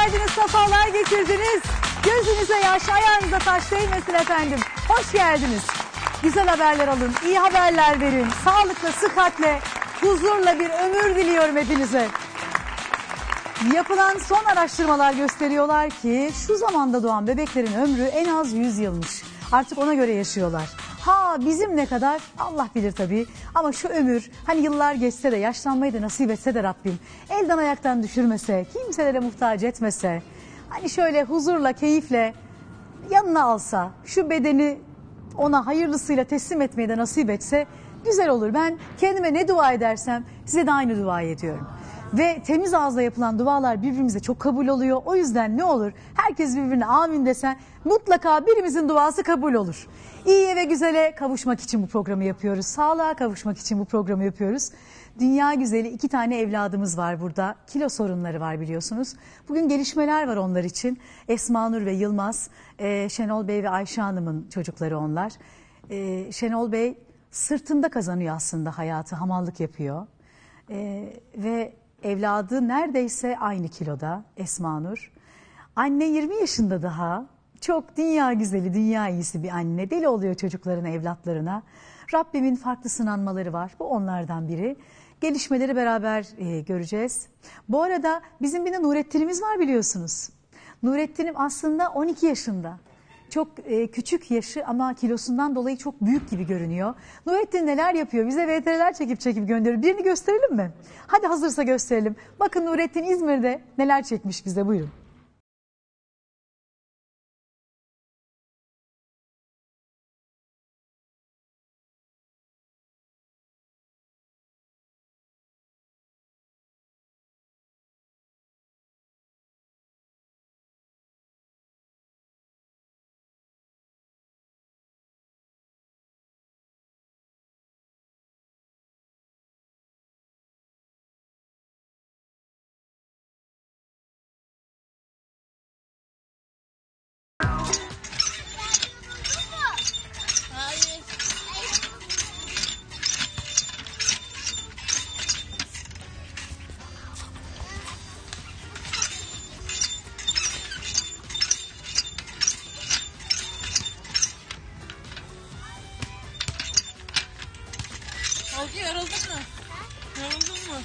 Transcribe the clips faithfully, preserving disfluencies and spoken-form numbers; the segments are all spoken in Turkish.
geldiniz, sefalar getirdiniz. Gözünüze yaş, ayağınıza taş değmesin efendim. Hoş geldiniz. Güzel haberler alın, iyi haberler verin. Sağlıkla, sıhhatle, huzurla bir ömür diliyorum hepinize. Yapılan son araştırmalar gösteriyorlar ki şu zamanda doğan bebeklerin ömrü en az yüz yılmış. Artık ona göre yaşıyorlar. Ha bizim ne kadar Allah bilir tabii ama şu ömür hani yıllar geçse de yaşlanmayı da nasip etse de Rabbim elden ayaktan düşürmese, kimselere muhtaç etmese, hani şöyle huzurla, keyifle yanına alsa, şu bedeni ona hayırlısıyla teslim etmeyi de nasip etse güzel olur. Ben kendime ne dua edersem size de aynı duayı ediyorum. Ve temiz ağızla yapılan dualar birbirimize çok kabul oluyor. O yüzden ne olur herkes birbirine amin desen mutlaka birimizin duası kabul olur. İyiye ve güzele kavuşmak için bu programı yapıyoruz. Sağlığa kavuşmak için bu programı yapıyoruz. Dünya güzeli iki tane evladımız var burada. Kilo sorunları var biliyorsunuz. Bugün gelişmeler var onlar için. Esma Nur ve Yılmaz, e, Şenol Bey ve Ayşe Hanım'ın çocukları onlar. E, Şenol Bey sırtında kazanıyor aslında hayatı, hamallık yapıyor. E, ve evladı neredeyse aynı kiloda Esma Nur. Anne yirmi yaşında daha. Çok dünya güzeli, dünya iyisi bir anne. Deli oluyor çocuklarına, evlatlarına. Rabbimin farklı sınanmaları var. Bu onlardan biri. Gelişmeleri beraber e, göreceğiz. Bu arada bizim bir de Nurettin'imiz var biliyorsunuz. Nurettin'im aslında on iki yaşında. Çok e, küçük yaşı ama kilosundan dolayı çok büyük gibi görünüyor. Nurettin neler yapıyor? Bize V T R'ler çekip çekip gönderiyor. Birini gösterelim mi? Hadi hazırsa gösterelim. Bakın Nurettin İzmir'de neler çekmiş bize, buyurun. Oldu, yoruldun mu? Yoruldun mu?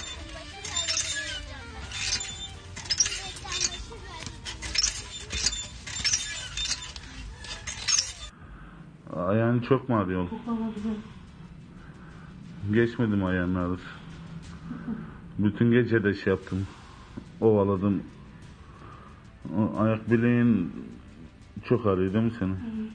Ayağın çok mu ağrıyor? Geçmedi mi ayağın ağrısı? Bütün gece de şey yaptım. Ovaladım. O ayak bileğin çok ağrıyor değil mi senin?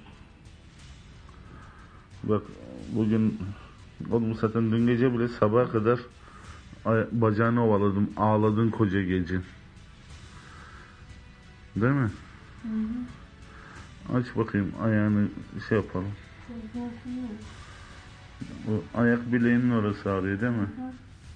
Bak bugün oğlum zaten dün gece bile sabaha kadar bacağını ovaladım. Ağladın koca gece. Değil mi? Hı hı. Aç bakayım ayağını şey yapalım. O ayak bileğinin orası ağrıyor değil mi? Hı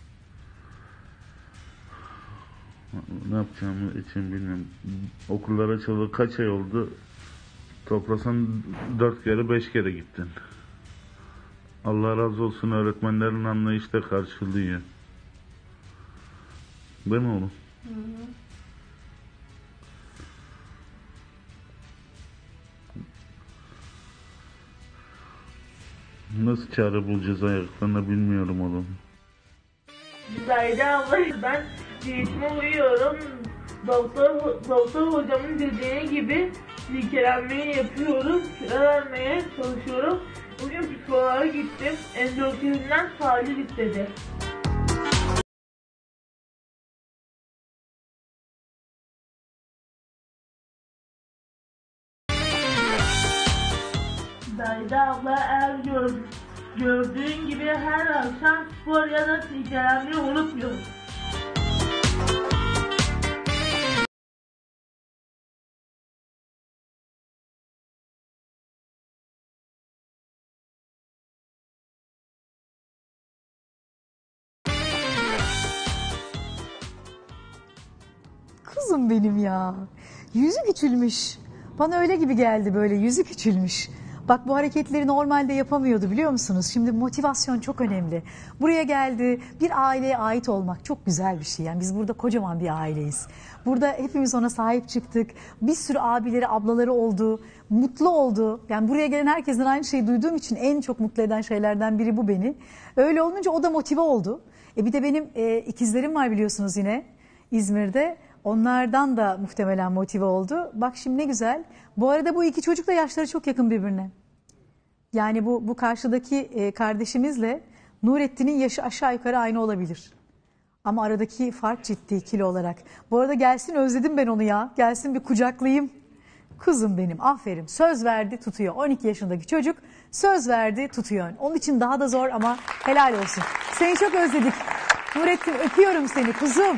hı. Ne yapacağımı için bilmiyorum. Okullar açıldı. Kaç ay oldu? Toplasan dört kere beş kere gittin. Allah razı olsun, öğretmenlerin anlayışla karşılıyor. Değil mi oğlum? Hı hı. Nasıl çare bulacağız ayaklarına bilmiyorum oğlum. Zahide abla, ben diyetime uyuyorum. Doktor, doktor hocamın dediği gibi silkelenmeyi yapıyorum. Kilo vermeye çalışıyorum. Bugün psikoloğa gittim. Endokrinden tahlil istedi. Zahide abla, eğer gör, gördüğün gibi her akşam spor ya da silkelenmeyi unutmuyorum. Kuzum benim ya. Yüzü küçülmüş. Bana öyle gibi geldi, böyle yüzü küçülmüş. Bak bu hareketleri normalde yapamıyordu biliyor musunuz? Şimdi motivasyon çok önemli. Buraya geldi, bir aileye ait olmak çok güzel bir şey. Yani biz burada kocaman bir aileyiz. Burada hepimiz ona sahip çıktık. Bir sürü abileri, ablaları oldu. Mutlu oldu. Yani buraya gelen herkesten aynı şeyi duyduğum için en çok mutlu eden şeylerden biri bu beni. Öyle olunca o da motive oldu. E bir de benim e, ikizlerim var biliyorsunuz yine İzmir'de. Onlardan da muhtemelen motive oldu. Bak şimdi ne güzel. Bu arada bu iki çocuk da yaşları çok yakın birbirine. Yani bu bu karşıdaki e, kardeşimizle Nurettin'in yaşı aşağı yukarı aynı olabilir. Ama aradaki fark ciddi kilo olarak. Bu arada gelsin, özledim ben onu ya. Gelsin bir kucaklayayım. Kızım benim, aferin. Söz verdi, tutuyor. on iki yaşındaki çocuk söz verdi, tutuyor. Onun için daha da zor ama helal olsun. Seni çok özledik. Nurettin, öpüyorum seni kuzum.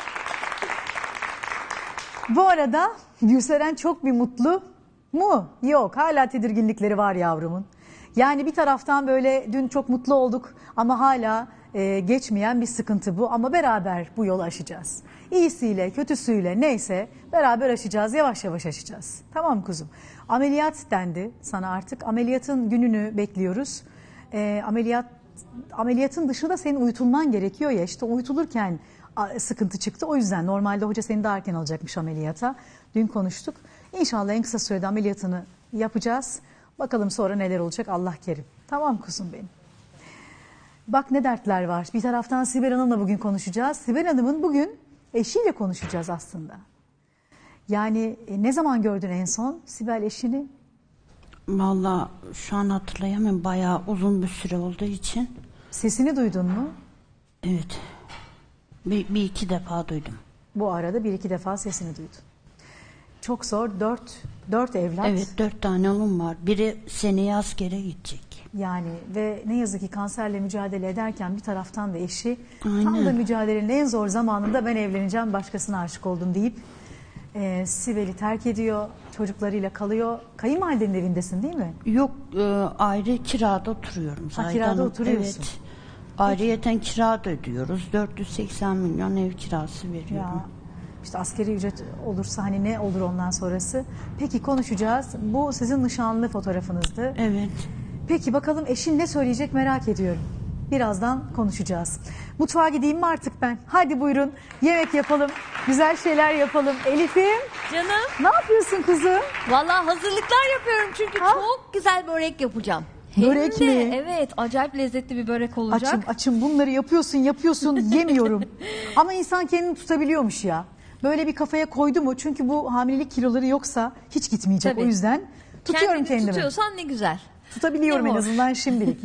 Bu arada Gülseren çok bir mutlu mu? Yok, hala tedirginlikleri var yavrumun. Yani bir taraftan böyle dün çok mutlu olduk ama hala e, geçmeyen bir sıkıntı bu. Ama beraber bu yolu aşacağız. İyisiyle, kötüsüyle neyse beraber aşacağız, yavaş yavaş aşacağız. Tamam kuzum. Ameliyat dendi sana artık. Ameliyatın gününü bekliyoruz. E, ameliyat ameliyatın dışında senin uyutulman gerekiyor ya. İşte uyutulurken sıkıntı çıktı. O yüzden normalde hoca seni daha erken alacakmış ameliyata. Dün konuştuk. İnşallah en kısa sürede ameliyatını yapacağız. Bakalım sonra neler olacak, Allah kerim. Tamam kuzum benim. Bak ne dertler var. Bir taraftan Sibel Hanım'la bugün konuşacağız. Sibel Hanım'ın bugün eşiyle konuşacağız aslında. Yani e, ne zaman gördün en son Sibel eşini? Vallahi şu an hatırlayamıyorum. Bayağı uzun bir süre olduğu için. Sesini duydun mu? Evet. Bir, bir iki defa duydum. Bu arada bir iki defa sesini duydun. Çok zor. Dört, dört evlat. Evet, dört tane oğlum var. Biri seneye askere gidecek. Yani ve ne yazık ki kanserle mücadele ederken bir taraftan da eşi Aynen. tam da mücadelenin en zor zamanında ben evleneceğim, başkasına aşık oldum deyip e, Sibel'i terk ediyor, çocuklarıyla kalıyor. Kayınvalidenin evindesin değil mi? Yok, e, ayrı kirada oturuyorum. Ha, Zahide kirada Hanım. oturuyorsun. Evet. Ayrıyeten kira da ödüyoruz. dört yüz seksen milyon ev kirası veriyorum. Ya işte askeri ücret olursa hani ne olur ondan sonrası. Peki konuşacağız. Bu sizin nişanlı fotoğrafınızdı. Evet. Peki bakalım eşin ne söyleyecek merak ediyorum. Birazdan konuşacağız. Mutfağa gideyim mi artık ben? Hadi buyurun yemek yapalım. Güzel şeyler yapalım. Elif'im Canım, ne yapıyorsun kızım? vallahi hazırlıklar yapıyorum çünkü Ha? çok güzel börek yapacağım. Börek Hem de, mi? Evet, acayip lezzetli bir börek olacak. Açım açım bunları yapıyorsun yapıyorsun yemiyorum. Ama insan kendini tutabiliyormuş ya. Böyle bir kafaya koydu mu? Çünkü bu hamilelik kiloları yoksa hiç gitmeyecek. Tabii. O yüzden tutuyorum Kendini kendimi. tutuyorsan ne güzel. Tutabiliyorum Ne en hoş. azından şimdilik.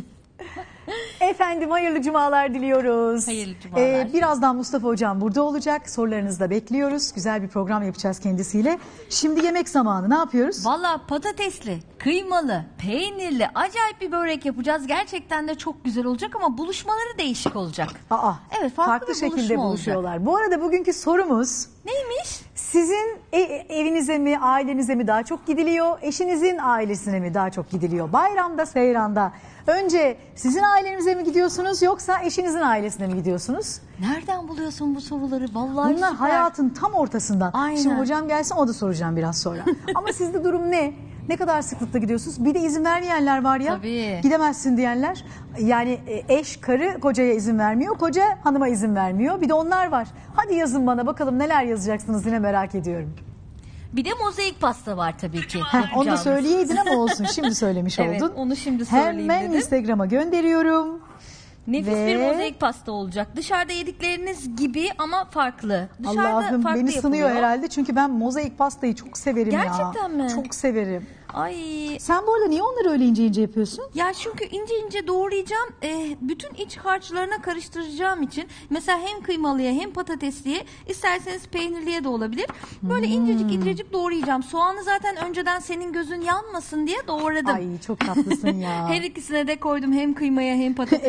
Efendim hayırlı cumalar diliyoruz. Hayırlı cumalar. Ee, birazdan Mustafa Hocam burada olacak. Sorularınızı da bekliyoruz. Güzel bir program yapacağız kendisiyle. Şimdi yemek zamanı, ne yapıyoruz? Vallahi patatesli, kıymalı, peynirli acayip bir börek yapacağız. Gerçekten de çok güzel olacak ama buluşmaları değişik olacak. Aa, Evet, farklı bir şekilde buluşma buluşuyorlar. Bu arada bugünkü sorumuz Neymiş? sizin e- evinize mi, ailenize mi daha çok gidiliyor, eşinizin ailesine mi daha çok gidiliyor? Bayramda, seyranda. Önce sizin ailenize mi gidiyorsunuz yoksa eşinizin ailesine mi gidiyorsunuz? Nereden buluyorsun bu soruları? Vallahi Bunlar süper. hayatın tam ortasından. Aynen. Şimdi hocam gelsin, o da soracağım biraz sonra. Ama sizde durum ne? Ne kadar sıklıkla gidiyorsunuz? Bir de izin vermeyenler var ya. Tabii. Gidemezsin diyenler. Yani e, eş, karı kocaya izin vermiyor. Koca hanıma izin vermiyor. Bir de onlar var. Hadi yazın bana bakalım neler yazacaksınız, yine merak ediyorum. Bir de mozaik pasta var tabii ki. Heh, onu da yapacağımız. söyleyeydin ama olsun. Şimdi söylemiş Evet, oldun. onu şimdi söyleyeyim Hemen dedim. Instagram'a gönderiyorum. Nefis Ve- bir mozaik pasta olacak. Dışarıda yedikleriniz gibi ama farklı. Dışarıda Allah'ım farklı beni sınıyor yapılıyor. herhalde. Çünkü ben mozaik pastayı çok severim ya. Gerçekten mi? Çok severim. Ay Sen bu arada niye onları öyle ince ince yapıyorsun? ya çünkü ince ince doğrayacağım. e, bütün iç harçlarına karıştıracağım için mesela hem kıymalıya hem patatesliye, isterseniz peynirliye de olabilir. Böyle Hmm. incecik incecik doğrayacağım. Soğanı zaten önceden senin gözün yanmasın diye doğradım. Ay çok tatlısın ya. Her ikisine de koydum, hem kıymaya hem patatese Evde de koydum.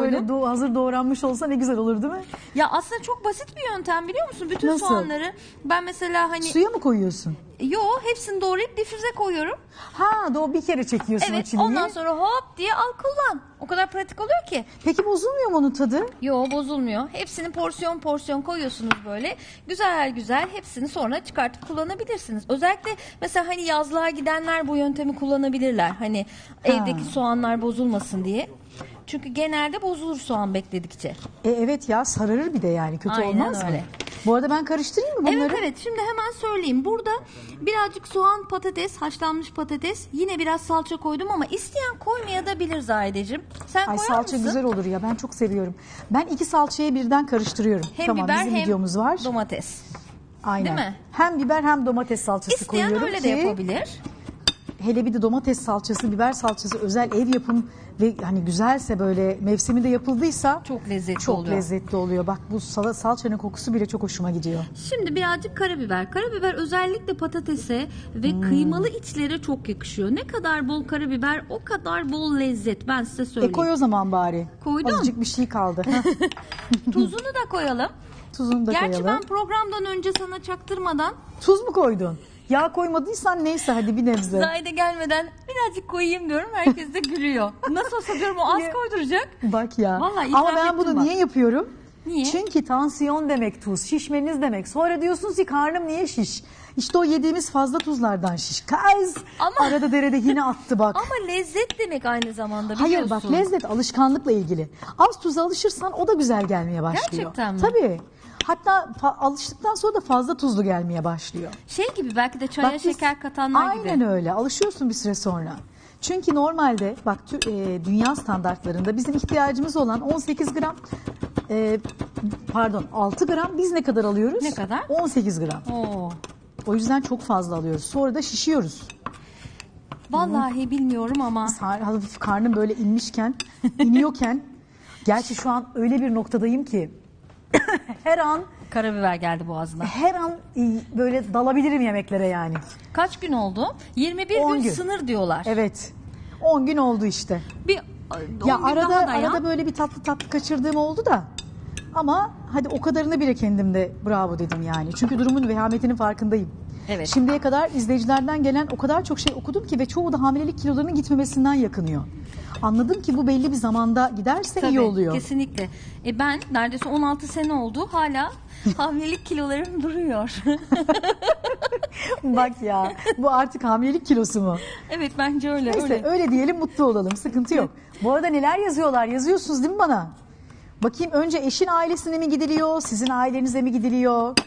böyle do- hazır doğranmış olsa ne güzel olur değil mi? Ya aslında çok basit bir yöntem biliyor musun? Bütün Nasıl? soğanları ben mesela hani Suya mı koyuyorsun? yo hepsini doğrayıp difüze koyuyorum. Ha doğru, bir kere çekiyorsun o Evet çileyi. ondan sonra hop diye al kullan. O kadar pratik oluyor ki. Peki bozulmuyor mu onun tadı? Yo bozulmuyor. Hepsini porsiyon porsiyon koyuyorsunuz böyle. Güzel güzel hepsini sonra çıkartıp kullanabilirsiniz. Özellikle mesela hani yazlığa gidenler bu yöntemi kullanabilirler. Hani evdeki soğanlar bozulmasın diye. Çünkü genelde bozulur soğan bekledikçe. E, evet ya, sararır bir de yani, kötü Aynen olmaz öyle. mı? Bu arada ben karıştırayım mı bunları? Evet evet şimdi hemen söyleyeyim. Burada birazcık soğan, patates, haşlanmış patates. Yine biraz salça koydum ama isteyen koymaya da bilir Zahideciğim. Sen Ay koyar salça mısın? güzel olur ya, ben çok seviyorum. Ben iki salçayı birden karıştırıyorum. Hem tamam, biber bizim hem videomuz var. domates. Aynen. Değil mi? Hem biber hem domates salçası İsteyen koyuyorum öyle ki de yapabilir. hele bir de domates salçası, biber salçası özel ev yapım ve hani güzelse böyle mevsiminde yapıldıysa Çok lezzetli çok oluyor. lezzetli oluyor. Bak bu sal- salçanın kokusu bile çok hoşuma gidiyor. Şimdi birazcık karabiber. Karabiber özellikle patatese ve Hmm. kıymalı içlere çok yakışıyor. Ne kadar bol karabiber o kadar bol lezzet. Ben size E söyleyeyim. koy o zaman bari. Koydum. Azıcık bir şey kaldı. Heh, Tuzunu da koyalım. Tuzunu da Gerçi koyalım. ben programdan önce sana çaktırmadan Tuz mu koydun? Yağ koymadıysan neyse hadi bir nebze. Zahide gelmeden birazcık koyayım diyorum. Herkes de gülüyor. Nasıl olsa diyorum o az Niye? koyduracak. Bak ya. Vallahi itiraf Ama ben ettim bunu bak. niye yapıyorum? Niye? Çünkü tansiyon demek tuz, şişmeniz demek. Sonra diyorsunuz ki karnım niye şiş? İşte o yediğimiz fazla tuzlardan şiş. Kaz! Ama- Arada derede yine attı bak. Ama lezzet demek aynı zamanda biliyorsun. Hayır bak, lezzet alışkanlıkla ilgili. Az tuza alışırsan o da güzel gelmeye başlıyor. Gerçekten mi? Tabii. Hatta fa- alıştıktan sonra da fazla tuzlu gelmeye başlıyor. Şey gibi belki de çaya Bak biz- şeker katanlar gibi. Aynen öyle. Alışıyorsun bir süre sonra. Çünkü normalde bak tü- e, dünya standartlarında bizim ihtiyacımız olan on sekiz gram e, pardon altı gram, biz ne kadar alıyoruz? Ne kadar? on sekiz gram. Oo. O yüzden çok fazla alıyoruz. Sonra da şişiyoruz. Vallahi bilmiyorum ama Sa- Hafif karnım böyle inmişken, iniyorken, gerçi şu an öyle bir noktadayım ki her an karabiber geldi boğazına. her an e, böyle dalabilirim yemeklere yani. Kaç gün oldu? yirmi bir On gün, gün. sınır diyorlar. Evet. on gün oldu işte. Bir on Ya gün arada daha dayan. arada böyle bir tatlı tatlı kaçırdığım oldu da. Ama hadi o kadarını bile kendimde bravo dedim yani. Çünkü durumun vehametinin farkındayım. Evet. Şimdiye kadar izleyicilerden gelen o kadar çok şey okudum ki ve çoğu da hamilelik kilolarının gitmemesinden yakınıyor. Anladım ki bu belli bir zamanda giderse Tabii, iyi oluyor. kesinlikle. E ben neredeyse on altı sene oldu hala hamilelik kilolarım duruyor. Bak ya, bu artık hamilelik kilosu mu? Evet bence öyle. Neyse öyle. öyle diyelim, mutlu olalım, sıkıntı yok. Bu arada neler yazıyorlar, yazıyorsunuz değil mi bana? Bakayım, önce eşin ailesine mi gidiliyor, sizin ailenize mi gidiliyor?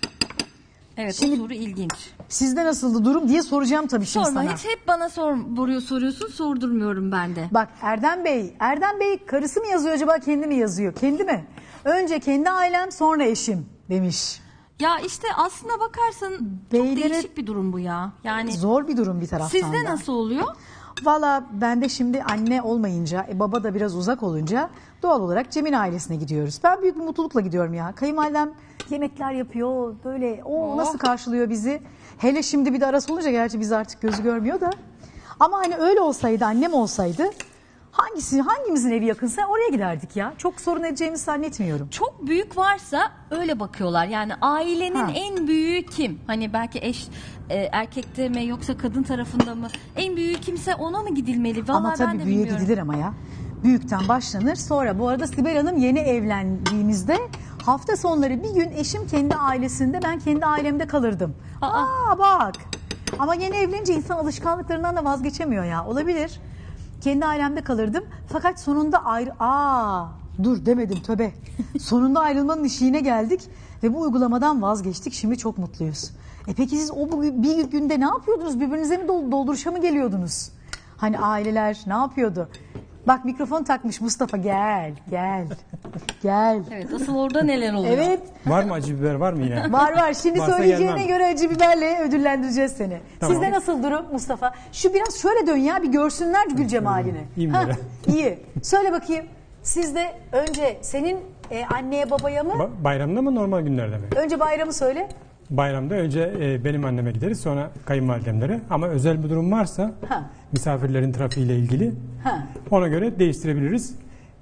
Evet Şimdi- o soru ilginç. Sizde nasıldı durum diye soracağım tabii şimdi Sorma sana. hiç hep bana sor, soruyor, soruyorsun sordurmuyorum ben de. Bak Erdem Bey, Erdem Bey karısı mı yazıyor acaba, kendi mi yazıyor? Kendi mi? Önce kendi ailem, sonra eşim demiş. Ya işte aslına bakarsan Beylere- çok değişik bir durum bu ya. Yani Zor bir durum bir taraftan sizde da. nasıl oluyor? Valla ben de şimdi anne olmayınca, e, baba da biraz uzak olunca doğal olarak Cem'in ailesine gidiyoruz. Ben büyük bir mutlulukla gidiyorum ya. Kayınvalidem yemekler yapıyor, böyle o Oh. nasıl karşılıyor bizi. Hele şimdi bir de arası olunca, gerçi bizi artık gözü görmüyor da. Ama hani öyle olsaydı, annem olsaydı, hangisi hangimizin evi yakınsa oraya giderdik ya. Çok sorun edeceğimizi zannetmiyorum. Çok büyük varsa öyle bakıyorlar. Yani ailenin Ha. en büyüğü kim? Hani belki eş e, erkekte mi yoksa kadın tarafında mı? En büyüğü kimse ona mı gidilmeli? Vallahi Ama ben tabii de büyüğe bilmiyorum. gidilir ama ya. Büyükten başlanır. Sonra bu arada Sibel Hanım, yeni evlendiğimizde hafta sonları bir gün eşim kendi ailesinde, ben kendi ailemde kalırdım. Aa. Aa, bak. Ama yeni evlenince insan alışkanlıklarından da vazgeçemiyor ya. Olabilir. Kendi ailemde kalırdım. Fakat sonunda ayrı... Aa, dur demedim, töbe. Sonunda ayrılmanın eşiğine geldik ve bu uygulamadan vazgeçtik. Şimdi çok mutluyuz. E peki siz o bu- bir günde ne yapıyordunuz? Birbirinize mi dol- dolduruşa mı geliyordunuz? Hani aileler ne yapıyordu? Bak mikrofon takmış Mustafa, gel gel gel. Evet asıl orada neler oluyor? Evet, Var mı acı biber, var mı yine? var var, şimdi Varsa söyleyeceğine gelmem. göre acı biberle ödüllendireceğiz seni. Tamam. Sizde nasıl durum Mustafa? Şu biraz şöyle dön ya, bir görsünler gül cemalini. İyiyim Ha, böyle. iyi. Söyle bakayım, sizde önce senin e, anneye babaya mı? Ba- Bayramda mı, normal günlerde mi? Önce bayramı söyle. Bayramda önce e, benim anneme gideriz, sonra kayınvalidemlere. Ama özel bir durum varsa Ha. misafirlerin trafiğiyle ilgili Ha. ona göre değiştirebiliriz.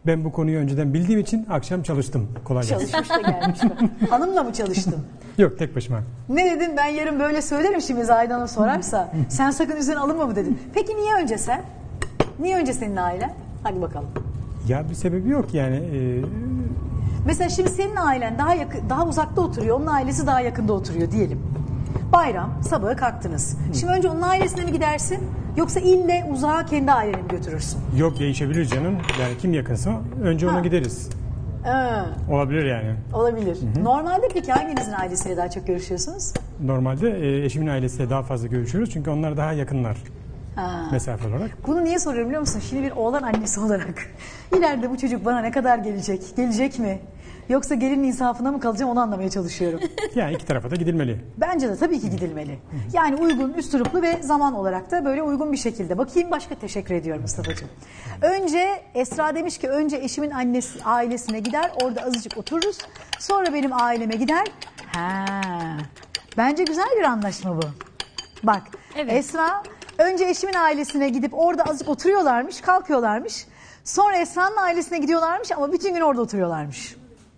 Ben bu konuyu önceden bildiğim için akşam çalıştım. Kolay gelsin. Çalışmış da gelmiş. Hanımla mı çalıştın? Yok, tek başıma. Ne dedim, ben yarın böyle söylerim şimdi Zaydan'a sorarsa. Sen sakın üzerine alınma mı dedim. Peki niye önce sen? Niye önce senin ailen? Hadi bakalım. Ya bir sebebi yok yani. Ee, Mesela şimdi senin ailen daha yakın, daha uzakta oturuyor, onun ailesi daha yakında oturuyor diyelim. Bayram, sabahı kalktınız. Şimdi önce onun ailesine mi gidersin, yoksa ille uzağa kendi aileni mi götürürsün? yok, değişebilir canım. Yani kim yakınsa önce ona Ha. gideriz. Ee, Olabilir yani. olabilir. Normalde peki hanginizin ailesiyle daha çok görüşüyorsunuz? Normalde e, eşimin ailesiyle daha fazla görüşüyoruz. Çünkü onlar daha yakınlar Ha. mesafe olarak. Bunu niye soruyorum biliyor musun? Şimdi bir oğlan annesi olarak ileride bu çocuk bana ne kadar gelecek? Gelecek mi? Yoksa gelin insafına mı kalacağım, onu anlamaya çalışıyorum. Yani iki tarafa da gidilmeli. Bence de tabii ki gidilmeli. Yani uygun, üsturuplu ve zaman olarak da böyle uygun bir şekilde. Bakayım başka, teşekkür ediyorum Mustafa'cığım. Önce Esra demiş ki önce eşimin annesi ailesine gider, orada azıcık otururuz. Sonra benim aileme gider. Ha. Bence güzel bir anlaşma bu. Bak Evet. Esra önce eşimin ailesine gidip orada azıcık oturuyorlarmış, kalkıyorlarmış. Sonra Esra'nın ailesine gidiyorlarmış ama bütün gün orada oturuyorlarmış.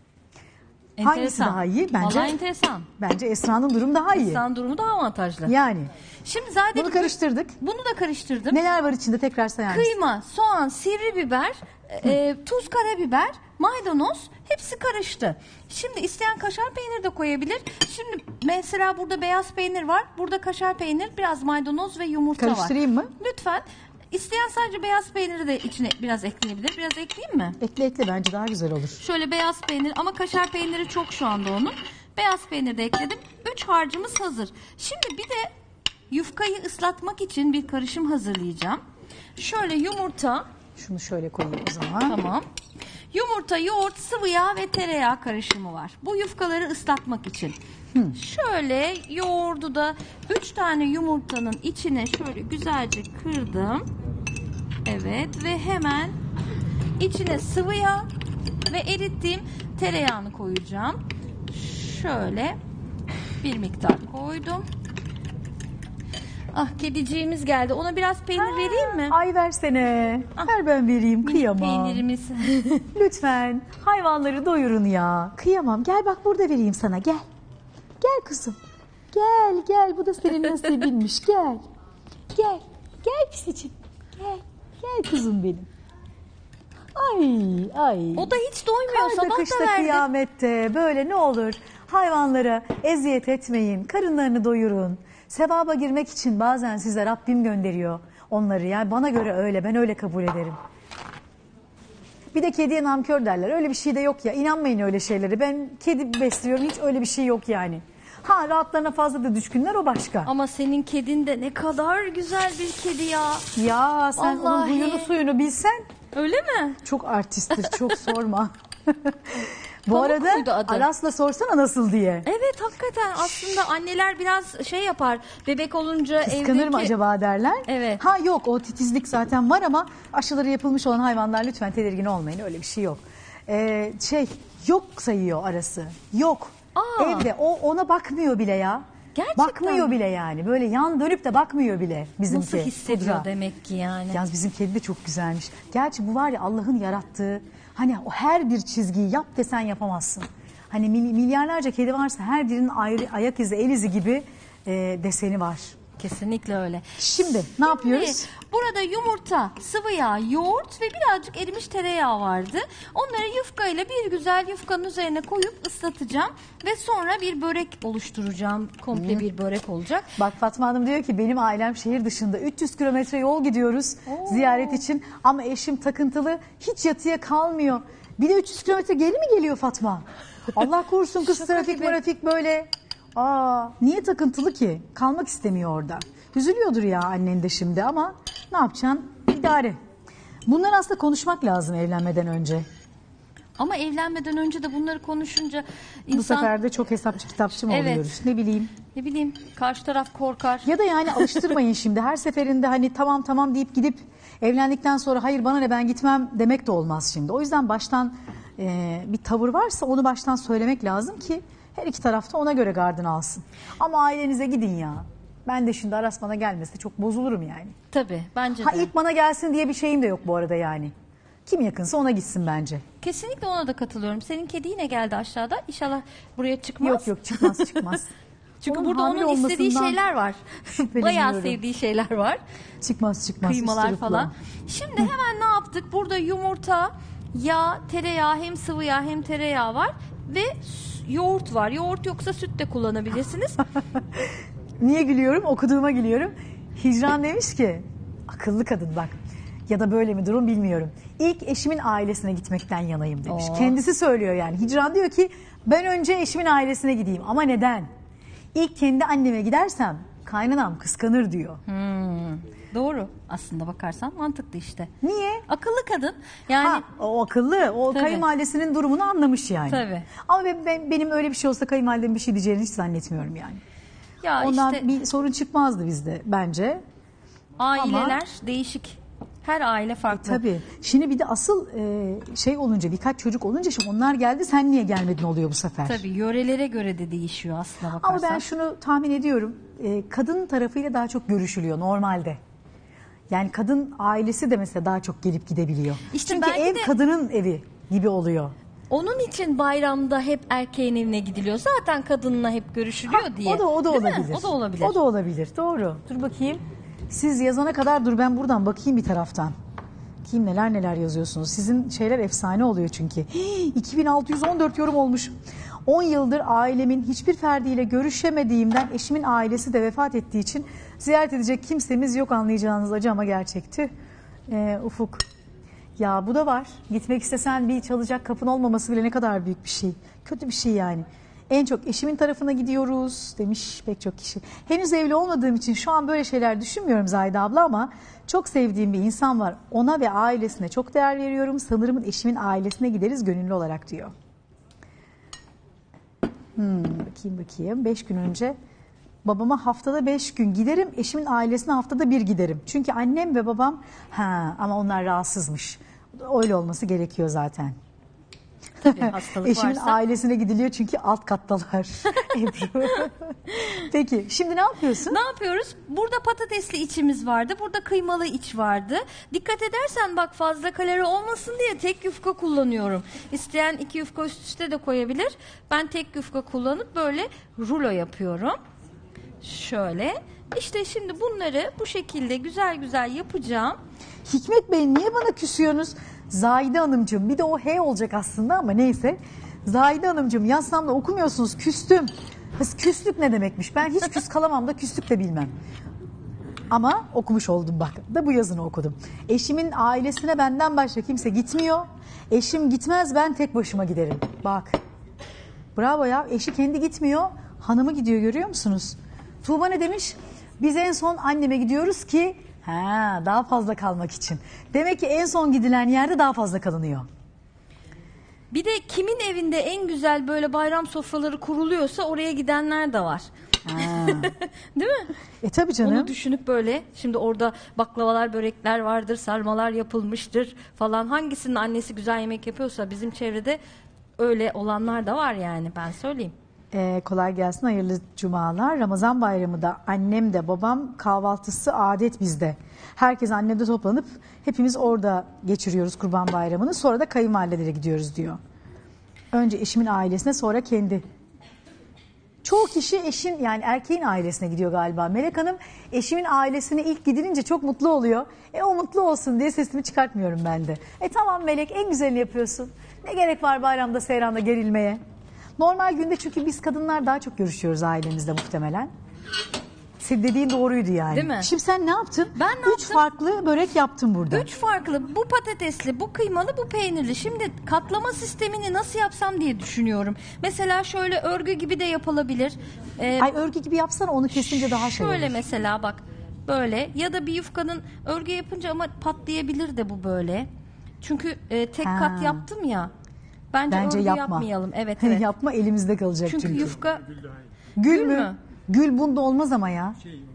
Hangisi Enteresan. daha iyi? Bence Vallahi enteresan. bence Esra'nın durum daha iyi. İnsan durumu daha avantajlı. Yani Şimdi zaten bunu karıştırdık. bunu da karıştırdım. Neler var içinde tekrar sayar mısın? Kıyma, soğan, sivri biber, e, tuz, karabiber, maydanoz hepsi karıştı. Şimdi isteyen kaşar peynir de koyabilir. Şimdi mesela burada beyaz peynir var. Burada kaşar peynir, biraz maydanoz ve yumurta var. Karıştırayım mı? Lütfen. İsteyen sadece beyaz peyniri de içine biraz ekleyebilir. Biraz ekleyeyim mi? Ekle ekle, bence daha güzel olur. Şöyle beyaz peynir ama kaşar peyniri çok şu anda onun. Beyaz peynir de ekledim. Üç harcımız hazır. Şimdi bir de yufkayı ıslatmak için bir karışım hazırlayacağım. Şöyle yumurta, Şunu şöyle koyayım o zaman. tamam. Yumurta, yoğurt, sıvı yağ ve tereyağı karışımı var. Bu yufkaları ıslatmak için. Şöyle yoğurdu da üç tane yumurtanın içine şöyle güzelce kırdım. Evet ve hemen içine sıvı yağ ve erittiğim tereyağını koyacağım. Şöyle bir miktar koydum. Ah, kediciğimiz geldi. Ona biraz peynir vereyim mi? Ay versene. Ver ben vereyim, kıyamam. Peynirimiz. Lütfen hayvanları doyurun ya. Kıyamam. Gel bak, burada vereyim sana, gel. Gel kızım. Gel gel, bu da senin nasibinmiş, gel. Gel. Gel pisicim. Gel. Gel kızım benim. Ay ay. O da hiç doymuyor. Karda Sabah kışta da verdim. kıyamette böyle ne olur hayvanlara eziyet etmeyin. Karınlarını doyurun. Sevaba girmek için bazen size Rabbim gönderiyor onları. Yani bana göre öyle, ben öyle kabul ederim. Bir de kediye nankör derler. Öyle bir şey de yok ya. İnanmayın öyle şeylere. Ben kedi besliyorum, hiç öyle bir şey yok yani. Ha, rahatlarına fazla da düşkünler, o başka. Ama senin kedin de ne kadar güzel bir kedi ya. Ya sen onun Vallahi. huyunu suyunu bilsen. Öyle mi? Çok artisttir, çok sorma. Bu Pamuk arada muydu adı? Aras'la sorsana nasıl diye. Evet, hakikaten aslında anneler biraz şey yapar. Bebek olunca Kıskanır evdeki... mı acaba derler. Evet. Ha yok, o titizlik zaten var ama aşıları yapılmış olan hayvanlar lütfen tedirgin olmayın, öyle bir şey yok. Ee, şey yok sayıyor Aras'ı. Yok. Aa. Evde o ona bakmıyor bile ya. Gerçekten Bakmıyor mi? bile yani. Böyle yan dönüp de bakmıyor bile bizimki. Nasıl hissediyor Pudra. demek ki yani. Yalnız bizim kedi de çok güzelmiş. Gerçi bu var ya, Allah'ın yarattığı, hani o her bir çizgiyi yap desen yapamazsın. Hani mil- milyarlarca kedi varsa her birinin ayrı ayak izi, el izi gibi e, deseni var. Kesinlikle öyle. Şimdi ne yapıyoruz? Şimdi burada yumurta, sıvı yağ, yoğurt ve birazcık erimiş tereyağı vardı. Onları yufkayla bir güzel yufkanın üzerine koyup ıslatacağım. Ve sonra bir börek oluşturacağım. Komple bir börek olacak. Bak Fatma Hanım diyor ki benim ailem şehir dışında, üç yüz kilometre yol gidiyoruz ziyaret için ama eşim takıntılı, hiç yatıya kalmıyor. Bir de üç yüz kilometre geri mi geliyor Fatma? Allah korusun kız, Şaka trafik gibi. marafik böyle. Aa, niye takıntılı ki? Kalmak istemiyor orada. Üzülüyordur ya annen de şimdi ama ne yapacaksın? İdare. Bunları aslında konuşmak lazım evlenmeden önce. Ama evlenmeden önce de bunları konuşunca insan... Bu sefer de çok hesapçı kitapçı mı Evet. oluyoruz? Ne bileyim. Ne bileyim, karşı taraf korkar. Ya da yani alıştırmayın şimdi. Her seferinde hani tamam tamam deyip gidip evlendikten sonra hayır bana ne, ben gitmem demek de olmaz şimdi. O yüzden baştan e, bir tavır varsa onu baştan söylemek lazım ki her iki tarafta ona göre gardını alsın. Ama ailenize gidin ya. Ben de şimdi Aras bana gelmese çok bozulurum yani. Tabii, bence Ha de. ilk bana gelsin diye bir şeyim de yok bu arada yani. Kim yakınsa ona gitsin bence. Kesinlikle ona da katılıyorum. Senin kedi yine geldi aşağıda. İnşallah buraya çıkmaz. Yok yok çıkmaz çıkmaz. Çünkü Onun burada hamile onun istediği olmasından şeyler var. şüpheleniyorum. Bayağı sevdiği şeyler var. Çıkmaz çıkmaz. Kıymalar üstü falan. rıflı. Şimdi hemen ne yaptık? Burada yumurta, yağ, tereyağı, hem sıvı yağ hem tereyağı var ve s- yoğurt var. Yoğurt yoksa süt de kullanabilirsiniz. Niye gülüyorum? Okuduğuma gülüyorum. Hicran demiş ki akıllı kadın bak. Ya da böyle mi durum bilmiyorum. İlk eşimin ailesine gitmekten yanayım demiş. Oo. Kendisi söylüyor yani. Hicran diyor ki ben önce eşimin ailesine gideyim. Ama neden? İlk kendi anneme gidersem kaynanam kıskanır diyor. Doğru. Aslında bakarsan mantıklı işte. Niye? Akıllı kadın. Yani Ha, o akıllı. O Tabii. kayınvalidesinin durumunu anlamış yani. Tabii. Ama ben, ben- benim öyle bir şey olsa kayınvalidemin bir şey diyeceğini hiç zannetmiyorum yani. ya Ondan işte bir sorun çıkmazdı bizde bence. aileler değişik. Her aile farklı. Tabii. Şimdi bir de asıl e, şey olunca birkaç çocuk olunca şimdi onlar geldi sen niye gelmedin oluyor bu sefer. Tabii yörelere göre de değişiyor aslında bakarsan. Ama ben şunu tahmin ediyorum. E, kadın tarafıyla daha çok görüşülüyor normalde. Yani kadın ailesi de mesela daha çok gelip gidebiliyor. İşte Çünkü belki ev de- kadının evi gibi oluyor. Onun için bayramda hep erkeğin evine gidiliyor. Zaten kadınla hep görüşülüyor Ha, diye. O da o da Değil mi? olabilir. O da olabilir. O da olabilir. Doğru. Dur bakayım. Siz yazana kadar dur ben buradan bakayım bir taraftan. Kim neler neler yazıyorsunuz. Sizin şeyler efsane oluyor çünkü. Hii, iki bin altı yüz on dört yorum olmuş. on yıldır ailemin hiçbir ferdiyle görüşemediğimden eşimin ailesi de vefat ettiği için ziyaret edecek kimsemiz yok anlayacağınız acı ama gerçekti. Ee, Ufuk. Ya bu da var. Gitmek istesen bir çalacak kapın olmaması bile ne kadar büyük bir şey. Kötü bir şey yani. En çok eşimin tarafına gidiyoruz demiş pek çok kişi. Henüz evli olmadığım için şu an böyle şeyler düşünmüyorum Zahide abla ama çok sevdiğim bir insan var. Ona ve ailesine çok değer veriyorum. Sanırım eşimin ailesine gideriz gönüllü olarak diyor. Hmm, bakayım bakayım. Beş gün önce babama haftada beş gün giderim. Eşimin ailesine haftada bir giderim. Çünkü annem ve babam ha ama onlar rahatsızmış. Öyle olması gerekiyor zaten. Tabii hastalık Eşimin varsa. ailesine gidiliyor çünkü alt kattalar. Ebru. Peki şimdi ne yapıyorsun? Ne yapıyoruz? Burada patatesli içimiz vardı. Burada kıymalı iç vardı. Dikkat edersen bak fazla kalori olmasın diye tek yufka kullanıyorum. İsteyen iki yufka üst üste de koyabilir. Ben tek yufka kullanıp böyle rulo yapıyorum. Şöyle. İşte şimdi bunları bu şekilde güzel güzel yapacağım. Hikmet Bey niye bana küsüyorsunuz? Zahide Hanımcığım bir de o he olacak aslında ama neyse. Zahide Hanımcığım yazsamda okumuyorsunuz küstüm. Kız küslük ne demekmiş? Ben hiç küs kalamam da küslük de bilmem. Ama okumuş oldum bak da bu yazını okudum. Eşimin ailesine benden başka kimse gitmiyor. Eşim gitmez ben tek başıma giderim. Bak bravo ya eşi kendi gitmiyor hanımı gidiyor görüyor musunuz? Tuğba ne demiş? Biz en son anneme gidiyoruz ki ha, daha fazla kalmak için. Demek ki en son gidilen yerde daha fazla kalınıyor. Bir de kimin evinde en güzel böyle bayram sofraları kuruluyorsa oraya gidenler de var. Ha. Değil mi? E tabii canım. Onu düşünüp böyle şimdi orada baklavalar, börekler vardır, sarmalar yapılmıştır falan. Hangisinin annesi güzel yemek yapıyorsa bizim çevrede öyle olanlar da var yani ben söyleyeyim. Ee, kolay gelsin hayırlı cumalar. Ramazan bayramı da annem de babam kahvaltısı adet bizde. Herkes annemde toplanıp hepimiz orada geçiriyoruz kurban bayramını. Sonra da kayınvalidelere gidiyoruz diyor. Önce eşimin ailesine sonra kendi. Çoğu kişi eşin yani erkeğin ailesine gidiyor galiba. Melek Hanım eşimin ailesine ilk gidilince çok mutlu oluyor. E o mutlu olsun diye sesimi çıkartmıyorum ben de. E tamam Melek en güzelini yapıyorsun. Ne gerek var bayramda seyranda gerilmeye. Normal günde çünkü biz kadınlar daha çok görüşüyoruz ailemizde muhtemelen. Senin dediğin doğruydu yani. Değil mi? Şimdi sen ne yaptın? Ben ne Üç yaptım? farklı börek yaptın burada. Üç farklı bu patatesli, bu kıymalı, bu peynirli. Şimdi katlama sistemini nasıl yapsam diye düşünüyorum. Mesela şöyle örgü gibi de yapılabilir. Ee, Ay örgü gibi yapsana onu kesince daha şey Şöyle olur. mesela bak böyle ya da bir yufkanın örgü yapınca ama patlayabilir de bu böyle. Çünkü e, tek Ha. kat yaptım ya. Bence, Bence örgü yapma. yapmayalım. Evet evet. Yapma elimizde kalacak çünkü, çünkü. yufka Gül, Gül mü? mü? Gül bunda olmaz ama ya.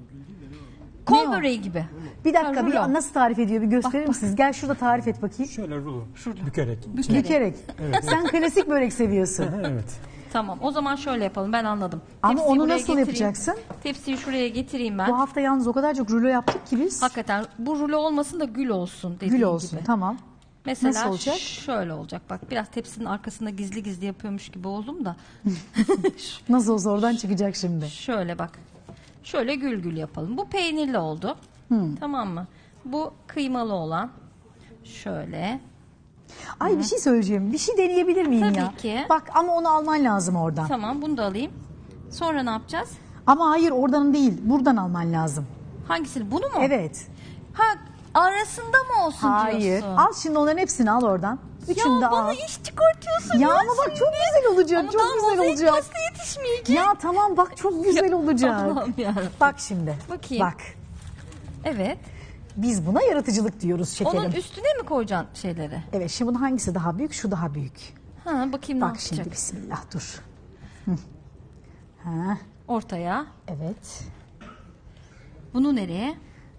kol Ne o? böreği gibi. Bir dakika Ha, bir rulo. nasıl tarif ediyor bir gösterir misiniz? Gel şurada tarif et bakayım. Şöyle rulo. Bükerek. Bükerek. Sen klasik börek seviyorsun. Evet. Tamam o zaman şöyle yapalım ben anladım. Ama Tepsiyi onu buraya nasıl getireyim. yapacaksın? Tepsiyi şuraya getireyim ben. Bu hafta yalnız o kadar çok rulo yaptık ki biz. Hakikaten bu rulo olmasın da gül olsun dediğin Gül olsun gibi. tamam. Mesela Nasıl olacak? şöyle olacak. Bak biraz tepsinin arkasında gizli gizli yapıyormuş gibi oldum da. Nasıl olsa oradan çıkacak şimdi. Şöyle bak. Şöyle gül gül yapalım. Bu peynirli oldu. Hmm. Tamam mı? Bu kıymalı olan. Şöyle. Ay bir şey söyleyeceğim. Bir şey deneyebilir miyim Tabii ya? ki. Bak ama onu alman lazım oradan. Tamam bunu da alayım. Sonra ne yapacağız? Ama hayır oradan değil. Buradan alman lazım. Hangisini? Bunu mu? Evet. Ha arasında mı olsun Hayır. diyorsun? Al şimdi onların hepsini al oradan. Üçünü de Ya bana al. iş çıkartıyorsun Ya ya, ama bak çok güzel olacak. Ama çok daha güzel mozaik olacak. pasta yetişmeyecek. Ya tamam bak çok güzel olacak. Allah'ım ya. Bak şimdi. Bakayım. Bak. Evet. Biz buna yaratıcılık diyoruz şekerim. Onun üstüne mi koyacaksın şeyleri? Evet şimdi bunun hangisi daha büyük? Şu daha büyük. Ha bakayım ne Bak yapacak. şimdi bismillah dur. Hı. Ha, Ortaya. evet. Bunu nereye?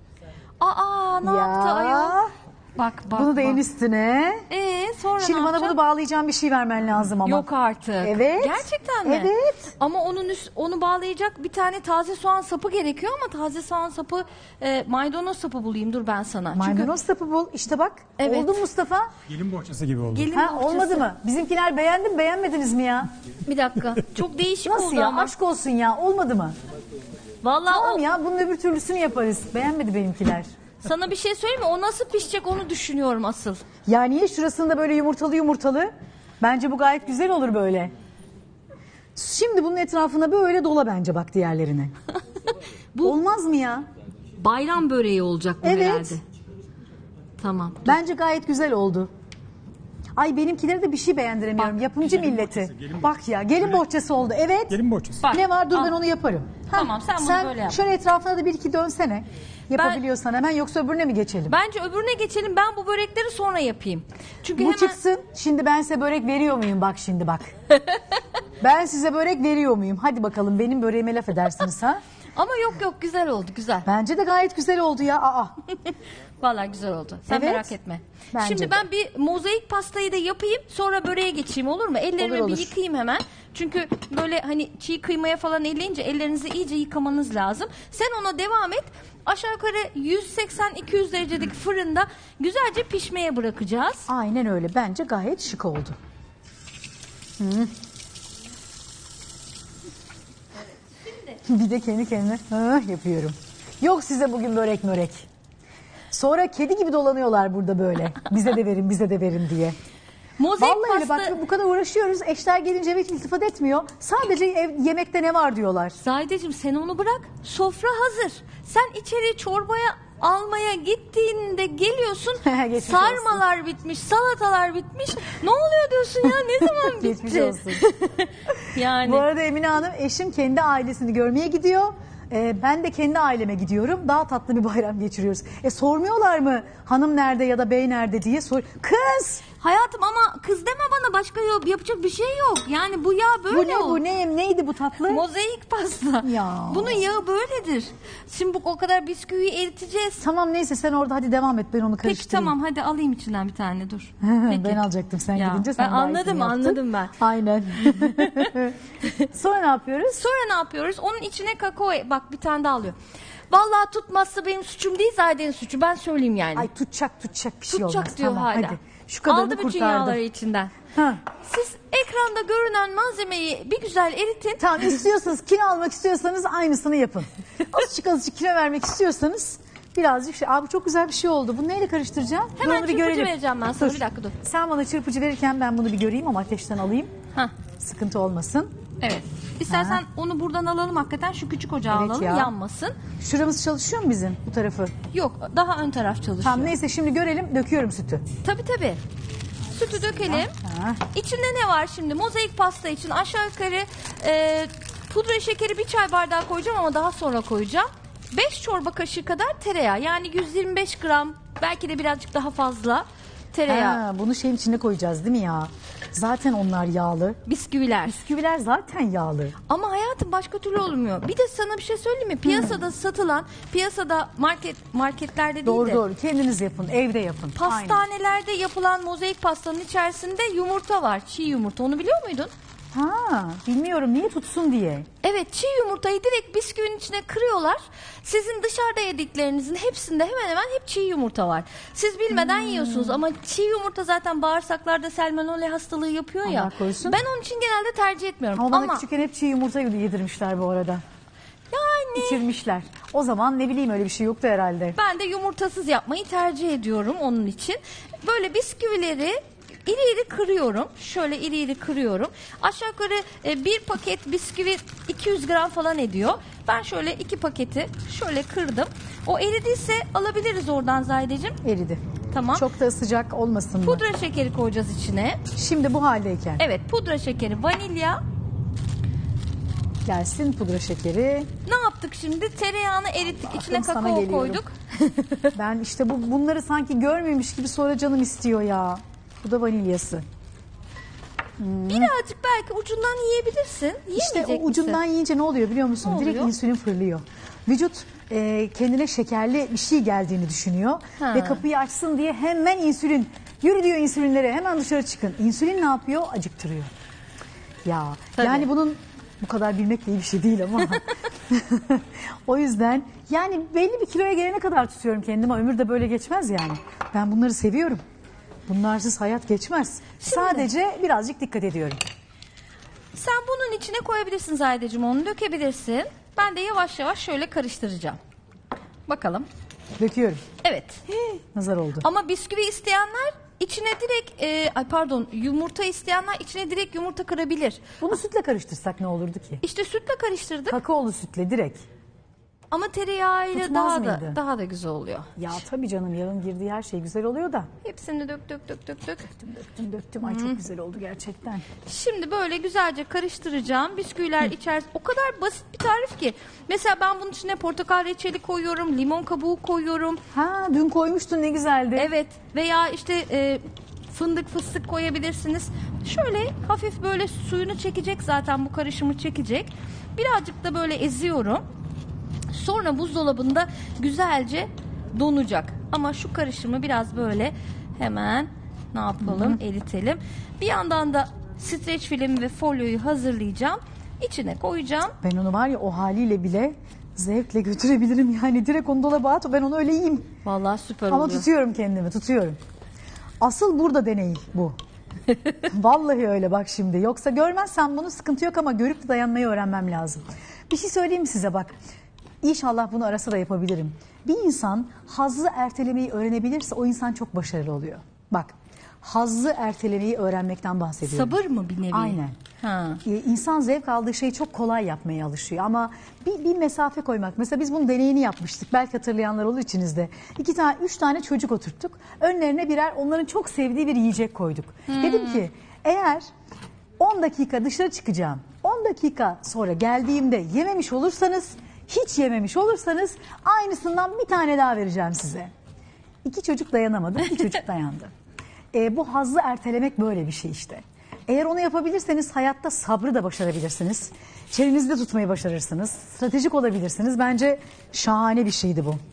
Aa ne Ya. yaptı ayol? Bak bak Bunu da bak. en üstüne. Ee, sonra Şimdi ne bana yapacaksın? bunu bağlayacağım bir şey vermen lazım ama. Yok artık. Evet. Gerçekten mi? Evet. Ama onun üst, onu bağlayacak bir tane taze soğan sapı gerekiyor ama taze soğan sapı e, maydanoz sapı bulayım dur ben sana. Maydanoz sapı bul. İşte bak. Evet. Oldu Mustafa. Gelin bohçası gibi oldu. Çünkü gelin Ha, bohçası- olmadı mı? Bizimkiler beğendi mi beğenmediniz mi ya? Bir dakika. Çok değişik Nasıl oldu ya? ama. Aşk olsun ya. Olmadı mı? Vallahi Tamam o, ya bunun öbür türlüsünü yaparız. Beğenmedi benimkiler. sana bir şey söyleyeyim mi? O nasıl pişecek onu düşünüyorum asıl. Ya niye şurasında böyle yumurtalı yumurtalı? Bence bu gayet güzel olur böyle. Şimdi bunun etrafına böyle dola bence bak diğerlerine. Bu- Olmaz mı ya? Bayram böreği olacak bu Evet. herhalde. Tamam. Bence gayet güzel oldu. Ay benimkileri de bir şey beğendiremiyorum. Bak, Yapımcı milleti. Bak ya gelin bohçası oldu. Evet. Gelin bohçası. Bak, Ne var dur al. ben onu yaparım. Ha, Tamam, sen bunu böyle yap. Şöyle etrafına da bir iki dönsene. Yapabiliyorsan hemen yoksa öbürüne mi geçelim? Bence öbürüne geçelim. Ben bu börekleri sonra yapayım. Çünkü Bu hemen çıksın. Şimdi ben size börek veriyor muyum? Bak şimdi bak. Ben size börek veriyor muyum? Hadi bakalım benim böreğime laf edersiniz ha. ama yok yok güzel oldu güzel. Bence de gayet güzel oldu ya. Aa. Vallahi güzel oldu. Sen Evet. merak etme. Bence Şimdi de. ben bir mozaik pastayı da yapayım. Sonra böreğe geçeyim olur mu? Ellerimi Olur, bir olur. yıkayayım hemen. Çünkü böyle hani çiğ kıymaya falan elleyince ellerinizi iyice yıkamanız lazım. Sen ona devam et. Aşağı yukarı yüz seksen iki yüz derecedeki fırında güzelce pişmeye bırakacağız. Aynen öyle. Bence gayet şık oldu. Hı. Bir de kendi kendime hı yapıyorum. Yok size bugün börek mörek. Sonra kedi gibi dolanıyorlar burada böyle. Bize de verin, bize de verin diye. Mozaik Vallahi öyle pasta... bak bu kadar uğraşıyoruz. Eşler gelince evet iltifat etmiyor. Sadece ev, yemekte ne var diyorlar. Zahideciğim sen onu bırak. Sofra hazır. Sen içeri çorbaya almaya gittiğinde geliyorsun. Geçmiş sarmalar bitmiş, salatalar bitmiş. Ne oluyor diyorsun ya? Ne zaman bitti? Geçmiş olsun. Yani Bu arada Emine Hanım eşim kendi ailesini görmeye gidiyor. Ee, ben de kendi aileme gidiyorum. Daha tatlı bir bayram geçiriyoruz. E sormuyorlar mı hanım nerede ya da bey nerede diye sor. Kız! hayatım ama kız deme bana başka yok. Yapacak bir şey yok. Yani bu yağ böyle Bu ne o. bu ne neydi bu tatlı? Mozaik pasta. Ya. Bunun yağı böyledir. Şimdi bu o kadar bisküviyi eriteceğiz. Tamam neyse sen orada hadi devam et ben onu Peki karıştırayım. tamam hadi alayım içinden bir tane dur. Peki. Ben alacaktım sen Ya, gidince sen ben daha anladım, iyisini yaptın. anladım ben. Aynen. Sonra ne yapıyoruz? Sonra ne yapıyoruz? Onun içine kakao bak bir tane daha alıyor. Vallahi tutmazsa benim suçum değil Zahide'nin suçu. Ben söyleyeyim yani. Ay tutacak tutacak bir şey Tutacak olmaz. diyor Tamam, hala. hadi. Şu kadarını Aldı bütün kurtardım. yağları içinden. Ha. Siz ekranda görünen malzemeyi bir güzel eritin. Tamam istiyorsanız kilo almak istiyorsanız aynısını yapın. Azıcık azıcık kilo vermek istiyorsanız birazcık şey. Abi çok güzel bir şey oldu. Bunu neyle karıştıracağım? Dur, Hemen onu bir çırpıcı görelim. vereceğim ben sana. Dur. Bir dakika dur. Sen bana çırpıcı verirken ben bunu bir göreyim ama ateşten alayım. Hah, Sıkıntı olmasın. evet. İstersen onu buradan alalım hakikaten. Şu küçük ocağı Evet alalım ya. yanmasın. Şuramız çalışıyor mu bizim bu tarafı? Yok daha ön taraf çalışıyor. Tamam neyse şimdi görelim döküyorum sütü. Tabii tabii. Sütü dökelim. Ha. İçinde ne var şimdi? Mozaik pasta için aşağı yukarı e, pudra şekeri bir çay bardağı koyacağım ama daha sonra koyacağım. beş çorba kaşığı kadar tereyağı. Yani yüz yirmi beş gram belki de birazcık daha fazla tereyağı. Ha, bunu şeyin içine koyacağız değil mi ya? Zaten onlar yağlı. Bisküviler. Bisküviler zaten yağlı. Ama hayatım başka türlü olmuyor. Bir de sana bir şey söyleyeyim mi? Piyasada satılan, piyasada market marketlerde değil Doğru de doğru kendiniz yapın evde yapın. Aynen. pastanelerde yapılan mozaik pastanın içerisinde yumurta var. Çiğ yumurta. Onu biliyor muydun? Ha, bilmiyorum niye tutsun diye. Evet, çiğ yumurtayı direkt bisküvinin içine kırıyorlar. Sizin dışarıda yediklerinizin hepsinde hemen hemen hep çiğ yumurta var. Siz bilmeden hmm. yiyorsunuz ama çiğ yumurta zaten bağırsaklarda salmonella hastalığı yapıyor ya. Allah korusun. Ben onun için genelde tercih etmiyorum. Ama bana ama... küçükken hep çiğ yumurta yedirmişler bu arada. Yani... İçirmişler. O zaman ne bileyim öyle bir şey yoktu herhalde. Ben de yumurtasız yapmayı tercih ediyorum onun için. Böyle bisküvileri İri iri kırıyorum. Şöyle iri iri kırıyorum. Aşağı yukarı e, bir paket bisküvi iki yüz gram falan ediyor. Ben şöyle iki paketi şöyle kırdım. O eridiyse alabiliriz oradan Zahideciğim. Eridi. Tamam. Çok da sıcak olmasın mı? Pudra şekeri koyacağız içine. Şimdi bu haldeyken. Evet, pudra şekeri, vanilya. Gelsin pudra şekeri. Ne yaptık şimdi? Tereyağını erittik. Bakın İçine sana kakao geliyorum. koyduk. Ben işte bu bunları sanki görmemiş gibi sonra canım istiyor ya. Bu da vanilyası. Hmm. Birazcık belki ucundan yiyebilirsin. İşte Yiyemeyecek o ucundan misin? yiyince ne oluyor biliyor musun? Ne Direkt oluyor? insülin fırlıyor. Vücut e, kendine şekerli bir şey geldiğini düşünüyor. Ha. Ve kapıyı açsın diye hemen insülin. Yürü diyor insülinlere, hemen dışarı çıkın. İnsülin ne yapıyor? Acıktırıyor. Ya Tabii. yani bunun bu kadar bilmek de iyi bir şey değil ama. O yüzden yani belli bir kiloya gelene kadar tutuyorum kendimi. Ömür de böyle geçmez yani. Ben bunları seviyorum. Bunlarsız hayat geçmez. Şimdi- Sadece birazcık dikkat ediyorum. Sen bunun içine koyabilirsin Zahideciğim, onu dökebilirsin. Ben de yavaş yavaş şöyle karıştıracağım. Bakalım. Döküyorum. Evet. Nazar oldu. Ama bisküvi isteyenler içine direkt, e, ay pardon, yumurta isteyenler içine direkt yumurta kırabilir. Bunu sütle karıştırsak ne olurdu ki? İşte sütle karıştırdık Kakaolu sütle direkt. ama tereyağıyla Tutmaz daha mıydı? da daha da güzel oluyor. Ya tabii canım yağın girdiği her şey güzel oluyor da. Hepsini dök dök dök dök dök. Döktüm döktüm döktüm. Ay çok güzel oldu gerçekten. Şimdi böyle güzelce karıştıracağım. Bisküviler içerisinde o kadar basit bir tarif ki. Mesela ben bunun içine portakal reçeli koyuyorum, limon kabuğu koyuyorum. Ha dün koymuştun ne güzeldi. Evet, veya işte e, fındık fıstık koyabilirsiniz. Şöyle hafif böyle suyunu çekecek, zaten bu karışımı çekecek. Birazcık da böyle eziyorum. Sonra buzdolabında güzelce donacak. Ama şu karışımı biraz böyle hemen ne yapalım? Eritelim. Bir yandan da streç film ve folyoyu hazırlayacağım. İçine koyacağım. Ben onu var ya o haliyle bile zevkle götürebilirim. Yani direkt onu dolaba at ben onu öyle yiyeyim. Vallahi süper Ama oluyor. tutuyorum kendimi tutuyorum. Asıl burada deney bu. Vallahi öyle bak şimdi. Yoksa görmezsem bunu sıkıntı yok ama görüp de dayanmayı öğrenmem lazım. Bir şey söyleyeyim mi size bak. İnşallah bunu ara sıra yapabilirim. Bir insan hazzı ertelemeyi öğrenebilirse o insan çok başarılı oluyor. Bak hazzı ertelemeyi öğrenmekten bahsediyorum. Sabır mı bir nevi? Aynen. Ha. Ee, İnsan zevk aldığı şeyi çok kolay yapmaya alışıyor ama bir, bir mesafe koymak. Mesela biz bunun deneyini yapmıştık. Belki hatırlayanlar olur içinizde. İki tane, üç tane çocuk oturttuk. Önlerine birer onların çok sevdiği bir yiyecek koyduk. Hmm. Dedim ki eğer on dakika dışarı çıkacağım. on dakika sonra geldiğimde yememiş olursanız, hiç yememiş olursanız aynısından bir tane daha vereceğim size. İki çocuk dayanamadı, iki çocuk dayandı. E, bu hazzı ertelemek böyle bir şey işte. Eğer onu yapabilirseniz hayatta sabrı da başarabilirsiniz. Çelenizde tutmayı başarırsınız. Stratejik olabilirsiniz. Bence şahane bir şeydi bu.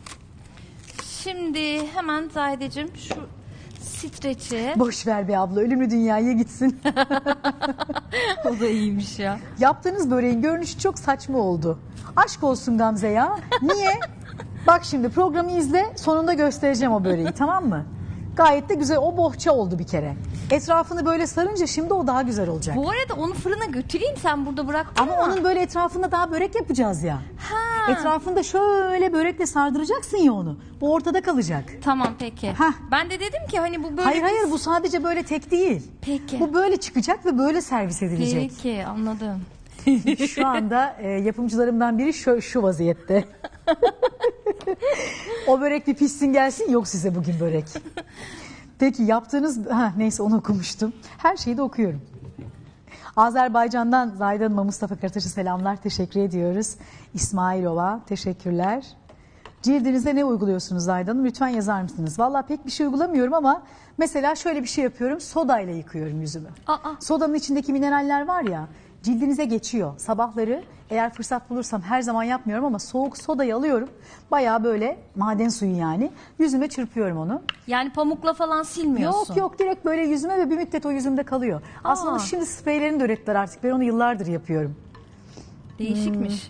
Şimdi hemen Zahideciğim şu streçi. Boş ver be abla, ölümlü dünyaya gitsin. O da iyiymiş ya. Yaptığınız böreğin görünüşü çok saçma oldu. Aşk olsun Gamze ya. Niye? Bak şimdi programı izle, sonunda göstereceğim o böreği, tamam mı? Gayet de güzel, o bohça oldu bir kere. Etrafını böyle sarınca şimdi o daha güzel olacak. Bu arada onu fırına götüreyim, sen burada bırak. Ama onun böyle etrafında daha börek yapacağız ya. Ha. Etrafında şöyle börekle sardıracaksın ya onu. Bu ortada kalacak. Tamam peki. Hah. Ben de dedim ki hani bu böyle Hayır bir- hayır bu sadece böyle tek değil. Peki. Bu böyle çıkacak ve böyle servis edilecek. Peki, anladım. Şu anda e, yapımcılarımdan biri şu, şu vaziyette. O börek bir pişsin gelsin, yok size bugün börek. Peki yaptığınız, ha, neyse onu okumuştum. Her şeyi de okuyorum. Azerbaycan'dan Zahide Hanım'a, Mustafa Karataş'a selamlar, teşekkür ediyoruz. İsmailova teşekkürler. Cildinize ne uyguluyorsunuz Zahide Hanım? Lütfen yazar mısınız? Vallahi pek bir şey uygulamıyorum ama mesela şöyle bir şey yapıyorum. Sodayla yıkıyorum yüzümü. Aa. Sodanın içindeki mineraller var ya, cildinize geçiyor. Sabahları eğer fırsat bulursam, her zaman yapmıyorum ama soğuk sodayı alıyorum. Bayağı böyle maden suyu yani. Yüzüme çırpıyorum onu. Yani pamukla falan silmiyorsun. Yok yok, direkt böyle yüzüme ve bir müddet o yüzümde kalıyor. Aslında Aa. onu şimdi spreylerini de ürettiler artık. Ben onu yıllardır yapıyorum. Değişikmiş.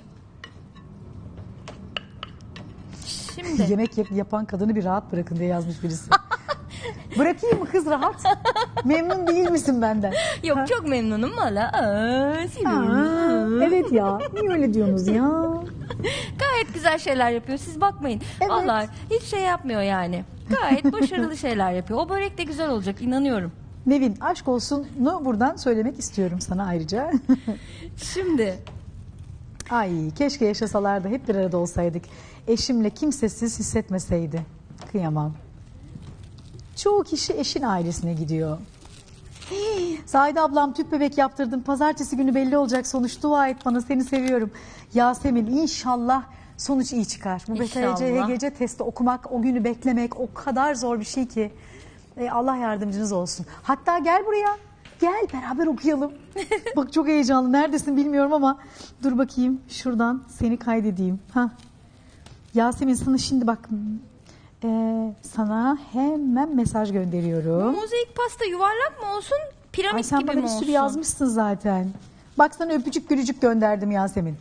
Şimdi Yemek yap- yapan kadını bir rahat bırakın diye yazmış birisi. Bırakayım mı kız rahat? Memnun değil misin benden? yok çok memnunum valla. Aa, seviyorum. Aa, evet ya. Niye öyle diyorsunuz ya? Gayet güzel şeyler yapıyor. Siz bakmayın. Evet. Vallahi hiç şey yapmıyor yani. Gayet başarılı şeyler yapıyor. O börek de güzel olacak, inanıyorum. Nevin, aşk olsun'u buradan söylemek istiyorum sana ayrıca. Şimdi Ay, keşke yaşasalar da hep bir arada olsaydık. Eşimle kimsesiz hissetmeseydi. Kıyamam. Çoğu kişi eşin ailesine gidiyor. Hii, Zahide ablam tüp bebek yaptırdım. Pazartesi günü belli olacak sonuç. Dua et bana, seni seviyorum. Yasemin, inşallah sonuç iyi çıkar. Bu B T C İnşallah. H G C testi okumak, o günü beklemek o kadar zor bir şey ki. E, Allah yardımcınız olsun. Hatta gel buraya. Gel beraber okuyalım. Bak çok heyecanlı. Neredesin bilmiyorum ama dur bakayım şuradan seni kaydedeyim. Hah. Yasemin, sana şimdi bak e, sana hemen mesaj bu gönderiyorum. mozaik pasta yuvarlak mı olsun, piramit Ay sen gibi bana mi bir olsun? sürü yazmışsın zaten. Bak sana öpücük gülücük gönderdim Yasemin.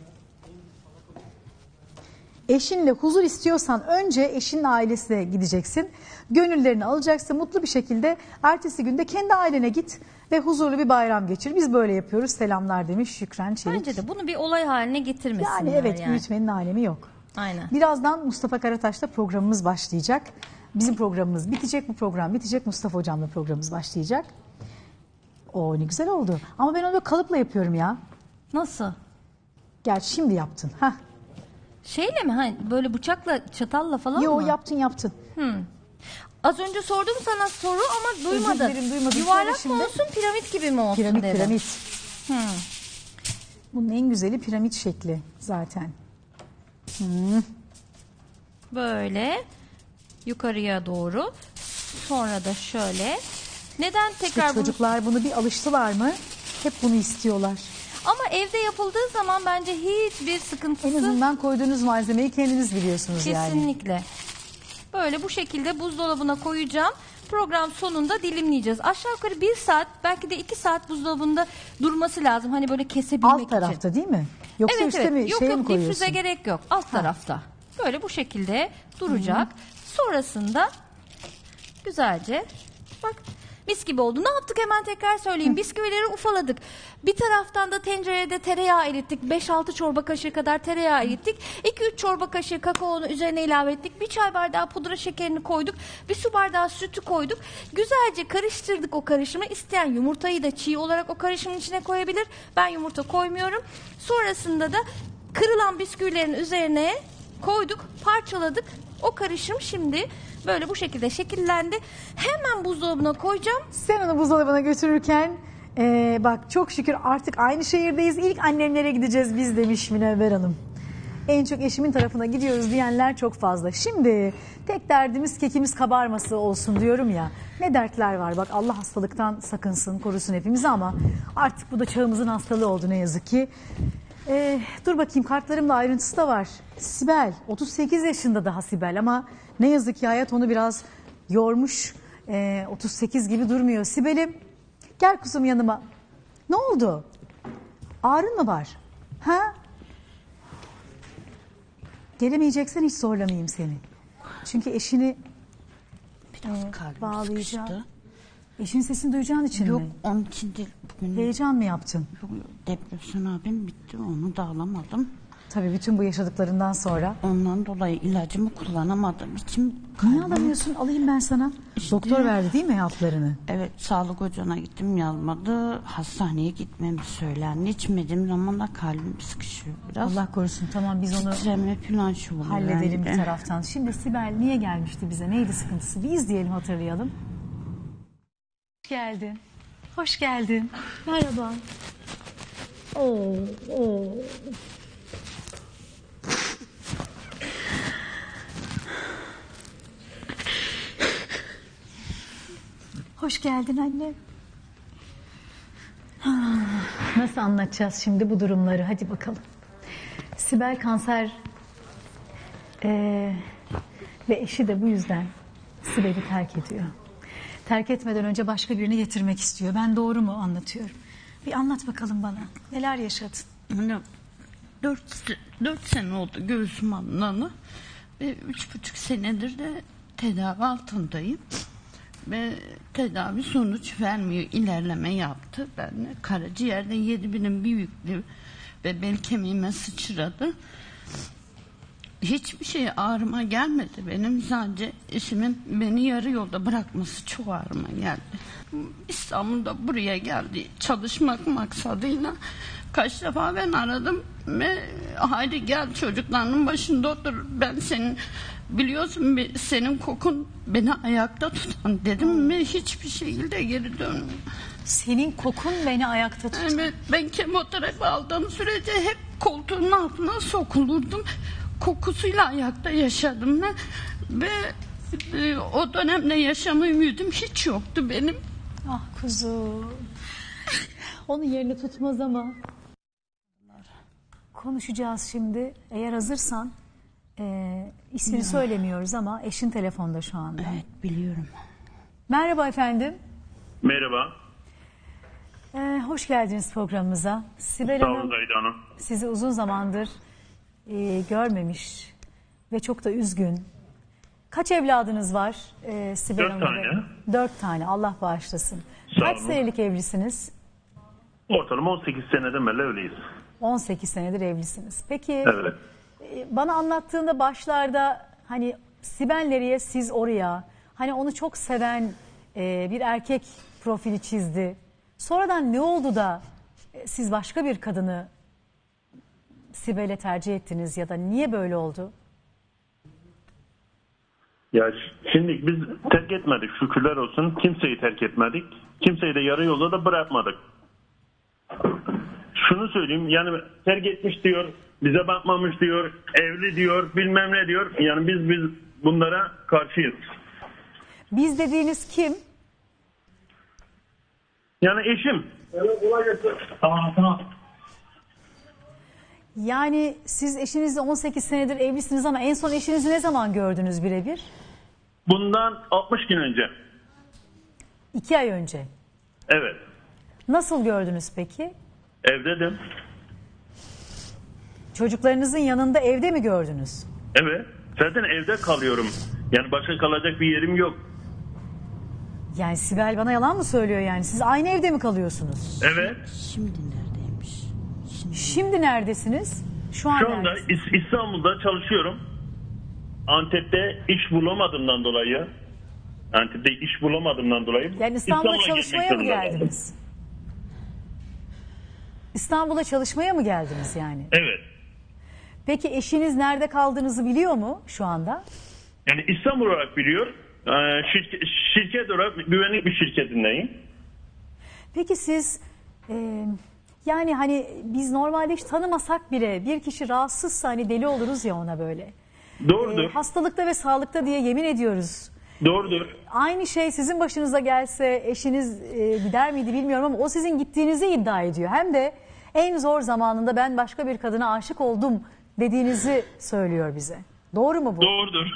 Eşinle huzur istiyorsan önce eşinin ailesine gideceksin. Gönüllerini alacaksın mutlu bir şekilde. Ertesi günde kendi ailene git ve huzurlu bir bayram geçir. Biz böyle yapıyoruz. Selamlar demiş Şükran Çelik. Bence de bunu bir olay haline getirmesinler Yani evet, yani. büyütmenin alemi yok. Aynen. Birazdan Mustafa Karataş'la programımız başlayacak. Bizim programımız bitecek, bu program bitecek. Mustafa Hocam'la programımız başlayacak. Oo, ne güzel oldu. Ama ben onu kalıpla yapıyorum ya. Nasıl? Gerçi şimdi yaptın. Hah. Şeyle mi? Hani böyle bıçakla, çatalla falan Yo, mı? yaptın yaptın. Az önce sordum sana soru ama duymadın. dilerim, duymadım. Yuvarlak Söyle şimdi. mı olsun, piramit gibi mi olsun Piramit dedim. piramit. Hı. Bunun en güzeli piramit şekli zaten. Böyle yukarıya doğru. Sonra da şöyle. Neden İşte tekrar bunu... çocuklar bunu bir alıştılar mı hep bunu istiyorlar. Ama evde yapıldığı zaman bence hiçbir sıkıntısı En azından koyduğunuz malzemeyi kendiniz biliyorsunuz yani. kesinlikle. Böyle bu şekilde buzdolabına koyacağım. Program sonunda dilimleyeceğiz. Aşağı yukarı bir saat, belki de iki saat buzdolabında durması lazım. Hani böyle kesebilmek Alt için. tarafta değil mi? Yoksa Evet üstte evet. mi Yok şeye mi yok, koyuyorsun? difrize gerek yok. Alt tarafta. Böyle bu şekilde duracak. Sonrasında güzelce bak mis gibi oldu. Ne yaptık hemen tekrar söyleyeyim. Bisküvileri ufaladık. Bir taraftan da tencerede tereyağı erittik. beş altı çorba kaşığı kadar tereyağı erittik. iki üç çorba kaşığı kakaonu üzerine ilave ettik. Bir çay bardağı pudra şekerini koyduk. Bir su bardağı sütü koyduk. Güzelce karıştırdık o karışımı. İsteyen yumurtayı da çiğ olarak o karışımın içine koyabilir. Ben yumurta koymuyorum. Sonrasında da kırılan bisküvilerin üzerine koyduk, parçaladık. O karışım şimdi böyle bu şekilde şekillendi. Hemen buzdolabına koyacağım. Sen onu buzdolabına götürürken eee, bak çok şükür artık aynı şehirdeyiz. İlk annemlere gideceğiz biz demiş Münevver Hanım. En çok eşimin tarafına gidiyoruz diyenler çok fazla. Şimdi tek derdimiz kekimiz kabarması olsun diyorum ya. Ne dertler var bak, Allah hastalıktan sakınsın, korusun hepimizi ama artık bu da çağımızın hastalığı oldu ne yazık ki. Ee, dur bakayım, kartlarımda ayrıntısı da var. Sibel otuz sekiz yaşında daha Sibel ama ne yazık ki hayat onu biraz yormuş. Ee, otuz sekiz gibi durmuyor. Sibel'im gel kuzum yanıma. Ne oldu? Ağrın mı var? Ha? Gelemeyeceksen hiç zorlamayayım seni. Çünkü eşini Biraz Ee, kalbim bağlayacağım. sıkıştı. eşinin sesini duyacağın için Yok mi? onun için değil. Bugün Heyecan mı yaptın? yok, depresyon abim bitti. Onu da alamadım. Tabii bütün bu yaşadıklarından sonra. Ondan dolayı ilacımı kullanamadığım için Niye kalbim- alamıyorsun? Alayım ben sana. İşte- Doktor verdi değil mi haplarını? Evet, sağlık ocağına gittim, yazmadı. Hastaneye gitmem söylendi. İçmediğim zaman da kalbim sıkışıyor biraz. Allah korusun. Tamam, biz onu Titreme falan şu oluyor. halledelim bir bende. taraftan. Şimdi Sibel niye gelmişti bize? Neydi sıkıntısı? Bir izleyelim, hatırlayalım. Hoş geldin. Hoş geldin. Merhaba. Oo, oo. Hoş geldin anne. Ah, Nasıl anlatacağız şimdi bu durumları? Hadi bakalım. Sibel kanser ee, ve eşi de bu yüzden Sibel'i terk ediyor. Terk etmeden önce başka birini getirmek istiyor. Ben doğru mu anlatıyorum? Bir anlat bakalım bana. Neler yaşadın? Hani dört, dört sene oldu göğsüm alınalı. Ve üç buçuk senedir de tedavi altındayım. Ve tedavi sonuç vermiyor. İlerleme yaptı. Ben de karaciğerde yedi binin bir yüklü ve bel kemiğime sıçradı. Hiçbir şey ağrıma gelmedi benim. Sadece eşimin beni yarı yolda bırakması çok ağrıma geldi. İstanbul'da buraya geldi çalışmak maksadıyla. Kaç defa ben aradım ve haydi gel çocuklarının başında otur. Ben senin biliyorsun senin kokun beni ayakta tutan dedim ve hiçbir şekilde geri dönmüyor. Senin kokun beni ayakta tutan. Evet, ben kemoterapi aldığım sürece hep koltuğun altına sokulurdum. Kokusuyla ayakta yaşadım ve, ve e, o dönemde yaşama ümidim hiç yoktu benim. Ah kuzum. Onun yerini tutmaz ama. Konuşacağız şimdi. Eğer hazırsan e, ismini ya. söylemiyoruz ama eşin telefonda şu anda. Evet biliyorum. Merhaba efendim. Merhaba. Ee, hoş geldiniz programımıza. Sibel Sağ Hanım olun Zahide Hanım. sizi uzun zamandır e, görmemiş ve çok da üzgün. Kaç evladınız var e, Sibel Dört Hanım'da? tane. Dört tane. Allah bağışlasın. Sağ Kaç olun. senelik evlisiniz? Ortalama on sekiz seneden beri evliyiz. on sekiz senedir evlisiniz. Peki Evet. e, bana anlattığında başlarda hani Sibel nereye siz oraya, hani onu çok seven e, bir erkek profili çizdi. Sonradan ne oldu da e, siz başka bir kadını Sibel'e tercih ettiniz ya da niye böyle oldu? Ya ş- şimdi biz terk etmedik şükürler olsun. Kimseyi terk etmedik. Kimseyi de yarı yolda da bırakmadık. Şunu söyleyeyim yani terk etmiş diyor, bize bakmamış diyor, evli diyor, bilmem ne diyor. Yani biz biz bunlara karşıyız. Biz dediğiniz kim? Yani eşim. Evet, kolay gelsin. Tamam, tamam. Yani siz eşinizle on sekiz senedir evlisiniz ama en son eşinizi ne zaman gördünüz birebir? Bundan altmış gün önce. İki ay önce. Evet. Nasıl gördünüz peki? Evdedim. Çocuklarınızın yanında evde mi gördünüz? Evet. Zaten evde kalıyorum. Yani başka kalacak bir yerim yok. Yani Sibel bana yalan mı söylüyor yani? Siz aynı evde mi kalıyorsunuz? Evet. Şimdi neredeymiş? Şimdi, Şimdi neredesiniz? Şu an Şu anda neredesiniz? İs- İstanbul'da çalışıyorum. Antep'te iş bulamadığımdan dolayı Antep'te iş bulamadığımdan dolayı Yani İstanbul'a İstanbul'a çalışmaya gelmek mı zorunda kaldım. geldiniz? İstanbul'a çalışmaya mı geldiniz yani? Evet. Peki eşiniz nerede kaldığınızı biliyor mu şu anda? Yani İstanbul olarak biliyor. Ee, şirket, şirket olarak güvenlik bir şirketindeyim. Peki siz e, yani hani biz normalde hiç tanımasak bile bir kişi rahatsızsa hani deli oluruz ya ona böyle. Doğrudur. E, hastalıkta ve sağlıkta diye yemin ediyoruz. Doğrudur. Aynı şey sizin başınıza gelse eşiniz e, gider miydi bilmiyorum ama o sizin gittiğinizi iddia ediyor. Hem de en zor zamanında ben başka bir kadına aşık oldum dediğinizi söylüyor bize. Doğru mu bu? Doğrudur.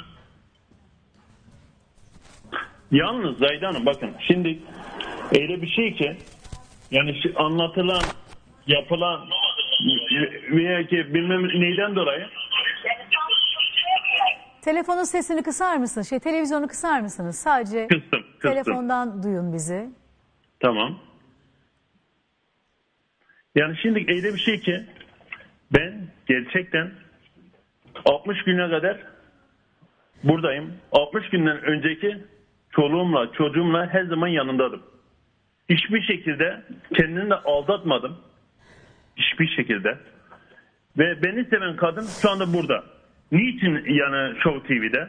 Yalnız Zahide Hanım bakın şimdi öyle bir şey ki yani şu anlatılan yapılan veya ki bilmem neyden dolayı Telefonun sesini kısar mısınız? Şey televizyonu kısar mısınız? Sadece kıstım, kıstım. telefondan duyun bizi. Tamam. Yani şimdi öyle bir şey ki ben gerçekten altmış güne kadar buradayım. altmış günden önceki çoluğumla çocuğumla her zaman yanındaydım. Hiçbir şekilde kendini de aldatmadım. Hiçbir şekilde. Ve beni seven kadın şu anda burada. Niçin yani Show T V'de?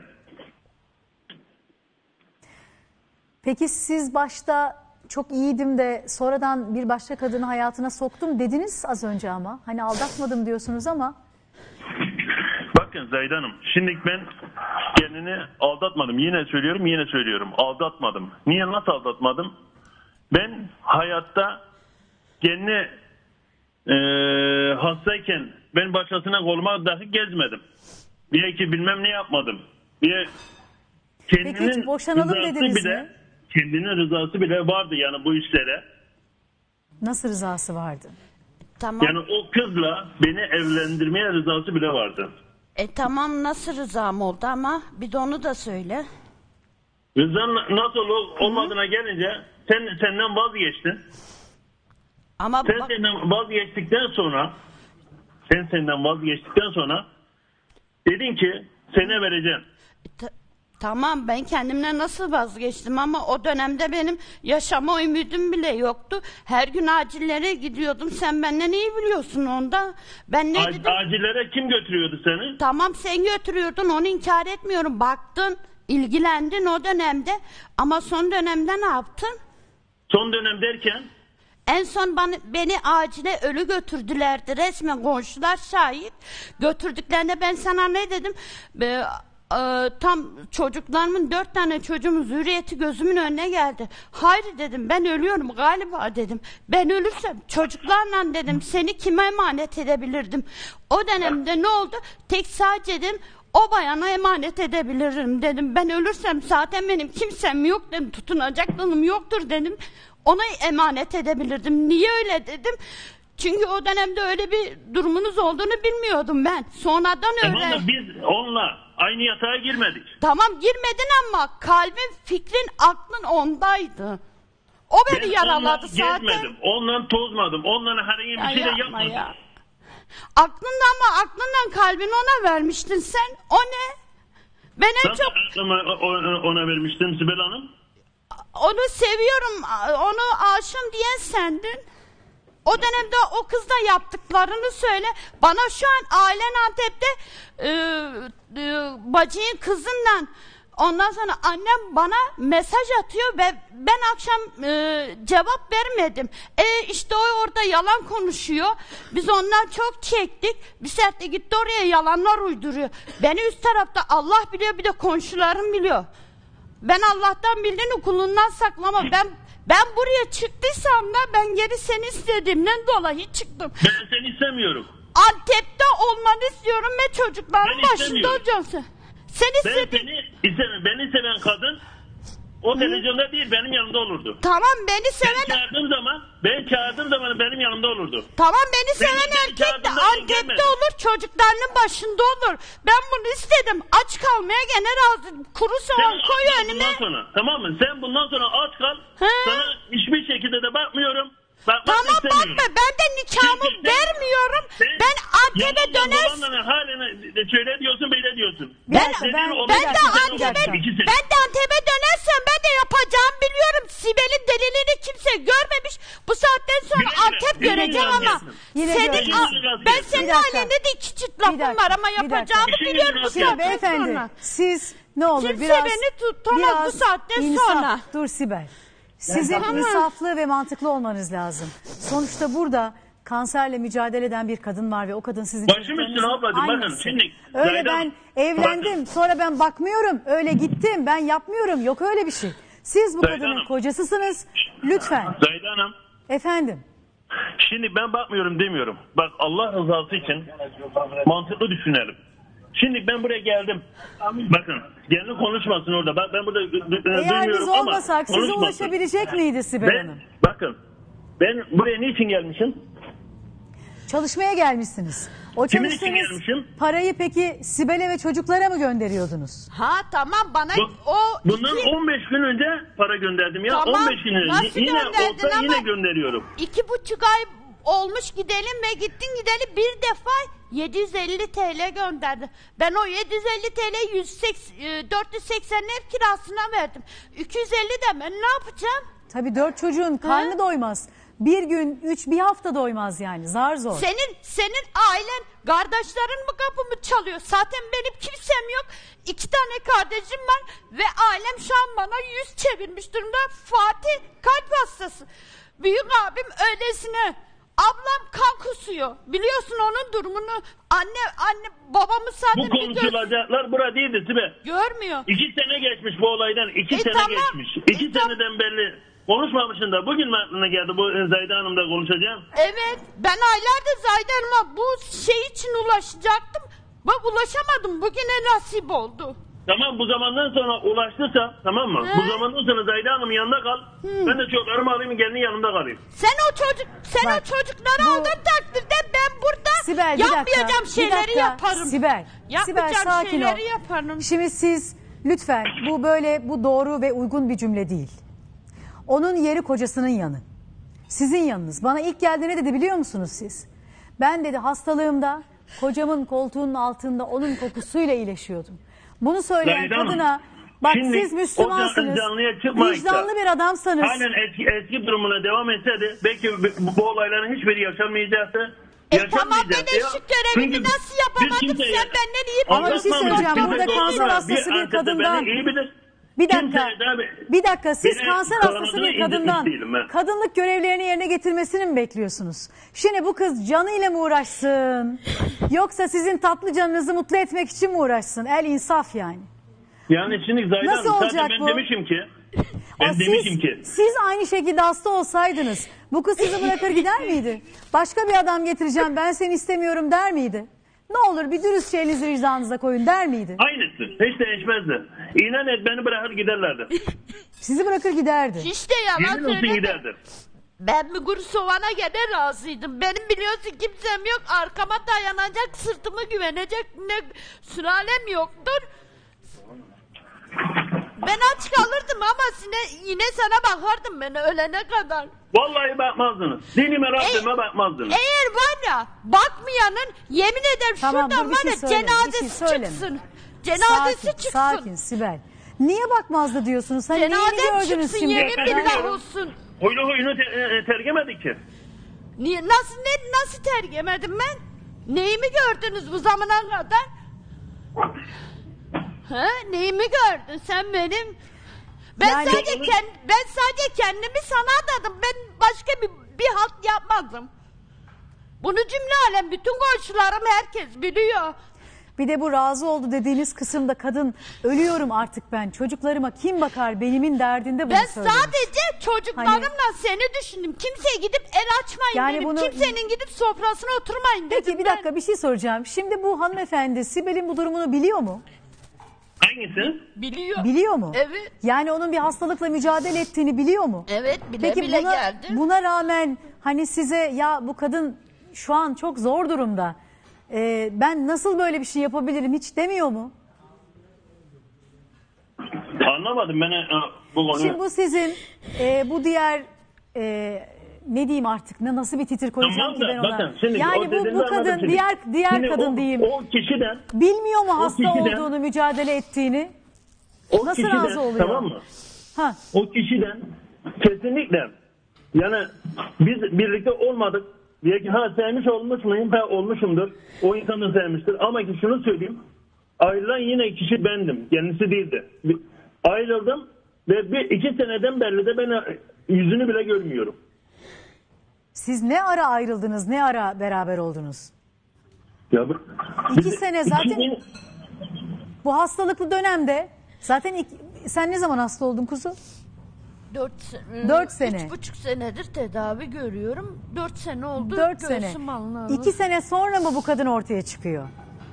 Peki siz başta çok iyiydim de sonradan bir başka kadını hayatına soktum dediniz az önce ama. Hani aldatmadım diyorsunuz ama. Bakın Zahide Hanım, şimdi ben kendini aldatmadım. Yine söylüyorum, yine söylüyorum. Aldatmadım. Niye, nasıl aldatmadım? Ben hayatta kendi e, hastayken ben başkasına koluma dahi gezmedim. Bir ki bilmem ne yapmadım. Bir kendinin Peki hiç boşanalım rızası dediniz bile, mi? kendinin rızası bile vardı yani bu işlere. Nasıl rızası vardı? Tamam. Yani o kızla beni evlendirmeye rızası bile vardı. E tamam, nasıl rızam oldu ama bir de onu da söyle. Rızan nasıl ol- olmadığına gelince sen senden vazgeçtin. Ama Sen bak, senden vazgeçtikten sonra sen senden vazgeçtikten sonra dedin ki sana vereceğim. ta- tamam, ben kendimden nasıl vazgeçtim ama o dönemde benim yaşama ümidim bile yoktu. Her gün acillere gidiyordum. Sen benden iyi biliyorsun onda. Ben ne A- dedim? acillere kim götürüyordu seni? Tamam, sen götürüyordun, onu inkar etmiyorum. Baktın, ilgilendin o dönemde. Ama son dönemde ne yaptın? Son dönem derken En son bana, beni acile ölü götürdülerdi. Resmen komşular şahit. Götürdüklerinde ben sana ne dedim? Be, e, tam çocuklarımın dört tane çocuğumun zürriyeti gözümün önüne geldi. Hayır dedim, ben ölüyorum galiba dedim. Ben ölürsem çocuklarla dedim seni kime emanet edebilirdim? O dönemde ne oldu? Tek sadece dedim o bayana emanet edebilirim dedim. Ben ölürsem zaten benim kimsem yok dedim. Tutunacak dalım yoktur dedim. Ona emanet edebilirdim. Niye öyle dedim? Çünkü o dönemde öyle bir durumunuz olduğunu bilmiyordum ben. Sonradan tamam öyle. da biz onunla aynı yatağa girmedik. Tamam, girmedin ama kalbin, fikrin, aklın ondaydı. O beni Ben yaraladı onunla zaten. gezmedim. Onunla tozmadım. Onunla herhangi bir Ya şey de yapma yapmadım. ya. Aklında ama aklından kalbini ona vermiştin sen. O ne? Ben en Nasıl çok aklımı ona, ona vermiştim Sibel Hanım? onu seviyorum, onu aşığım diyen sendin. O dönemde o kızla yaptıklarını söyle. Bana şu an ailen Antep'te e, e, bacının kızından, ondan sonra annem bana mesaj atıyor ve ben akşam e, cevap vermedim. E işte o orada yalan konuşuyor. Biz ondan çok çektik. Bir saatte gitti oraya yalanlar uyduruyor. Beni üst tarafta Allah biliyor, bir de komşularım biliyor. Ben Allah'tan bildiğini kulundan saklama. Ben ben buraya çıktıysam da ben geri seni istediğimden dolayı çıktım. Ben seni istemiyorum. Antep'te olmanı istiyorum ve çocukların Ben başında istemiyorum. olacaksın. Sen Ben istedin. seni istemem. Beni seven kadın o televizyonda değil benim yanımda olurdu. Tamam, beni Ben seven çağırdığım zaman ben çağırdığım zaman benim yanımda olurdu. tamam beni seven seni erkek de çağırdığımda ben Antep'te gelmedim. olur, çocuklarının başında olur. Ben bunu istedim. Aç kalmaya gene razıyım. Kuru soğan Sen koy aç kal önüme. bundan sonra. Tamam mı? Sen bundan sonra aç kal. He. Sana hiçbir şekilde de bakmıyorum. Bakmak Tamam, istemiyorum. bakma, ben de nikahımı Çünkü sen- vermiyorum. sen Ben Antep'e yalanla dönersin. dolanla halen şöyle diyorsun böyle diyorsun. Bir Ben, dakika, Senin ben- o- ben bir de dakika, bir Antep'e dakika. İki sene. ben de Antep'e dönersem ben de yapacağımı biliyorum. Sibel'in delilini kimse görmemiş. Bu saatten sonra Güle güle, Antep güle güle göreceğim ama razı gelsin. Yine senin göreceğiz. a- Güle güle ben razı senin gelsin. Bir dakika. ailende de iki çift lafım Bir dakika, var ama bir dakika. yapacağımı İşin biliyorum bu gücün rast Şimdi saatten beyefendi sonra. siz ne olur Kimse biraz beni tutamaz bu saatten insaf. sonra. Dur Sibel. Sizin Tamam. insaflı ve mantıklı olmanız lazım. Sonuçta burada kanserle mücadele eden bir kadın var ve o kadın sizin Başım çocuklarınızın üstüne ablacığım, bakın annesi. şimdi Öyle Zahide ben Hanım, evlendim bakın. sonra ben bakmıyorum öyle gittim ben yapmıyorum yok öyle bir şey. Siz bu Zahide kadının Hanım. kocasısınız lütfen Zahide Hanım. efendim. Şimdi ben bakmıyorum demiyorum. Bak Allah rızası için mantıklı düşünelim. Şimdi ben buraya geldim. Bakın gelin konuşmasın orada. Bak ben burada Eğer duymuyorum biz ama olmasak size konuşmasın. ulaşabilecek miydi Sibel Ben, Hanım? bakın ben buraya niçin gelmişim? Çalışmaya gelmişsiniz. O Kimin için çalıştığınız gelmişim? parayı peki Sibel'e ve çocuklara mı gönderiyordunuz? Ha tamam, bana Bu, o bundan iki, on beş gün önce para gönderdim ya. Tamam, on beş gün önce. nasıl Yine gönderdin olsa ama- yine gönderiyorum. iki buçuk ay olmuş gidelim ve gittin gideli bir defa yedi yüz elli TL gönderdi. Ben o yedi yüz elli TL yüz seksen, dört yüz seksen ev kirasına verdim. iki yüz elli de ben ne yapacağım? Tabii dört çocuğun karnı doymaz. Bir gün, üç, bir hafta doymaz yani. Zar zor. Senin senin ailen, kardeşlerin mi kapımı çalıyor? Zaten benim kimsem yok. İki tane kardeşim var ve ailem şu an bana yüz çevirmiş durumda. Fatih kalp hastası. Büyük abim öylesine. Ablam kan kusuyor. Biliyorsun onun durumunu. Anne anne babamı zaten Bu bir gö- konuşulacaklar bura değildi Sibe. görmüyor. İki sene geçmiş bu olaydan. İki E sene tamam, geçmiş. İki e tamam. seneden belli konuşmamışsın da bugün mü aklına geldi bu Zahide Hanım'la konuşacağım? Evet, ben aylardır Zahide Hanım'a bu şey için ulaşacaktım. Bak ulaşamadım, bugüne nasip oldu. Tamam, bu zamandan sonra ulaştıysa, tamam mı? He. Bu zamandan sonra Zahide Hanım'ın yanında kal. Hı. Ben de çocuklarımı alayım, kendi yanımda kalayım. Sen o çocuk, sen Bak, o çocukları bu- aldığın takdirde ben burada Sibel bir dakika. yapmayacağım bir şeyleri dakika. yaparım. Sibel. Yapmayacağım Sibel sakin şeyleri ol. yaparım. Şimdi siz lütfen bu böyle bu doğru ve uygun bir cümle değil. Onun yeri kocasının yanı. Sizin yanınız. Bana ilk geldiğinde dedi biliyor musunuz siz? Ben dedi hastalığımda kocamın koltuğunun altında onun kokusuyla iyileşiyordum. Bunu söyleyen Zahide Hanım, kadına bak şimdi siz o Müslümansınız. canlıya çıkmayıp da Vicdanlı bir adamsanız. Aynen eski, eski durumuna devam etseydi belki bu, bu olayların hiçbiri yaşanmayacaktı. E tamam, ben eşlik görevimi Çünkü nasıl biz yapamadım, kimseye- sen benden iyi Ama bir şey Anlatmamış, söyleyeceğim. kimse Burada kanser sormaz. hastası bir arkadaş da kadından- beni iyi bilir. Bir dakika. Kimseye de- Bir dakika siz Beni kanser hastası kanadını bir kadından incitmiş değilim ben. kadınlık görevlerini yerine getirmesini mi bekliyorsunuz? Şimdi bu kız canıyla mı uğraşsın? Yoksa sizin tatlı canınızı mutlu etmek için mi uğraşsın? El insaf yani. Yani şimdi Zahide Nasıl Hanım, olacak zaten ben bu? demişim ki ben Aa, demişim siz, ki siz aynı şekilde hasta olsaydınız bu kız sizi bırakır gider miydi? Başka bir adam getireceğim ben seni istemiyorum der miydi? Ne olur bir dürüst şeyinizi vicdanınıza koyun der miydi? aynısı hiç değişmezdi. İnan et beni bırakır giderlerdi. Sizi bırakır giderdi. Hiç de yalan Yemin olsun söyleme. giderdi. Ben bir kuru soğana gene razıydım. Benim biliyorsun kimsem yok. Arkama dayanacak, sırtıma güvenecek ne sülalem yoktur. Ben aç kalırdım ama yine, yine sana bakardım ben ölene kadar. Vallahi bakmazdınız. Dinime Rabbime bakmazdınız. Eğer var ya bakmayanın yemin ederim Tamam, şuradan dur, bir var şey ya söyleme, bir cenazesi şey söyleme. çıksın. Cenazesi sakin, çıksın. sakin Sibel. Niye bakmazdı diyorsunuz? Hani neyini Cenazem gördünüz çıksın şimdi? yemin Ben billah biliyorum. olsun. Huylu huyunu te- e, tergemedik ki. Niye, nasıl ne, nasıl tergemedim ben? Neyimi gördünüz bu zamana kadar? Ha, neyimi gördün sen benim? Ben Yani- sadece kend, ben sadece kendimi sana adadım. Ben başka bir bir halt yapmadım. Bunu cümle alem bütün komşularım herkes biliyor. Bir de bu razı oldu dediğiniz kısımda kadın ölüyorum artık ben çocuklarıma kim bakar benimin derdinde bunu Ben söylemiş. sadece çocuklarımla seni düşündüm. Kimseye gidip el açmayın Yani dedim. bunu- Kimsenin gidip sofrasına oturmayın dedim. Peki bir ben. dakika bir şey soracağım. Şimdi bu hanımefendi Sibel'in bu durumunu biliyor mu? Hangisi? Biliyor. Biliyor mu? Evet. Yani onun bir hastalıkla mücadele ettiğini biliyor mu? Evet bile Peki bile buna, geldi. buna rağmen hani size ya bu kadın şu an çok zor durumda. Ee, ben nasıl böyle bir şey yapabilirim hiç demiyor mu? Anlamadım ben e, bu konuyu. Şimdi bu sizin e, bu diğer e, ne diyeyim artık ne nasıl bir titir koyacağım Tamam ki da ben ona. bakın şimdi Yani o bu, dediğini bu anladım kadın şimdi. diğer diğer Şimdi kadın o, diyeyim. O kişiden Bilmiyor mu hasta kişiden- olduğunu mücadele ettiğini? o Nasıl kişiden, razı oluyor? tamam mı? Ha. O kişiden kesinlikle yani biz birlikte olmadık diye ki ha sevmiş olmuş muyum? Ha olmuşumdur. O insan da sevmiştir. Ama ki şunu söyleyeyim. Ayrılan yine kişi bendim. Kendisi değildi. Bir- Ayrıldım ve bir iki seneden beri de ben yüzünü bile görmüyorum. Siz ne ara ayrıldınız ne ara beraber oldunuz? Ya bu, İki biz- sene zaten- iki bin- Bu hastalıklı dönemde zaten ilk- sen ne zaman hasta oldun kuzu? Dört, se- Dört sene. Üç buçuk senedir tedavi görüyorum. Dört sene oldu. Dört sene. göğsüm alındı. İki sene sonra mı bu kadın ortaya çıkıyor?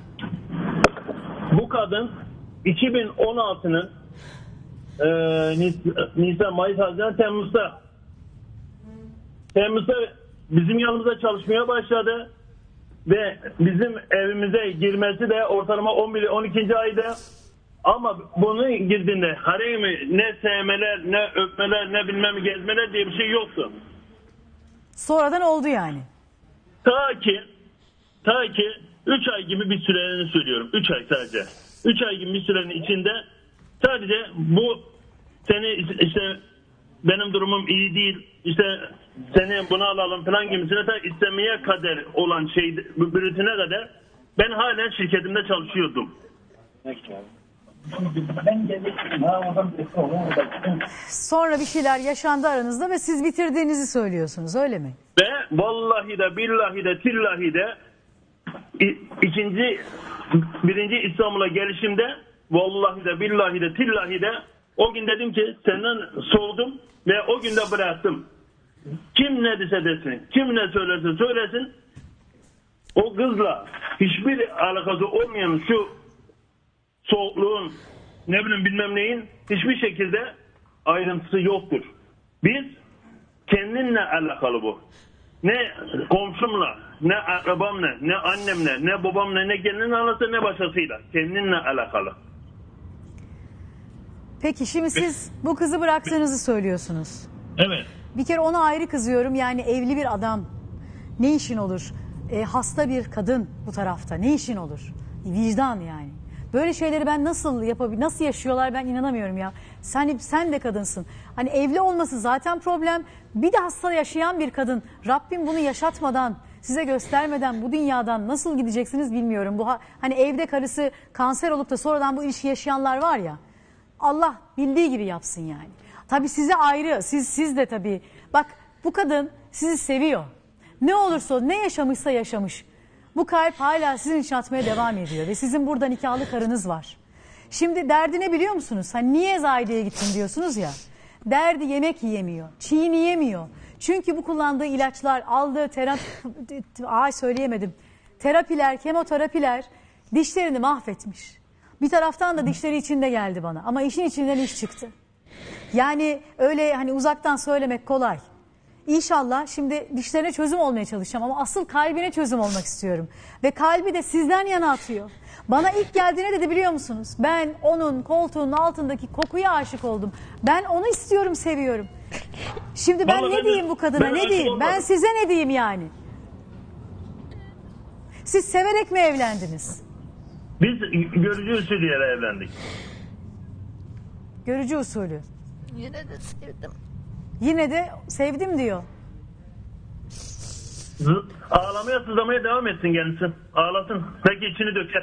Bu kadın iki bin on altının e, Nis- Nisan, Mayıs, Haziran, Temmuz'da Temmuz'da bizim yanımıza çalışmaya başladı ve bizim evimize girmesi de ortalama on bir on ikinci ayda, ama bunu girdiğinde haremi ne sevmeler ne öpmeler ne bilmem gezmeler diye bir şey yoktu. Sonradan oldu yani. Ta ki ta ki üç ay gibi bir süreni söylüyorum. üç ay sadece. üç ay gibi bir sürenin içinde sadece bu seni işte benim durumum iyi değil, işte seni bunu alalım falan gibisine ta istemeye kadar olan şey bürütüne kadar ben halen şirketimde çalışıyordum. Sonra bir şeyler yaşandı aranızda ve siz bitirdiğinizi söylüyorsunuz öyle mi? Ve vallahi de billahi de tillahi de i- ikinci birinci İstanbul'a gelişimde vallahi de billahi de tillahi de O gün dedim ki senden soğudum ve o gün de bıraktım. Kim ne dese desin, kim ne söylerse söylesin, o kızla hiçbir alakası olmayan şu soğukluğun, ne bileyim bilmem neyin hiçbir şekilde ayrıntısı yoktur. Biz kendinle alakalı bu. Ne komşumla, ne akrabamla, ne annemle, ne babamla, ne kendinle alakalı, ne başkasıyla. Kendinle alakalı. Peki şimdi siz bu kızı bıraktığınızı söylüyorsunuz. Evet. Bir kere ona ayrı kızıyorum. Yani evli bir adam ne işin olur? E, hasta bir kadın bu tarafta ne işin olur? Vicdan yani. Böyle şeyleri ben nasıl yapabilirim? Nasıl yaşıyorlar ben inanamıyorum ya. Sen sen de kadınsın. Hani evli olması zaten problem. Bir de hasta yaşayan bir kadın. Rabbim bunu yaşatmadan, size göstermeden bu dünyadan nasıl gideceksiniz bilmiyorum. Bu hani evde karısı kanser olup da sonradan bu ilişki yaşayanlar var ya. Allah bildiği gibi yapsın yani. Tabii size ayrı. Siz siz de tabii. Bak bu kadın sizi seviyor. Ne olursa ne yaşamışsa yaşamış. Bu kalp hala sizin için atmaya devam ediyor ve sizin burada nikahlı karınız var. Şimdi derdi ne biliyor musunuz? Hani niye Zahide'ye gittin diyorsunuz ya. Derdi yemek yiyemiyor, çiğneyemiyor. Çünkü bu kullandığı ilaçlar, aldığı terapi, ay söyleyemedim. Terapiler, kemoterapiler dişlerini mahvetmiş. Bir taraftan da dişleri içinde geldi bana ama işin içinden iş çıktı. Yani öyle hani uzaktan söylemek kolay. İnşallah şimdi dişlerine çözüm olmaya çalışacağım ama asıl kalbine çözüm olmak istiyorum. Ve kalbi de sizden yana atıyor. Bana ilk geldiğine dedi biliyor musunuz? Ben onun koltuğunun altındaki kokuya aşık oldum. Ben onu istiyorum, seviyorum. Şimdi ben Vallahi ne ben- diyeyim bu kadına, ben ne aşık diyeyim? olmadım. Ben size ne diyeyim yani? Siz severek mi evlendiniz? Biz görücü usulüyle evlendik. Görücü usulü. Yine de sevdim. Yine de sevdim diyor. Z- Ağlamaya sızlamaya devam etsin kendisi. Ağlasın. Belki içini döker.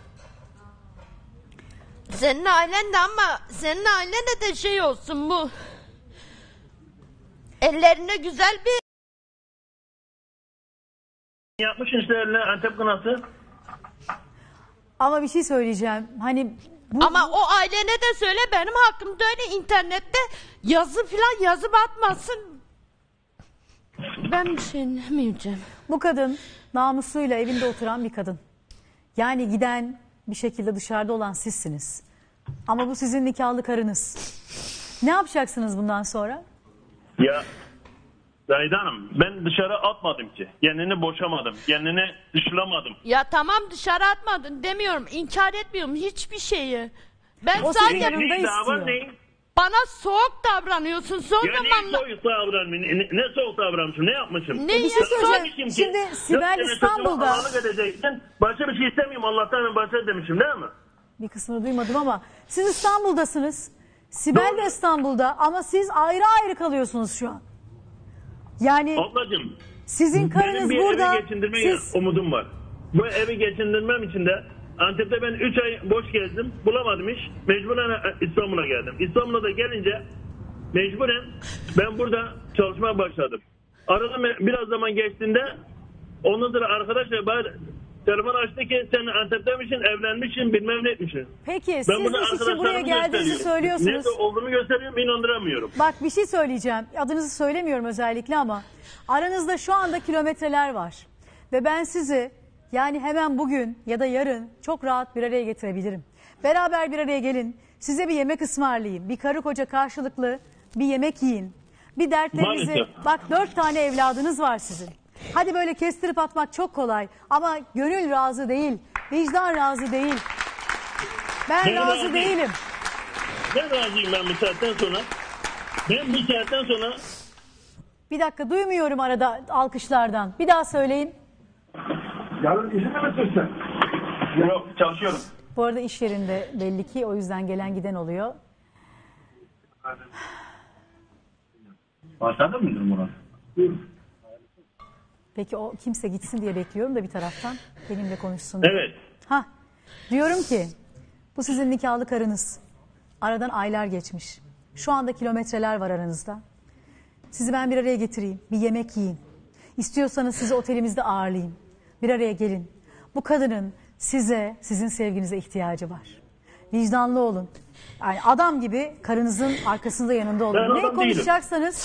Senin ailen de ama senin ailene de şey olsun bu. Ellerine güzel bir... Yapmış işte eline Antep kınası. Ama bir şey söyleyeceğim. Hani bu, Ama o ailene de söyle benim hakkımda öyle internette yazı falan yazıp atmasın. Ben bir şey demeyeceğim. bu kadın namusuyla evinde oturan bir kadın. Yani giden bir şekilde dışarıda olan sizsiniz. Ama bu sizin nikahlı karınız. Ne yapacaksınız bundan sonra? Ya Zahide Hanım ben dışarı atmadım ki. Kendini boşamadım. Kendini dışlamadım. Ya tamam dışarı atmadın demiyorum. İnkar etmiyorum hiçbir şeyi. Ben O sadece senin yanında Ne dava istiyor. ne? bana soğuk davranıyorsun. Son Ya ne zamanla... soğuk davranmışım? Ne, ne soğuk davranmışım? Ne yapmışım? Ne Bir şey ya? söyleyeceğim. Demişim ki, Şimdi dört Sibel sene çocuğuma İstanbul'da, havalık edeceksin. Başka bir şey istemiyorum. Allah'tan başka demişim değil mi? bir kısmını duymadım ama siz İstanbul'dasınız. Sibel de İstanbul'da ama siz ayrı ayrı kalıyorsunuz şu an. Yani Ablacığım. sizin karınız Benim bir burada. evi geçindirme Siz, umudum var. Bu evi geçindirmem için de Antep'te ben üç ay boş gezdim. Bulamadım iş. Mecburen İstanbul'a geldim. İstanbul'a da gelince mecburen ben burada çalışmaya başladım. Arada biraz zaman geçtiğinde ondan sonra arkadaşlar bana telefon açtı ki sen Antep'temişsin, evlenmişsin, bilmem ne etmişsin. peki siz Ben bunu iş için buraya arkadaşlarıma geldiğinizi gösteriyorum. söylüyorsunuz. Nerede olduğumu gösteriyorum, inandıramıyorum. Bak bir şey söyleyeceğim. Adınızı söylemiyorum özellikle ama aranızda şu anda kilometreler var. Ve ben sizi yani hemen bugün ya da yarın çok rahat bir araya getirebilirim. Beraber bir araya gelin. Size bir yemek ısmarlayayım. Bir karı koca karşılıklı bir yemek yiyin. Bir dertlerinizi... Maalesef. Bak dört tane evladınız var sizin. Hadi böyle kestirip atmak çok kolay. Ama gönül razı değil. Vicdan razı değil. Ben Ben razı razıyım. değilim. Ben razıyım ben bu saatten sonra. Ben bu saatten sonra Bir dakika duymuyorum arada alkışlardan. Bir daha söyleyin. Yarın izin mi misin sen? yok çalışıyorum. Bu arada iş yerinde belli ki o yüzden gelen giden oluyor. Başladın mıydın Murat? Peki o kimse gitsin diye bekliyorum da bir taraftan benimle konuşsun diye. Evet. Ha, diyorum ki bu sizin nikahlı karınız. Aradan aylar geçmiş. Şu anda kilometreler var aranızda. Sizi ben bir araya getireyim. Bir yemek yiyin. İstiyorsanız sizi otelimizde ağırlayayım. Bir araya gelin. Bu kadının size, sizin sevginize ihtiyacı var. Vicdanlı olun. Yani adam gibi karınızın arkasında yanında olun. Ben Ne adam konuşacaksanız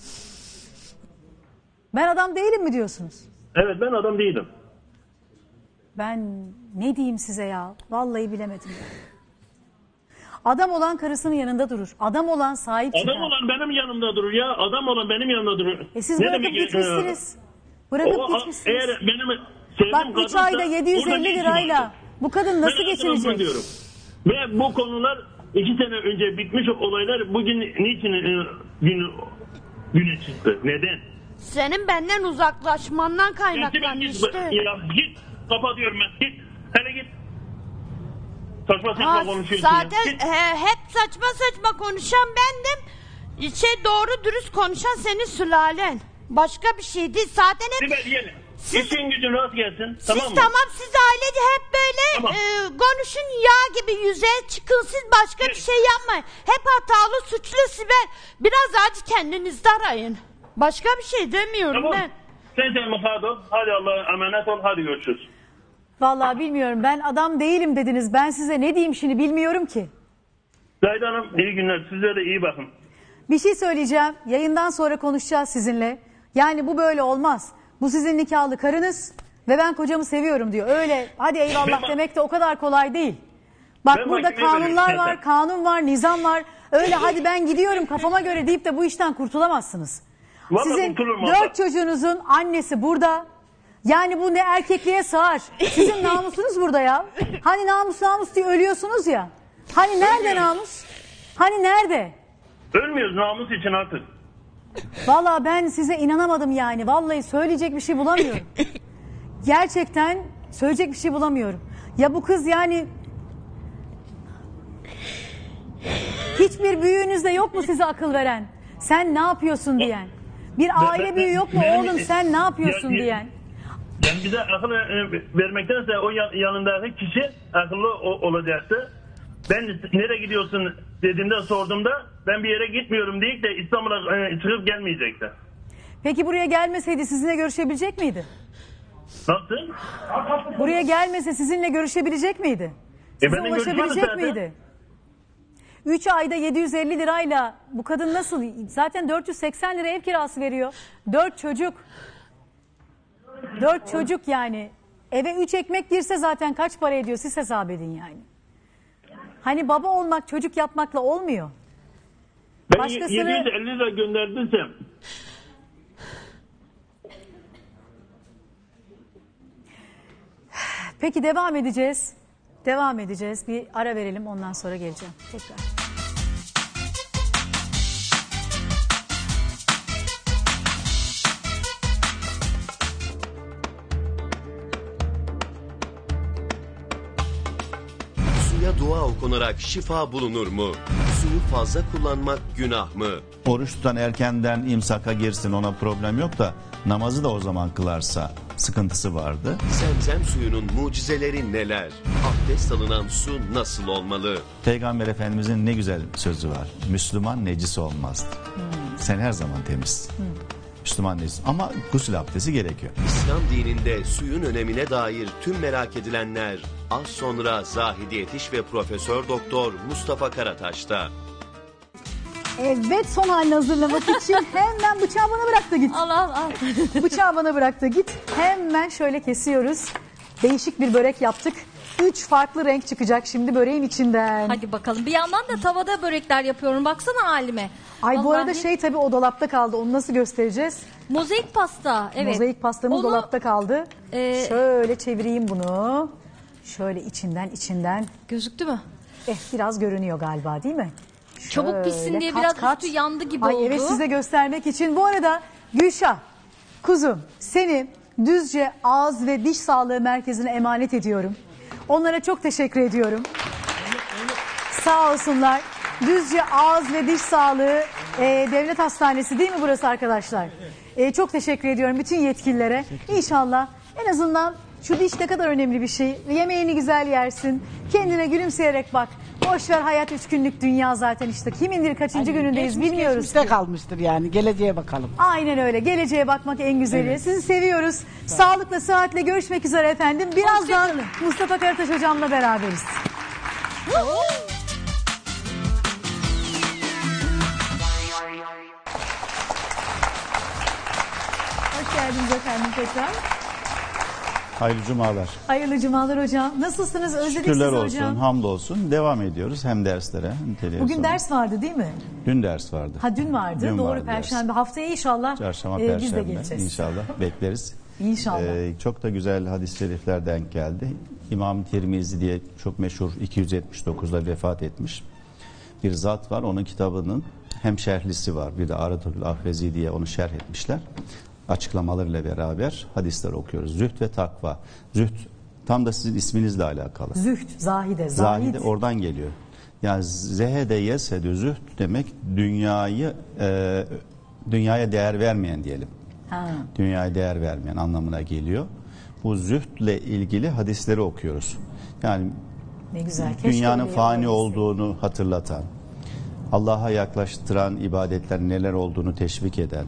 ben adam değilim mi diyorsunuz? Evet, ben adam değilim. Ben ne diyeyim size ya? Vallahi bilemedim. Adam olan karısının yanında durur. Adam olan sahip çıkar. Adam olan benim yanımda durur ya. Adam olan benim yanımda durur. E siz Ne bırakıp demek, gitmişsiniz. e, Bırakıp o, gitmişsiniz. Eğer benim sevdiğim Bak üç kadınsa ayda yedi yüz burada ne elli işim lirayla vardı? bu kadın nasıl Ben geçinecek? adamım diyorum. Ve bu konular iki sene önce bitmiş olaylar bugün niçin e, gün, güne çıktı? Neden? Senin benden uzaklaşmandan Gerçi ben git, kaynaklanmıştı. ya git kapatıyorum ben git. Hele git. Saçma saçma Ha, konuşuyorsun zaten ya. Git. he, hep saçma saçma konuşan bendim. Şey doğru dürüst konuşan senin sülalen. Başka bir şey değil. Zaten hep Sibel yine. Siz- İşin gücün rast gelsin. siz Tamam tamam, mı? siz ailece hep böyle Tamam. e, konuşun yağ gibi yüzeye çıkın. Siz başka bir şey yapmayın. Hep hatalı suçlu Sibel. Biraz acı kendinizde arayın. Başka bir şey demiyorum Tamam. ben. Sen sen muhabbet ol. Hadi Allah'a emanet ol. Hadi görüşürüz. Vallahi bilmiyorum. Ben adam değilim dediniz. Ben size ne diyeyim şimdi bilmiyorum ki. Zahide Hanım iyi günler. Size de iyi bakın. Bir şey söyleyeceğim. Yayından sonra konuşacağız sizinle. Yani bu böyle olmaz. Bu sizin nikahlı karınız ve ben kocamı seviyorum diyor. Öyle hadi eyvallah Ben- demek de o kadar kolay değil. Bak Ben burada mahkemeye kanunlar veriyorum var, zaten. kanun var, nizam var. Öyle hadi ben gidiyorum kafama göre deyip de bu işten kurtulamazsınız. Vallahi Sizin kurtulurum abla. dört çocuğunuzun annesi burada. Yani bu ne erkekliğe sığar. Sizin namusunuz burada ya. Hani namus namus diye ölüyorsunuz ya. Hani nerede namus? Hani nerede? Ölmüyoruz namus için artık. Vallahi ben size inanamadım yani. Vallahi söyleyecek bir şey bulamıyorum. Gerçekten söyleyecek bir şey bulamıyorum. Ya bu kız yani hiçbir büyüğünüzde yok mu size akıl veren? Sen ne yapıyorsun diyen? Bir aile ben- büyüğü yok mu ben- oğlum sen ne yapıyorsun Ya- ya- diyen? Yani bize akıl e, vermektense o yan- yanındaki kişi akıllı o- olacaktı. Ben nereye gidiyorsun dediğimde sorduğumda ben bir yere gitmiyorum deyip de İstanbul'a e, çıkıp gelmeyecekti. Peki buraya gelmeseydi sizinle görüşebilecek miydi? Nasıl? Buraya gelmese sizinle görüşebilecek miydi? Size benimle görüşmedi ulaşabilecek zaten. miydi? üç ayda yedi yüz elli lirayla bu kadın nasıl? Zaten dört yüz seksen lira ev kirası veriyor. dört çocuk. dört çocuk yani. Eve üç ekmek girse zaten kaç para ediyor siz hesap edin yani. Hani baba olmak çocuk yapmakla olmuyor. Ben Başkasını- yedi yüz elli lira gönderdiysem Peki devam edeceğiz. Devam edeceğiz. Bir ara verelim ondan sonra geleceğim. Tekrar. Suya dua okunarak şifa bulunur mu? Suyu fazla kullanmak günah mı? Oruç tutan erkenden imsaka girsin ona problem yok da namazı da o zaman kılarsa sıkıntısı vardı. Zemzem suyunun mucizeleri neler? Abdest alınan su nasıl olmalı? Peygamber Efendimizin ne güzel sözü var. Müslüman necis olmaz. Sen her zaman temiz. Müslüman necis. Ama gusül abdesti gerekiyor. İslam dininde suyun önemine dair tüm merak edilenler az sonra Zahide Yetiş ve Profesör Doktor Mustafa Karataş'ta. Evet son halini hazırlamak için hemen bıçağı bana bırak da git. Al al al. Bıçağı bana bırak da git. Hemen şöyle kesiyoruz. Değişik bir börek yaptık. Üç farklı renk çıkacak şimdi böreğin içinden. Hadi bakalım. Bir yandan da tavada börekler yapıyorum. Baksana halime. Ay bu Vallahi arada şey tabii o dolapta kaldı. Onu nasıl göstereceğiz? mozaik pasta. Evet. Mozaik pastamız Onu, dolapta kaldı. e, Şöyle çevireyim bunu. Şöyle içinden içinden. Gözüktü mü? Eh biraz görünüyor galiba değil mi? Çabuk Şöyle pişsin diye kat biraz kat. üstü yandı gibi Ay oldu. evet size göstermek için. Bu arada Gülşah kuzum seni Düzce Ağız ve Diş Sağlığı Merkezi'ne emanet ediyorum. Onlara çok teşekkür ediyorum. Sağ olsunlar. Düzce Ağız ve Diş Sağlığı e, Devlet Hastanesi değil mi burası arkadaşlar? E, çok teşekkür ediyorum bütün yetkililere. İnşallah en azından şu diş ne kadar önemli bir şey. Yemeğini güzel yersin. Kendine gülümseyerek bak. Boş ver hayat üç günlük dünya zaten işte. Kimindir kaçıncı günündeyiz Geçmiş bilmiyoruz. geçmişte kalmıştır yani. Geleceğe bakalım. Aynen öyle. Geleceğe bakmak en güzeli. Sizi seviyoruz. Sağlıkla, sıhhatle görüşmek üzere efendim. Birazdan Mustafa Karataş hocamla beraberiz. Hoş geldiniz efendim tekrar. Hayırlı cumalar. Hayırlı cumalar hocam. Nasılsınız? Özledik Şükürler sizi olsun, hocam. hamdolsun. Devam ediyoruz hem derslere hem televizyona. Bugün ders vardı değil mi? Dün ders vardı. Ha dün vardı. Dün Doğru vardı Perşembe. Haftaya inşallah Çarşamba, e, biz de Perşembe geleceğiz. inşallah bekleriz. İnşallah. Ee, çok da güzel hadis-i şerifler denk geldi. İmam Tirmizi diye çok meşhur iki yüz yetmiş dokuzda vefat etmiş bir zat var. Onun kitabının hem şerhlisi var, bir de Aradul Ahvezi diye onu şerh etmişler. Açıklamalarıyla beraber hadisler okuyoruz. Zühd ve takva. Zühd tam da sizin isminizle alakalı. Zühd, zahide, zahid. Zahide oradan geliyor. Yani zehede yesedü zühd demek dünyayı e, dünyaya değer vermeyen diyelim. Ha. Dünyaya değer vermeyen anlamına geliyor. Bu zühdle ilgili hadisleri okuyoruz. Yani Ne güzel. Keşke dünyanın öyle fani yapabilsek. olduğunu hatırlatan, Allah'a yaklaştıran ibadetler neler olduğunu teşvik eden,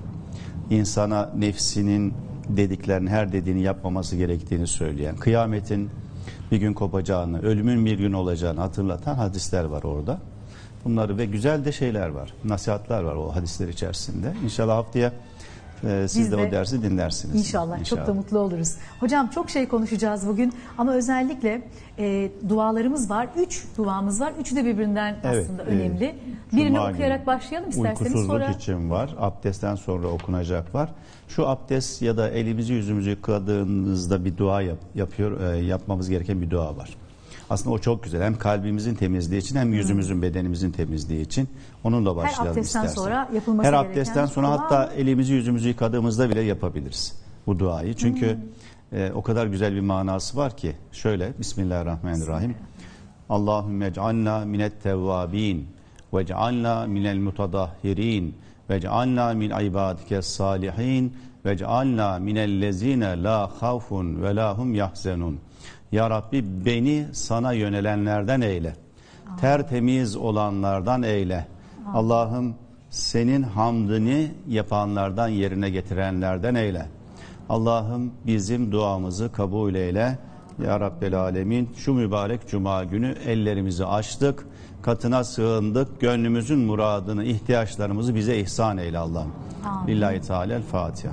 insana nefsinin dediklerini, her dediğini yapmaması gerektiğini söyleyen, kıyametin bir gün kopacağını, ölümün bir gün olacağını hatırlatan hadisler var orada. Bunları ve güzel de şeyler var, nasihatler var o hadisler içerisinde. İnşallah haftaya e, siz Biz de, de o dersi dinlersiniz. İnşallah, çok da mutlu oluruz. Hocam çok şey konuşacağız bugün ama özellikle e, dualarımız var. Üç duamız var. Üçü de birbirinden Evet, aslında e, önemli. Birini Cuma okuyarak günü başlayalım isterseniz. Uykusuzluk Sonra için var. Abdestten sonra okunacak var. Şu abdest ya da elimizi yüzümüzü yıkadığımızda bir dua yap, yapıyor, e, yapmamız gereken bir dua var. Aslında o çok güzel. Hem kalbimizin temizliği için hem yüzümüzün, hmm. bedenimizin temizliği için. Onunla başlayalım Her abdestten istersen. sonra yapılması Her gereken abdestten sonra dua hatta mı? elimizi yüzümüzü yıkadığımızda bile yapabiliriz bu duayı. Çünkü hmm. e, o kadar güzel bir manası var ki. Şöyle Bismillahirrahmanirrahim. Allahümme ec'alna minet tevvabin ve ec'alna minel mutadahhirin ve ec'alna min ibadike salihin ve ec'alna minellezine la havfun ve la hum yahzenun. Ya Rabbi beni sana yönelenlerden eyle. Amin. Tertemiz olanlardan eyle. Amin. Allah'ım senin hamdını yapanlardan, yerine getirenlerden eyle. Allah'ım bizim duamızı kabul eyle. Ya Rabbel Alemin, şu mübarek cuma günü ellerimizi açtık, katına sığındık, gönlümüzün muradını, ihtiyaçlarımızı bize ihsan eyle Allah'ım. Lillahi Teala'l Fatiha.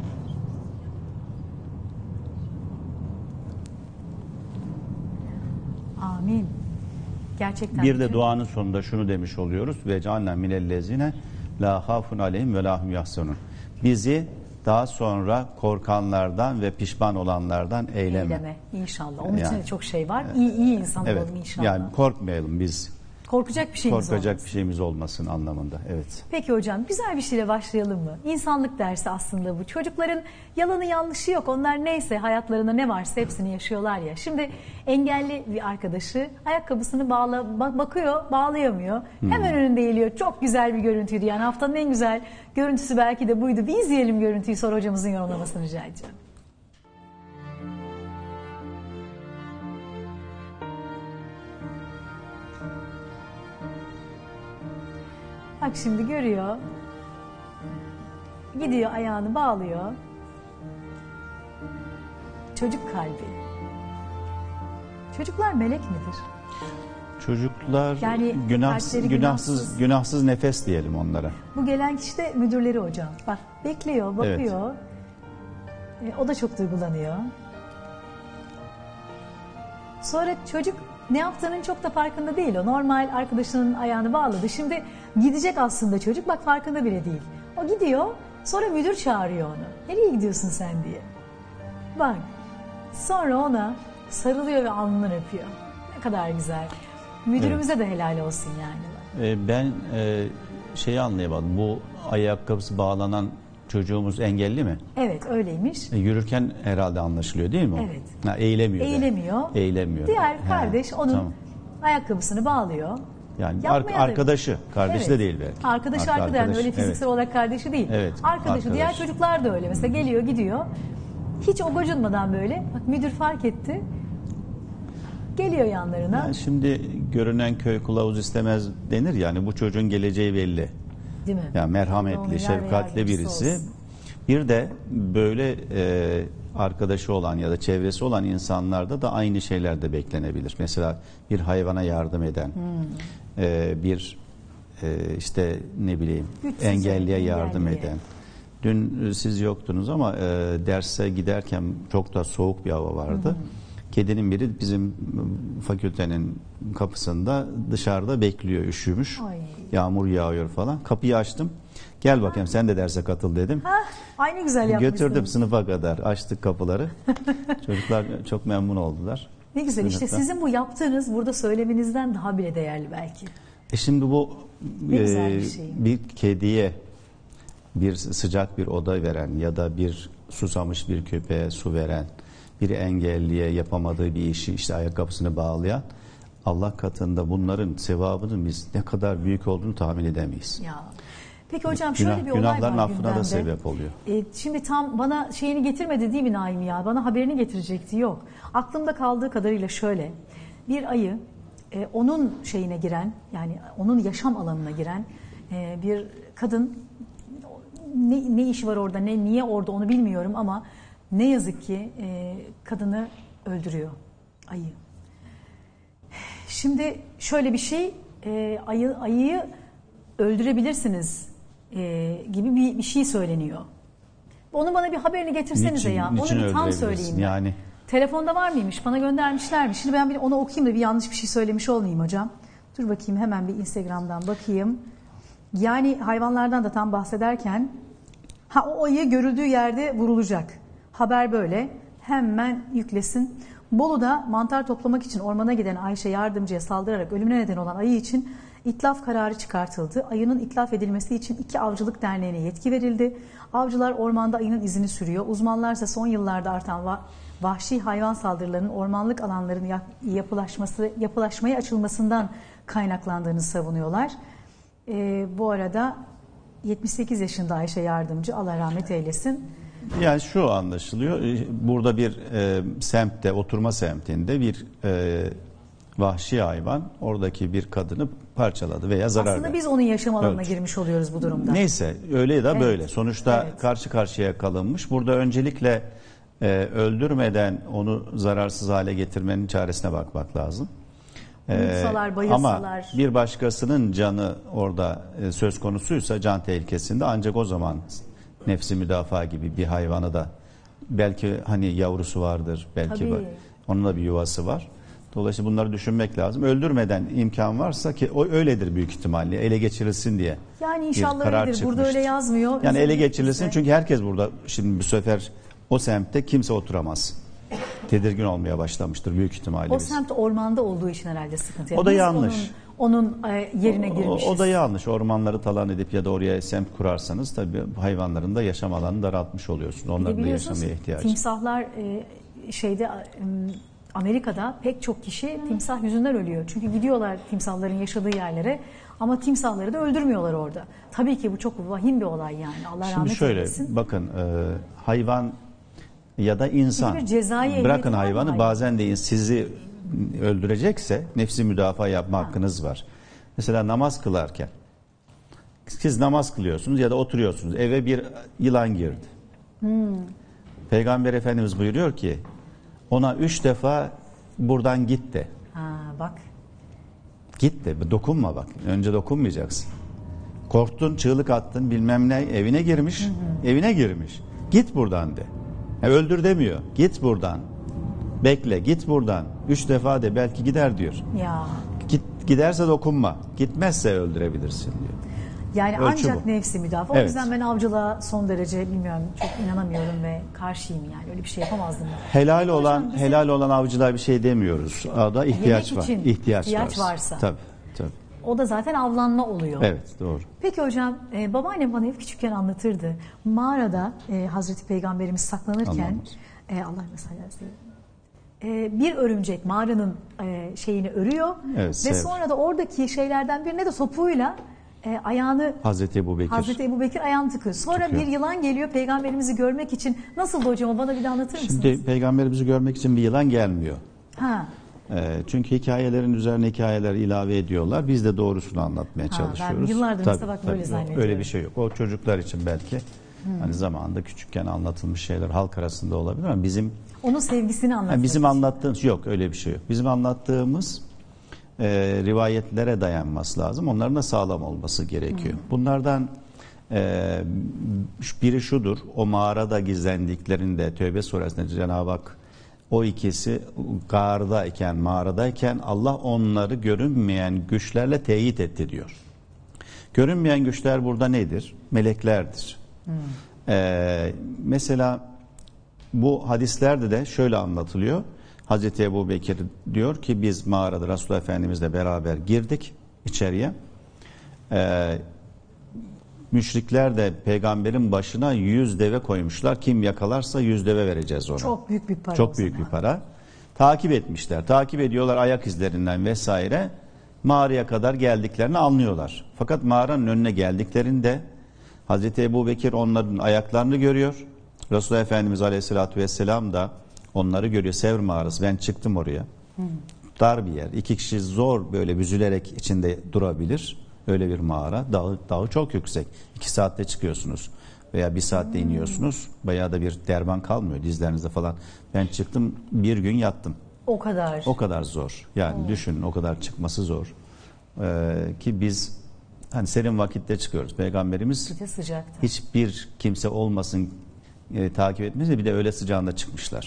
Amin. Gerçekten. Bir de bütün... duanın sonunda şunu demiş oluyoruz. Ve cealna minellezine la hafun aleyhim ve lahum yahzanun. Bizi daha sonra korkanlardan ve pişman olanlardan eyleme. Eyleme inşallah. Onun yani, için de çok şey var. İyi iyi insan evet, olalım inşallah. Yani korkmayalım biz. Korkacak bir şeyimiz Korkacak olmasın. bir şeyimiz olmasın anlamında. Evet. Peki hocam güzel bir şeyle başlayalım mı? İnsanlık dersi aslında bu. Çocukların yalanı yanlışı yok. Onlar neyse hayatlarında ne varsa hepsini yaşıyorlar ya. Şimdi engelli bir arkadaşı ayakkabısını bağla bak, bakıyor, bağlayamıyor. Hmm. Hemen önünde eğiliyor. Çok güzel bir görüntüydü. Yani haftanın en güzel görüntüsü belki de buydu. Bir izleyelim görüntüyü, sonra hocamızın yorumlamasını rica edeceğim. Bak şimdi görüyor. Gidiyor, ayağını bağlıyor. Çocuk kalbi. Çocuklar melek midir? Çocuklar yani günahsız, günahsız, günahsız, günahsız nefes diyelim onlara. Bu gelen kişi de müdürleri hocam. Bak bekliyor, bakıyor. Evet. E, o da çok duygulanıyor. Sonra çocuk ne yaptığının çok da farkında değil o. Normal arkadaşının ayağını bağladı. Şimdi gidecek aslında çocuk. Bak farkında bile değil. O gidiyor. Sonra müdür çağırıyor onu. Nereye gidiyorsun sen diye. Bak. Sonra ona sarılıyor ve alnından öpüyor. Ne kadar güzel. Müdürümüze evet. de helal olsun yani. Ee, ben e, şeyi anlayamadım. Bu ayakkabısı bağlanan çocuğumuz engelli mi? Evet öyleymiş. E, yürürken herhalde anlaşılıyor değil mi? Evet. Ha, eğilemiyor. Eğilemiyor. Da. Eğilemiyor. Diğer kardeş ha, onun tamam. ayakkabısını bağlıyor. Yani ar- arkadaşı, kardeşi evet. de değil belki. Arkadaşı Ar- arkadaş, yani öyle fiziksel evet. olarak kardeşi değil. Evet, arkadaşı, arkadaş. diğer çocuklar da öyle. Mesela geliyor gidiyor. Hiç o gocunmadan böyle. Bak müdür fark etti. Geliyor yanlarına. Yani şimdi görünen köy kılavuz istemez denir yani bu çocuğun geleceği belli. Değil mi? Yani merhametli, şefkatli birisi. Olsun. Bir de böyle e, arkadaşı olan ya da çevresi olan insanlarda da aynı şeyler de beklenebilir. Mesela bir hayvana yardım eden, hmm. e, bir e, işte ne bileyim Güçsüz engelliye yardım engelliye. eden. Dün siz yoktunuz ama e, derse giderken çok da soğuk bir hava vardı. Hmm. Kedinin biri bizim fakültenin kapısında dışarıda bekliyor, üşümüş. Ay. Yağmur yağıyor falan. Kapıyı açtım. Gel bakayım sen de derse katıl dedim. Ha, aynı güzel yapmışsınız. Götürdüm sınıfa kadar. Açtık kapıları. Çocuklar çok memnun oldular. Ne güzel işte sizin bu yaptığınız burada söylemenizden daha bile değerli belki. E şimdi bu ne e, güzel bir şey. Bir kediye bir sıcak bir oda veren ya da bir susamış bir köpeğe su veren, bir engelliye yapamadığı bir işi işte ayakkabısını bağlayan, Allah katında bunların sevabının biz ne kadar büyük olduğunu tahmin edemeyiz. Ya. Peki hocam şöyle Günah, bir olay günahların var affına gündemde. da sebep oluyor. E, şimdi tam bana şeyini getirmedi değil mi Naim ya? Bana haberini getirecekti. Yok. Aklımda kaldığı kadarıyla şöyle. Bir ayı e, onun şeyine giren, yani onun yaşam alanına giren e, bir kadın, ne, ne işi var orada, ne niye orada onu bilmiyorum ama ne yazık ki e, kadını öldürüyor ayı. Şimdi şöyle bir şey, e, ayı ayıyı öldürebilirsiniz e, gibi bir, bir şey söyleniyor. Onu bana bir haberini getirsenize niçin, ya. Niçin onu bir tam söyleyeyim. Yani. Telefonda var mıymış? Bana göndermişlermiş. Şimdi ben bir onu okuyayım da bir yanlış bir şey söylemiş olmayayım hocam. Dur bakayım hemen bir Instagram'dan bakayım. Yani hayvanlardan da tam bahsederken ha o ayı görüldüğü yerde vurulacak. Haber böyle. Hemen yüklesin. Bolu'da mantar toplamak için ormana giden Ayşe yardımcıya saldırarak ölümüne neden olan ayı için itlaf kararı çıkartıldı. Ayının itlaf edilmesi için iki avcılık derneğine yetki verildi. Avcılar ormanda ayının izini sürüyor. Uzmanlarsa son yıllarda artan va vahşi hayvan saldırılarının ormanlık alanların yapılaşması, yapılaşmaya açılmasından kaynaklandığını savunuyorlar. Ee, bu arada yetmiş sekiz yaşında Ayşe yardımcı, Allah rahmet eylesin. Yani şu anlaşılıyor, burada bir e, semtte, oturma semtinde bir e, vahşi hayvan oradaki bir kadını parçaladı veya zarar verdi. Aslında biz onun yaşam alanına evet. girmiş oluyoruz bu durumda. Neyse öyle ya da evet. böyle. Sonuçta evet. karşı karşıya kalınmış. Burada öncelikle e, öldürmeden onu zararsız hale getirmenin çaresine bakmak lazım. Uyutsalar, bayılsalar. Ama bir başkasının canı orada e, söz konusuysa can tehlikesinde ancak o zaman nefsi müdafaa gibi bir hayvanı da belki hani yavrusu vardır, belki var, onun da bir yuvası var. Dolayısıyla bunları düşünmek lazım. Öldürmeden imkan varsa ki o öyledir büyük ihtimalle ele geçirilsin diye. Yani inşallah öyledir. Burada öyle yazmıyor. Yani ele geçirilsin çünkü herkes burada şimdi bu sefer o semtte kimse oturamaz. Tedirgin olmaya başlamıştır büyük ihtimalle. O biz. semt ormanda olduğu için herhalde sıkıntı. O da Biz yanlış. Onun, onun yerine girmişiz. O, o da yanlış. Ormanları talan edip ya da oraya semt kurarsanız tabii hayvanların da yaşam alanını daraltmış oluyorsunuz. Onların da yaşamaya ihtiyacı. Timsahlar e, şeyde Amerika'da pek çok kişi timsah yüzünden ölüyor. Çünkü gidiyorlar timsahların yaşadığı yerlere ama timsahları da öldürmüyorlar orada. Tabii ki bu çok vahim bir olay yani. Allah Şimdi rahmet şöyle, eylesin. bakın e, hayvan ya da insan bırakın hayvanı hayvan. Bazen de sizi öldürecekse nefsi müdafaa yapma ha. hakkınız var. Mesela namaz kılarken siz namaz kılıyorsunuz ya da oturuyorsunuz eve bir yılan girdi. Hmm. Peygamber Efendimiz buyuruyor ki ona üç defa buradan git de. Ha, bak. Git de dokunma bak. Önce dokunmayacaksın. Korktun, çığlık attın, bilmem ne evine girmiş. Hı hı. Evine girmiş. Git buradan de. Yani öldür demiyor. Git buradan. Bekle, git buradan. Üç defa de belki gider diyor. Ya. Git giderse dokunma. Gitmezse öldürebilirsin diyor. Yani Ölçü ancak bu. Nefsi müdafaa. Evet. O yüzden ben avcılığa son derece bilmiyorum çok inanamıyorum ve karşıyım yani. Öyle bir şey yapamazdım. Helal olan bizim... helal olan avcılar bir şey demiyoruz. Ada ihtiyaç Yemek var. için ihtiyaç, ihtiyaç varsa. varsa. Tabii, tabii. O da zaten avlanma oluyor. Evet, doğru. Peki hocam, e, babaannem bana hep küçükken anlatırdı. Mağarada e, Hazreti Peygamberimiz saklanırken e, Allah mesela e, bir örümcek mağaranın e, şeyini örüyor evet, ve sev. sonra da oradaki şeylerden birine de topuyla e, ayağını Hazreti Ebubekir Hazreti Ebubekir ayağını tıkıyor. Sonra Tıkıyor. bir yılan geliyor Peygamberimizi görmek için. Nasıldı hocam? Bana bir de anlatır mısınız? Şimdi Peygamberimizi görmek için bir yılan gelmiyor. Ha. Çünkü hikayelerin üzerine hikayeler ilave ediyorlar. Biz de doğrusunu anlatmaya ha, çalışıyoruz. Ben yıllardır tabii, mesela bak tabii, böyle zannediyorum. Öyle bir şey yok. O çocuklar için belki Hmm. Hani zamanında küçükken anlatılmış şeyler halk arasında olabilir ama bizim onun sevgisini anlatmak. Yani bizim anlattığımız yok, öyle bir şey yok. Bizim anlattığımız e, rivayetlere dayanması lazım. Onların da sağlam olması gerekiyor. Hmm. Bunlardan e, biri şudur. O mağarada gizlendiklerinde Tevbe suresinde Cenab-ı Hak o ikisi gardayken, mağaradayken Allah onları görünmeyen güçlerle teyit etti diyor. Görünmeyen güçler burada nedir? Meleklerdir. Hmm. Ee, mesela bu hadislerde de şöyle anlatılıyor. Hazreti Ebu Bekir diyor ki biz mağarada Resulullah Efendimizle beraber girdik içeriye. Ee, müşrikler de peygamberin başına yüz deve koymuşlar. Kim yakalarsa yüz deve vereceğiz ona. Çok büyük bir para. Çok büyük bir para. Takip etmişler. Takip ediyorlar ayak izlerinden vesaire. Mağaraya kadar geldiklerini anlıyorlar. Fakat mağaranın önüne geldiklerinde Hazreti Ebu Bekir onların ayaklarını görüyor. Resulullah Efendimiz Aleyhisselatü Vesselam da onları görüyor. Sevr mağarası. Ben çıktım oraya. Hmm. Dar bir yer. İki kişi zor böyle büzülerek içinde durabilir. Öyle bir mağara. Dağı, dağı çok yüksek. İki saatte çıkıyorsunuz. Veya bir saatte hmm. iniyorsunuz. Bayağı da bir derman kalmıyor dizlerinizde falan. Ben çıktım bir gün yattım. O kadar. O kadar zor. Yani hmm. düşünün o kadar çıkması zor. Ee, ki biz hani serin vakitte çıkıyoruz. Peygamberimiz hiçbir kimse olmasın e, takip etmez. Bir de öğle sıcağında çıkmışlar.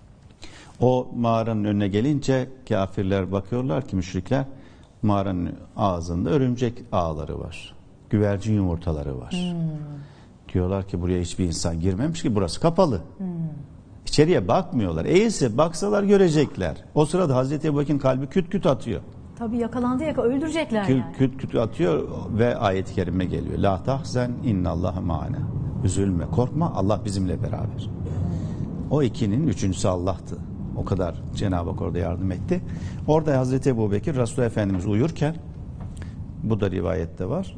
O mağaranın önüne gelince kafirler bakıyorlar ki müşrikler mağaranın ağzında örümcek ağları var. Güvercin yumurtaları var. Hmm. Diyorlar ki buraya hiçbir insan girmemiş ki burası kapalı. Hmm. İçeriye bakmıyorlar. Eğilse baksalar görecekler. O sırada Hazreti Ebubekir'in kalbi küt küt atıyor. Tabii yakalandı yaka öldürecekler küt, yani. Küt küt atıyor ve ayet-i kerime geliyor. La tahzen innallaha ma'ana. Üzülme, korkma, Allah bizimle beraber. O ikinin üçüncüsü Allah'tı. O kadar Cenab-ı Hak orada yardım etti. Orada Hazreti Ebubekir Resulullah Efendimiz uyurken, bu da rivayette var,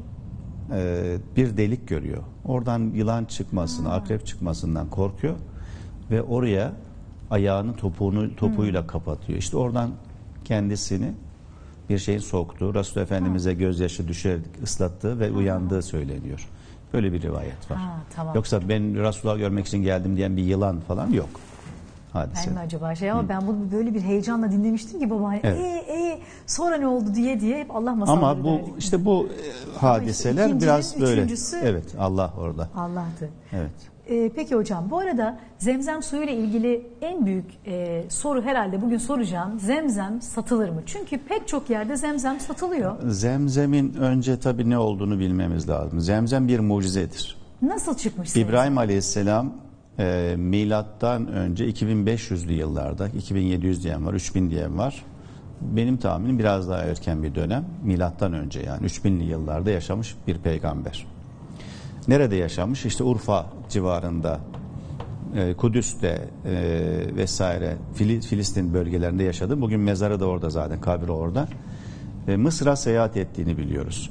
bir delik görüyor. Oradan yılan çıkmasını, ha. akrep çıkmasından korkuyor ve oraya ayağının topuğunu topuğuyla hmm. kapatıyor. İşte oradan kendisini bir şeyin soktuğu, Resulullah Efendimiz'e gözyaşı düşerek ıslattığı ve uyandığı söyleniyor. Böyle bir rivayet var. Ha, tamam. Yoksa ben Resulullah'ı görmek için geldim diyen bir yılan falan yok. Hadise. Ben mi acaba şey ama Hı. ben bunu böyle bir heyecanla dinlemiştim ki baba. Evet. E, e, sonra ne oldu diye diye hep Allah masalları Ama bu derdik. işte bu e, hadiseler işte biraz böyle. Evet, Allah orada. Allah'tı. Evet. Ee, peki hocam bu arada zemzem suyu ile ilgili en büyük e, soru herhalde bugün soracağım. Zemzem satılır mı? Çünkü pek çok yerde zemzem satılıyor. Zemzemin önce tabii ne olduğunu bilmemiz lazım. Zemzem bir mucizedir. Nasıl çıkmış? İbrahim zemzem? Aleyhisselam e, milattan önce iki bin beş yüzlü yıllarda, iki bin yedi yüz diyen var, üç bin diyen var. Benim tahminim biraz daha erken bir dönem. Milattan önce yani üç binli yıllarda yaşamış bir peygamber. Nerede yaşamış? İşte Urfa civarında, e, Kudüs'te e, vesaire Fil, Filistin bölgelerinde yaşadı. Bugün mezarı da orada zaten, kabri orada. E, Mısır'a seyahat ettiğini biliyoruz.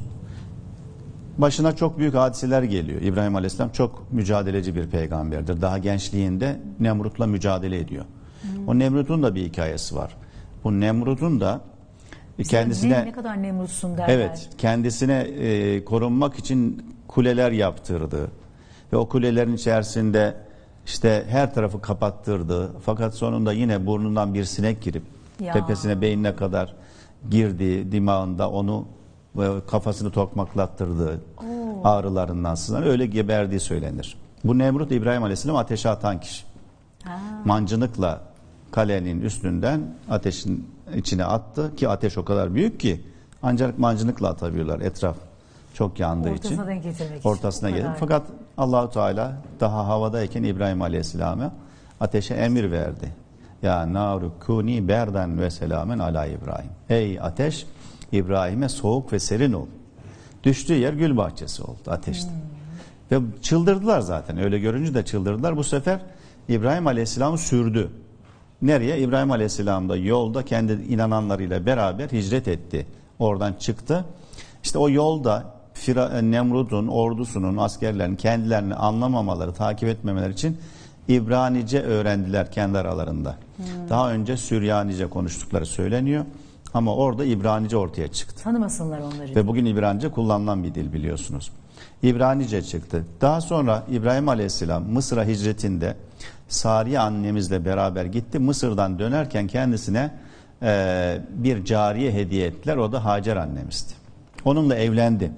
Başına çok büyük hadiseler geliyor. İbrahim Aleyhisselam çok mücadeleci bir peygamberdir. Daha gençliğinde Nemrut'la mücadele ediyor. Hmm. O Nemrut'un da bir hikayesi var. Bu Nemrut'un da kendisine ne, ne kadar Nemrut'sun derler. Evet, kendisine e, korunmak için kuleler yaptırdı ve o kulelerin içerisinde işte her tarafı kapattırdı. Fakat sonunda yine burnundan bir sinek girip ya. tepesine, beynine kadar girdi, dimağında onu kafasını tokmaklattırdı. Oo. Ağrılarından sızan, öyle geberdiği söylenir. Bu Nemrut İbrahim Aleyhisselam ateşe atan kişi. Ha. Mancınıkla kalenin üstünden ateşin içine attı ki ateş o kadar büyük ki ancak mancınıkla atabiliyorlar, etraf çok yandığı ortasına için. Denk getirmek ortasına getirmek. Fakat Allahu Teala daha havadayken İbrahim Aleyhisselam'a ateşe emir verdi. Ya naru kuni berden ve selamen ala İbrahim. Ey ateş, İbrahim'e soğuk ve serin ol. Düştüğü yer gül bahçesi oldu ateşte. Hmm. Ve çıldırdılar zaten. Öyle görünce de çıldırdılar. Bu sefer İbrahim Aleyhisselam sürdü. Nereye? İbrahim Aleyhisselam da yolda kendi inananlarıyla beraber hicret etti. Oradan çıktı. İşte o yolda Nemrut'un ordusunun, askerlerin kendilerini anlamamaları, takip etmemeleri için İbranice öğrendiler kendi aralarında. Hmm. Daha önce Süryanice konuştukları söyleniyor. Ama orada İbranice ortaya çıktı. Tanımasınlar onları. Ve bugün İbranice kullanılan bir dil biliyorsunuz. İbranice çıktı. Daha sonra İbrahim Aleyhisselam Mısır'a hicretinde Sariye annemizle beraber gitti. Mısır'dan dönerken kendisine e, bir cariye hediye ettiler. O da Hacer annemizdi. Onunla evlendi.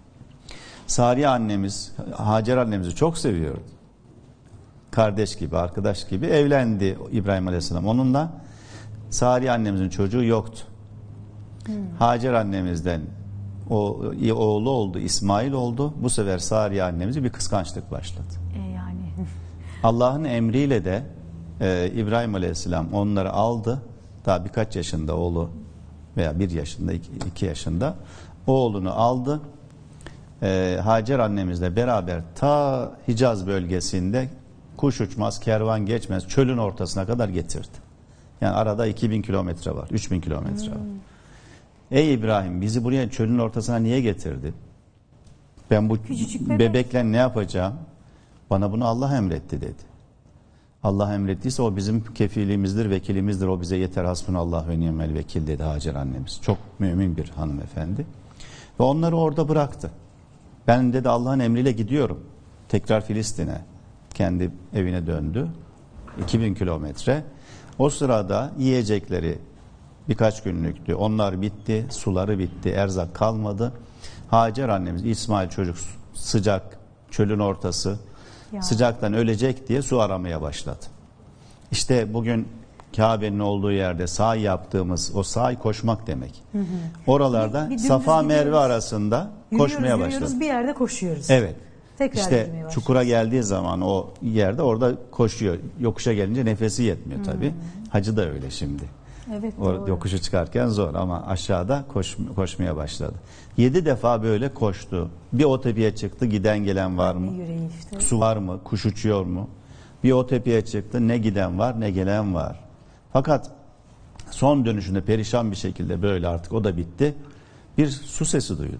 Sariye annemiz Hacer annemizi çok seviyordu. Kardeş gibi, arkadaş gibi evlendi İbrahim Aleyhisselam onunla. Sariye annemizin çocuğu yoktu. Hmm. Hacer annemizden o oğlu oldu, İsmail oldu. Bu sefer Sariye annemize bir kıskançlık başladı. E yani. Allah'ın emriyle de e, İbrahim Aleyhisselam onları aldı. Daha birkaç yaşında oğlu veya bir yaşında, iki, iki yaşında oğlunu aldı. E, Hacer annemizle beraber ta Hicaz bölgesinde kuş uçmaz, kervan geçmez, çölün ortasına kadar getirdi. Yani arada iki bin kilometre var, üç bin kilometre hmm. var. Ey İbrahim, bizi buraya çölün ortasına niye getirdin? Ben bu bebek. bebekle ne yapacağım? Bana bunu Allah emretti dedi. Allah emrettiyse o bizim kefiliğimizdir, vekilimizdir. O bize yeter, hasbunallah ve ni'mel vekil dedi Hacer annemiz. Çok mümin bir hanımefendi. Ve onları orada bıraktı. Ben dedi Allah'ın emriyle gidiyorum. Tekrar Filistin'e, kendi evine döndü. iki bin kilometre. O sırada yiyecekleri birkaç günlüktü. Onlar bitti, suları bitti, erzak kalmadı. Hacer annemiz, İsmail çocuk sıcak, çölün ortası, ya. sıcaktan ölecek diye su aramaya başladı. İşte bugün Kabe'nin olduğu yerde sa'i yaptığımız o sa'i koşmak demek. Hı hı. Oralarda bir, bir Safa Merve arasında yürüyoruz, koşmaya başladı. Yürüyoruz, bir yerde koşuyoruz. Evet. Tekrar işte çukura geldiği zaman o yerde orada koşuyor. Yokuşa gelince nefesi yetmiyor hmm. tabii. Hacı da öyle şimdi. Evet, o yokuşu çıkarken zor ama aşağıda koş, koşmaya başladı. Yedi defa böyle koştu. Bir o tepeye çıktı, giden gelen var mı? Işte. Su var mı? Kuş uçuyor mu? Bir o tepeye çıktı, ne giden var ne gelen var. Fakat son dönüşünde perişan bir şekilde böyle artık o da bitti. Bir su sesi duydu.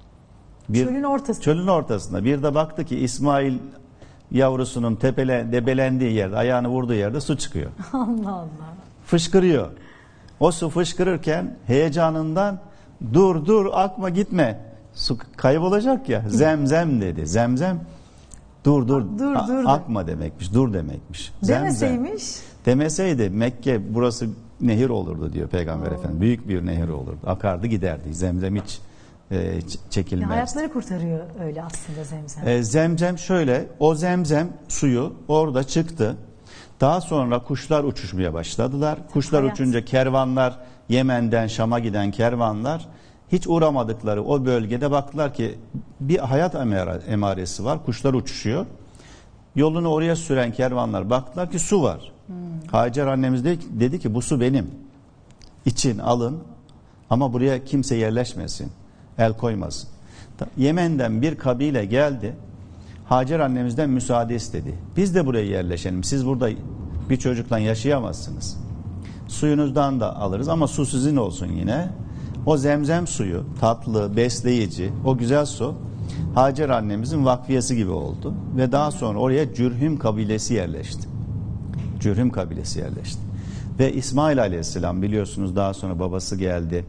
Bir, çölün ortasında. Çölün ortasında. Bir de baktı ki İsmail yavrusunun tepele, debelendiği yerde, ayağını vurduğu yerde su çıkıyor. Allah Allah. Fışkırıyor. O su fışkırırken heyecanından dur dur akma gitme. Su kaybolacak ya. Zemzem dedi. Zemzem dur dur, dur, a- dur akma demekmiş. Dur demekmiş. Demeseymiş. Zemzem. Demeseydi Mekke burası nehir olurdu diyor Peygamber Oo. Efendimiz. Büyük bir nehir olurdu. Akardı giderdi. Zemzem hiç E, çekilmez. Hayatları kurtarıyor öyle aslında zemzem. E, zemzem şöyle, o zemzem suyu orada çıktı. Daha sonra kuşlar uçuşmaya başladılar. Kuşlar Hayat. uçunca kervanlar, Yemen'den Şam'a giden kervanlar hiç uğramadıkları o bölgede baktılar ki bir hayat emaresi var. Kuşlar uçuşuyor. Yolunu oraya süren kervanlar baktılar ki su var. Hmm. Hacer annemiz de, dedi ki bu su benim. İçin alın ama buraya kimse yerleşmesin. El koymasın. Yemen'den bir kabile geldi. Hacer annemizden müsaade istedi. Biz de buraya yerleşelim. Siz burada bir çocukla yaşayamazsınız. Suyunuzdan da alırız ama su sizin olsun yine. O zemzem suyu tatlı, besleyici, o güzel su Hacer annemizin vakfiyesi gibi oldu. Ve daha sonra oraya Cürhüm kabilesi yerleşti. Cürhüm kabilesi yerleşti. Ve İsmail Aleyhisselam biliyorsunuz daha sonra babası geldi.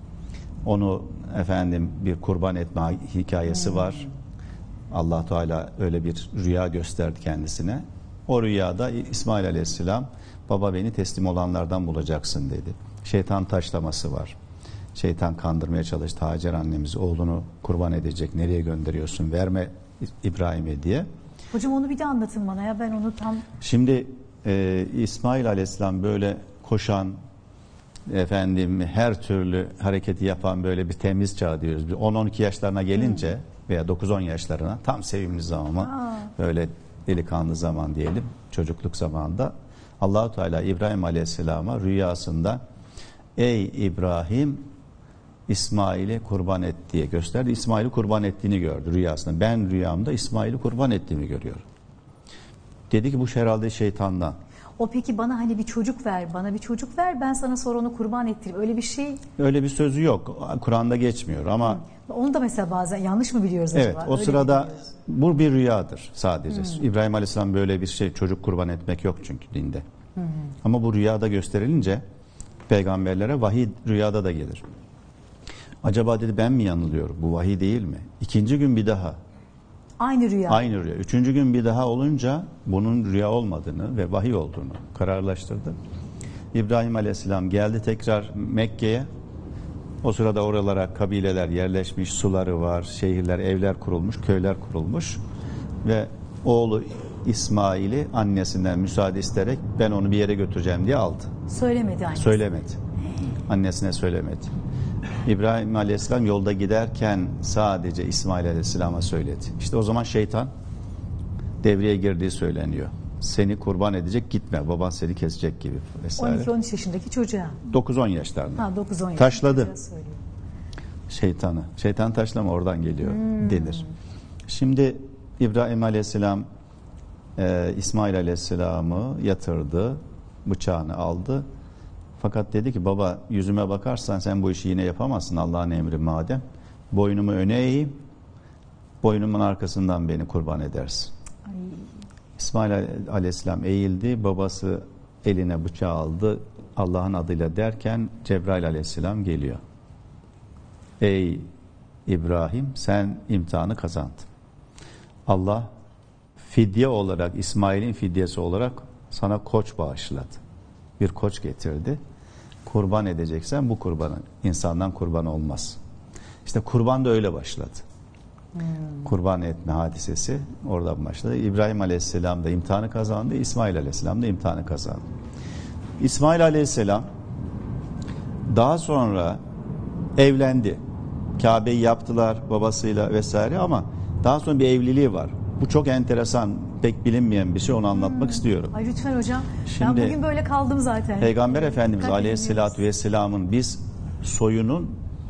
Onu efendim bir kurban etme hikayesi hmm. var. Allah Teala öyle bir rüya gösterdi kendisine. O rüyada İsmail Aleyhisselam baba beni teslim olanlardan bulacaksın dedi. Şeytan taşlaması var. Şeytan kandırmaya çalıştı Hacer annemizi. Oğlunu kurban edecek. Nereye gönderiyorsun? Verme İbrahim'e diye. Hocam onu bir de anlatın bana ya ben onu tam... Şimdi e, İsmail Aleyhisselam böyle koşan efendim her türlü hareketi yapan böyle bir temiz çağ diyoruz. on on iki yaşlarına gelince hmm. veya dokuz on yaşlarına tam sevimli zaman böyle delikanlı zaman diyelim çocukluk zamanında Allah-u Teala İbrahim Aleyhisselam'a rüyasında ey İbrahim İsmail'i kurban et diye gösterdi. İsmail'i kurban ettiğini gördü rüyasında. Ben rüyamda İsmail'i kurban ettiğimi görüyorum. Dedi ki bu herhalde şeytandan. O peki bana hani bir çocuk ver, bana bir çocuk ver, ben sana sonra onu kurban ettireyim. Öyle bir şey... Öyle bir sözü yok. Kur'an'da geçmiyor ama... Hı. Onu da mesela bazen yanlış mı biliyoruz acaba? Evet, o Öyle sırada bu bir rüyadır sadece. Hı. İbrahim Aleyhisselam böyle bir şey, çocuk kurban etmek yok çünkü dinde. Hı. Ama bu rüyada gösterilince Peygamberlere vahiy rüyada da gelir. Acaba dedi ben mi yanılıyorum? Bu vahiy değil mi? İkinci gün bir daha. Aynı rüya. Aynı rüya. Üçüncü gün bir daha olunca bunun rüya olmadığını ve vahiy olduğunu kararlaştırdı. İbrahim Aleyhisselam geldi tekrar Mekke'ye. O sırada oralara kabileler yerleşmiş, suları var, şehirler, evler kurulmuş, köyler kurulmuş ve oğlu İsmail'i annesinden müsaade isterek ben onu bir yere götüreceğim diye aldı. Söylemedi annesi. Söylemedi. Annesine söylemedi. İbrahim Aleyhisselam yolda giderken sadece İsmail Aleyhisselam'a söyledi. İşte o zaman şeytan devreye girdiği söyleniyor. Seni kurban edecek, gitme, baban seni kesecek gibi vesaire. on iki on üç yaşındaki çocuğa. dokuz on yaşlarında. Ha, dokuz on taşladı şeytanı. Şeytan taşlama oradan geliyor hmm. denir. Şimdi İbrahim Aleyhisselam e, İsmail Aleyhisselam'ı yatırdı, bıçağını aldı. Fakat dedi ki baba yüzüme bakarsan sen bu işi yine yapamazsın Allah'ın emri madem. Boynumu öne eğeyim, boynumun arkasından beni kurban edersin. Ay. İsmail Aleyhisselam eğildi, babası eline bıçağı aldı, Allah'ın adıyla derken Cebrail Aleyhisselam geliyor. Ey İbrahim sen imtihanı kazandın. Allah fidye olarak, İsmail'in fidyesi olarak sana koç bağışladı. Bir koç getirdi. Kurban edeceksen bu kurbanın, insandan kurban olmaz. İşte kurban da öyle başladı. Hmm. Kurban etme hadisesi oradan başladı. İbrahim Aleyhisselam da imtihanı kazandı, İsmail Aleyhisselam da imtihanı kazandı. İsmail Aleyhisselam daha sonra evlendi. Kabe'yi yaptılar babasıyla vesaire ama daha sonra bir evliliği var. Bu çok enteresan, pek bilinmeyen bir şey, onu anlatmak hmm. istiyorum. Ay lütfen hocam. Şimdi, ben bugün böyle kaldım zaten. Peygamber Efendimiz Aleyhisselatü Vesselam'ın biz soyunun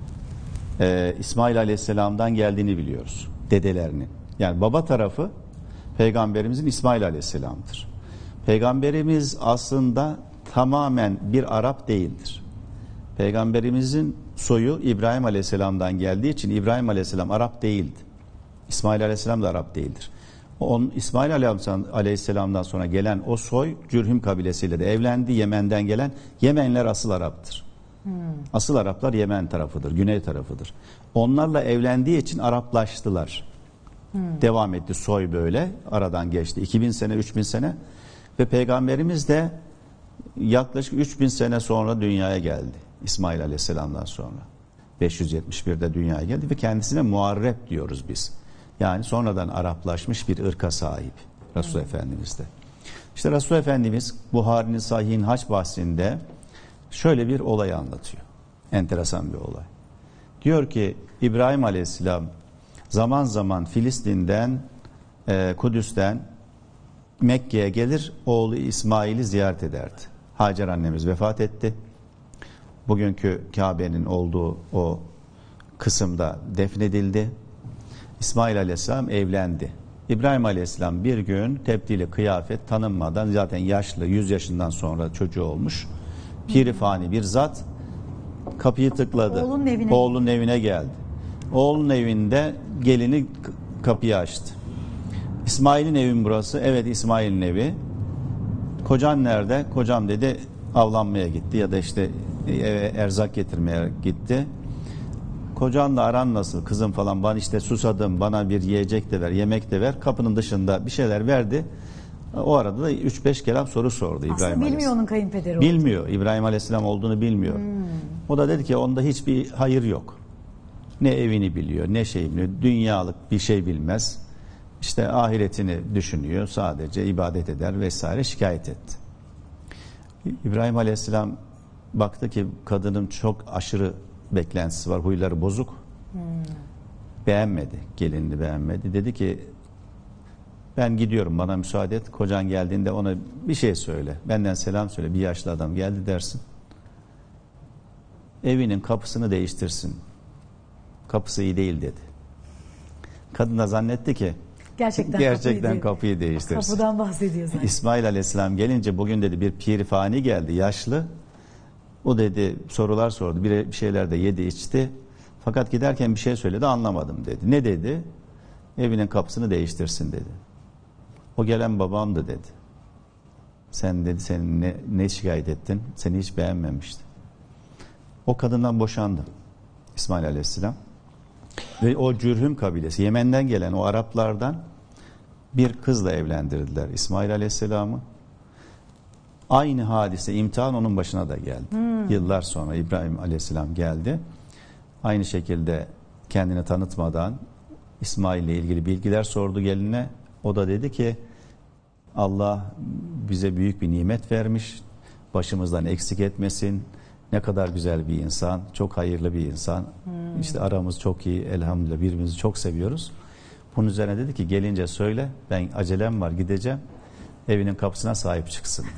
e, İsmail Aleyhisselam'dan geldiğini biliyoruz. Dedelerinin. Yani baba tarafı Peygamberimizin İsmail Aleyhisselam'dır. Peygamberimiz aslında tamamen bir Arap değildir. Peygamberimizin soyu İbrahim Aleyhisselam'dan geldiği için İbrahim Aleyhisselam Arap değildi. İsmail Aleyhisselam da Arap değildir. On, İsmail Aleyhisselam'dan sonra gelen o soy Cürhüm kabilesiyle de evlendi. Yemen'den gelen Yemenler asıl Arap'tır. Hmm. Asıl Araplar Yemen tarafıdır, güney tarafıdır. Onlarla evlendiği için Araplaştılar. Hmm. Devam etti soy böyle. Aradan geçti. iki bin sene, üç bin sene ve Peygamberimiz de yaklaşık üç bin sene sonra dünyaya geldi. İsmail Aleyhisselam'dan sonra. beş yüz yetmiş birde dünyaya geldi ve kendisine Muarreb diyoruz biz. Yani sonradan Araplaşmış bir ırka sahip Resul hmm. Efendimiz de. İşte Resul Efendimiz Buhari'nin Sahih'in haç bahsinde şöyle bir olay anlatıyor. Enteresan bir olay. Diyor ki İbrahim Aleyhisselam zaman zaman Filistin'den, e, Kudüs'ten Mekke'ye gelir, oğlu İsmail'i ziyaret ederdi. Hacer annemiz vefat etti. Bugünkü Kabe'nin olduğu o kısımda defnedildi. İsmail Aleyhisselam evlendi. İbrahim Aleyhisselam bir gün tebdili kıyafet tanınmadan zaten yaşlı, yüz yaşından sonra çocuğu olmuş. Pirifani bir zat kapıyı tıkladı. Oğlunun evine, Oğlunun evine geldi. Oğlunun evinde gelini kapıyı açtı. İsmail'in evi mi burası? Evet İsmail'in evi. Kocan nerede? Kocam dedi avlanmaya gitti ya da işte eve erzak getirmeye gitti. Kocanla aran nasıl kızım falan, bana işte susadım, bana bir yiyecek de ver, yemek de ver. Kapının dışında bir şeyler verdi. O arada da üç beş kelam soru sordu İbrahim Aleyhisselam. Aslında bilmiyor onun kayınpederi Bilmiyor. oldu. İbrahim Aleyhisselam olduğunu bilmiyor. Hmm. O da dedi ki onda hiçbir hayır yok. Ne evini biliyor, ne şey biliyor. Dünyalık bir şey bilmez. İşte ahiretini düşünüyor. Sadece ibadet eder vesaire, şikayet etti. İbrahim Aleyhisselam baktı ki kadının çok aşırı beklentisi var, huyları bozuk. Hmm. Beğenmedi, gelinini beğenmedi. Dedi ki ben gidiyorum, bana müsaade et. Kocan geldiğinde ona bir şey söyle. Benden selam söyle. Bir yaşlı adam geldi dersin. Evinin kapısını değiştirsin. Kapısı iyi değil dedi. Kadın da zannetti ki gerçekten, gerçekten kapıyı, kapıyı değiştirsin. Kapıdan bahsediyor zaten. İsmail Aleyhisselam gelince bugün dedi bir pirifani geldi, yaşlı. O dedi sorular sordu. Bir şeyler de yedi içti. Fakat giderken bir şey söyledi, anlamadım dedi. Ne dedi? Evinin kapısını değiştirsin dedi. O gelen babamdı dedi. Sen dedi, sen ne, ne şikayet ettin? Seni hiç beğenmemişti. O kadından boşandı İsmail Aleyhisselam. Ve o Cürhüm kabilesi, Yemen'den gelen o Araplardan bir kızla evlendirdiler İsmail Aleyhisselam'ı. Aynı hadise, imtihan onun başına da geldi. Hmm. Yıllar sonra İbrahim Aleyhisselam geldi. Aynı şekilde kendini tanıtmadan İsmail ile ilgili bilgiler sordu geline. O da dedi ki Allah bize büyük bir nimet vermiş. Başımızdan eksik etmesin. Ne kadar güzel bir insan, çok hayırlı bir insan. Hmm. İşte aramız çok iyi, elhamdülillah birbirimizi çok seviyoruz. Bunun üzerine dedi ki gelince söyle, ben acelem var gideceğim. Evinin kapısına sahip çıksın.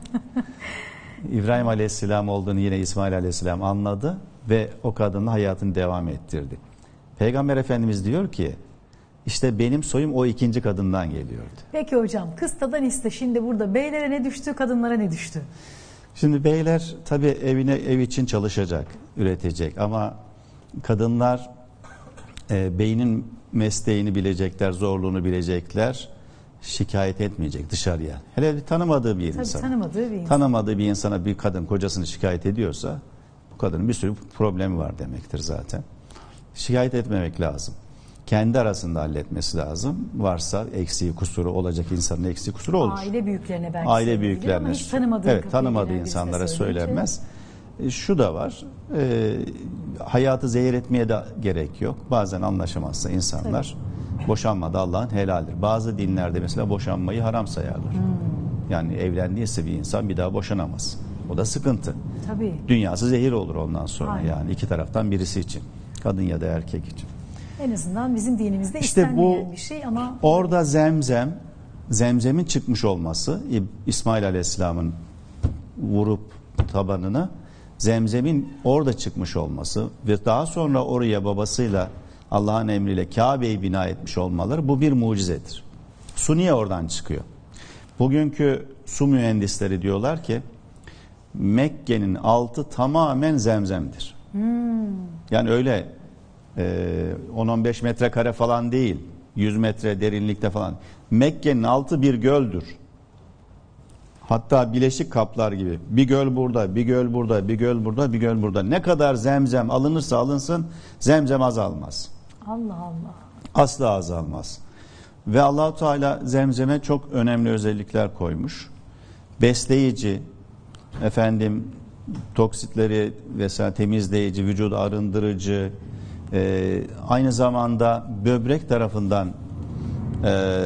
İbrahim Aleyhisselam olduğunu yine İsmail Aleyhisselam anladı ve o kadınla hayatını devam ettirdi. Peygamber Efendimiz diyor ki işte benim soyum o ikinci kadından geliyordu. Peki hocam, kıstadan iste, şimdi burada beylere ne düştü, kadınlara ne düştü? Şimdi beyler tabii evine ev için çalışacak, üretecek ama kadınlar e, beynin mesleğini bilecekler, zorluğunu bilecekler, şikayet etmeyecek dışarıya. Hele tanımadığı bir insan. Tabii tanımadığı bir insan. Tanımadığı bir insana bir kadın kocasını şikayet ediyorsa bu kadının bir sürü problemi var demektir zaten. Şikayet etmemek lazım. Kendi arasında halletmesi lazım. Varsa eksiği kusuru olacak insanın eksiği kusuru olur. Aile büyüklerine belki. Aile büyüklerine. Ama hiç tanımadığı, evet, tanımadığı insanlara söylenmez. E, şu da var. E, hayatı zehir etmeye de gerek yok. Bazen anlaşamazsa insanlar tabii. Boşanma da Allah'ın helaldir. Bazı dinlerde mesela boşanmayı haram sayarlar. Hmm. Yani evlendiyse bir insan bir daha boşanamaz. O da sıkıntı. Tabii. Dünyası zehir olur ondan sonra. Aynen. Yani iki taraftan birisi için. Kadın ya da erkek için. En azından bizim dinimizde işte istenmeyen bu, bir şey ama orada zemzem, zemzemin çıkmış olması, İsmail Aleyhisselam'ın vurup tabanını, zemzemin orada çıkmış olması ve daha sonra oraya babasıyla Allah'ın emriyle Kabe'yi bina etmiş olmaları bu bir mucizedir. Su niye oradan çıkıyor? Bugünkü su mühendisleri diyorlar ki Mekke'nin altı tamamen zemzemdir. Hmm. Yani öyle on on beş metrekare falan değil, yüz metre derinlikte falan. Mekke'nin altı bir göldür. Hatta bileşik kaplar gibi. Bir göl burada, bir göl burada, bir göl burada, bir göl burada. Ne kadar zemzem alınırsa alınsın zemzem azalmaz. Allah Allah. Asla azalmaz. Ve Allah-u Teala zemzeme çok önemli özellikler koymuş. Besleyici, efendim toksitleri vesaire temizleyici, vücudu arındırıcı, Ee, aynı zamanda böbrek tarafından e,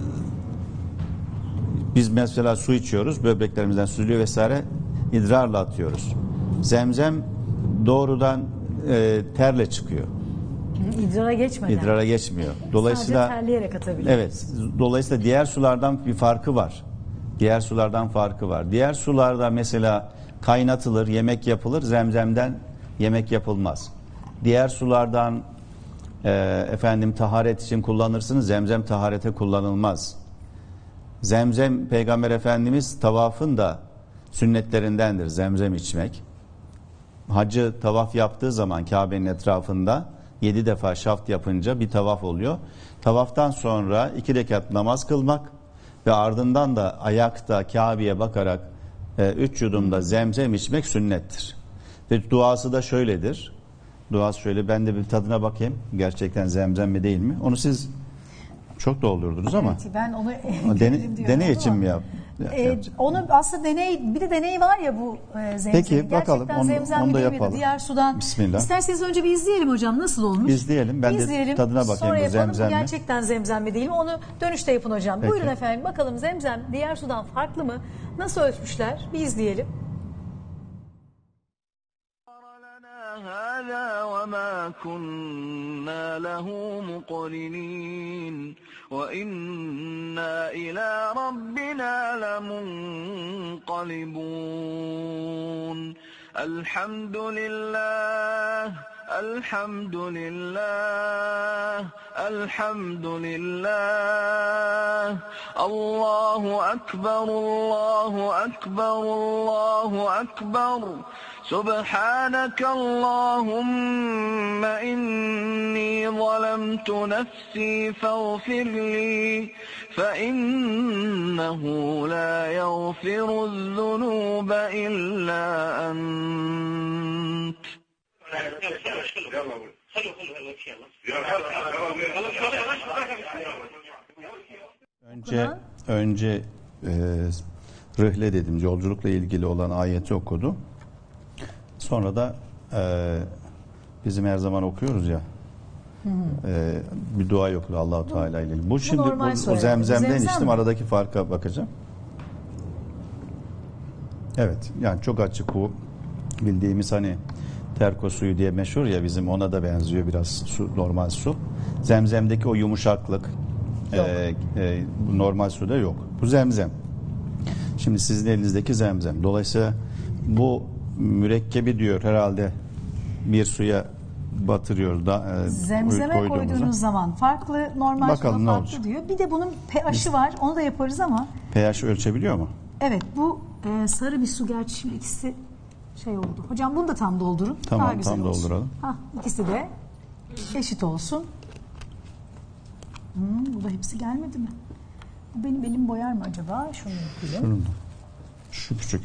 biz mesela su içiyoruz, böbreklerimizden süzülüyor vesaire, idrarla atıyoruz. Zemzem doğrudan e, terle çıkıyor. İdrara geçmeden. İdrara geçmiyor. Dolayısıyla sadece terleyerek atabiliyoruz. Evet. Dolayısıyla diğer sulardan bir farkı var. Diğer sulardan farkı var. Diğer sularda mesela kaynatılır, yemek yapılır, zemzemden yemek yapılmaz. Diğer sulardan e, efendim taharet için kullanırsınız. Zemzem taharete kullanılmaz. Zemzem Peygamber Efendimiz tavafın da sünnetlerindendir zemzem içmek. Hacı tavaf yaptığı zaman Kabe'nin etrafında yedi defa şaft yapınca bir tavaf oluyor. Tavaftan sonra iki rekat namaz kılmak ve ardından da ayakta Kabe'ye bakarak e, üç yudumda zemzem içmek sünnettir. Ve duası da şöyledir. Duası şöyle, ben de bir tadına bakayım. Gerçekten zemzem mi değil mi? Onu siz çok doldurdunuz ama. Evet, ben onu dene, deney için mi yap? E, onu aslında deney, bir de deney var ya bu e, zemzem. Peki bakalım gerçekten onu, zemzem onu da mi yapalım. Diğer sudan. Bismillah. İsterseniz önce bir izleyelim hocam, nasıl olmuş? İzleyelim. Ben İzleyelim. de tadına bakayım. Sonra Bu yapalım, zemzem bu mi? gerçekten zemzem mi değil mi? Onu dönüşte yapın hocam. Peki. Buyurun efendim, bakalım zemzem diğer sudan farklı mı? Nasıl ölçmüşler? Bir izleyelim. هذا وما كنا له مقرنين وإنا إلى ربنا لمنقلبون الحمد لله الحمد لله الحمد لله الله أكبر الله أكبر الله أكبر سبحانك اللهم إني ظلمت نفسي فاغفر لي فإنه لا يغفر الذنوب إلا أنت Önce önce e, rıhle dedim, yolculukla ilgili olan ayeti okudu. Sonra da e, bizim her zaman okuyoruz ya. E, bir dua okudu Allah-u Teala ile ilgili. Bu şimdi bu, o zemzemden Zemzem içtim, mi? aradaki farka bakacağım. Evet, yani çok açık bu. Bildiğimiz hani terko suyu diye meşhur ya, bizim ona da benziyor biraz, su, normal su. Zemzemdeki o yumuşaklık e, e, bu normal suda yok. Bu zemzem. Şimdi sizin elinizdeki zemzem. Dolayısıyla bu mürekkebi diyor herhalde bir suya batırıyor da e, Zemzeme koyduğunuz zaman farklı, normal bakalım suda ne farklı olacak. diyor. Bir de bunun pH'i var. Onu da yaparız ama pH ölçebiliyor mu? evet, bu e, sarı bir su, gerçi şimdi ikisi şey oldu. Hocam bunu da tam doldurun. Tamam, Daha güzel tam olsun. dolduralım. Hah, ikisi de eşit olsun. Hmm, bu da hepsi gelmedi mi? Bu benim elim boyar mı acaba? Şunu yapayım. Şunun da. Şu küçük.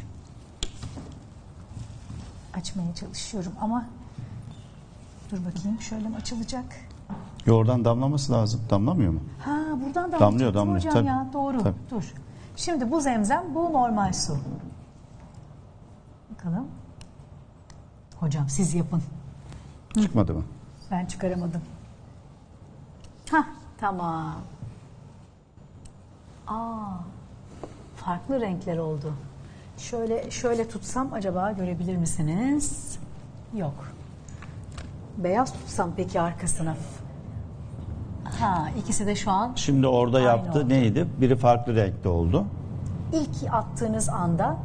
Açmaya çalışıyorum ama dur bakayım, şöyle mi açılacak? Yoğurdan damlaması lazım. Damlamıyor mu? Ha, buradan da Damlıyor, damlıyor. hocam Tabii. ya, doğru. Tabii. Dur. Şimdi bu zemzem, bu normal su. Bakalım. Hocam siz yapın. Çıkmadı mı? Ben çıkaramadım. Hah, tamam. Aa, farklı renkler oldu. Şöyle şöyle tutsam acaba görebilir misiniz? Yok. Beyaz tutsam peki arkasına? Ha, ikisi de şu an Şimdi orada aynı yaptı oldu. neydi? Biri farklı renkte oldu. İlk attığınız anda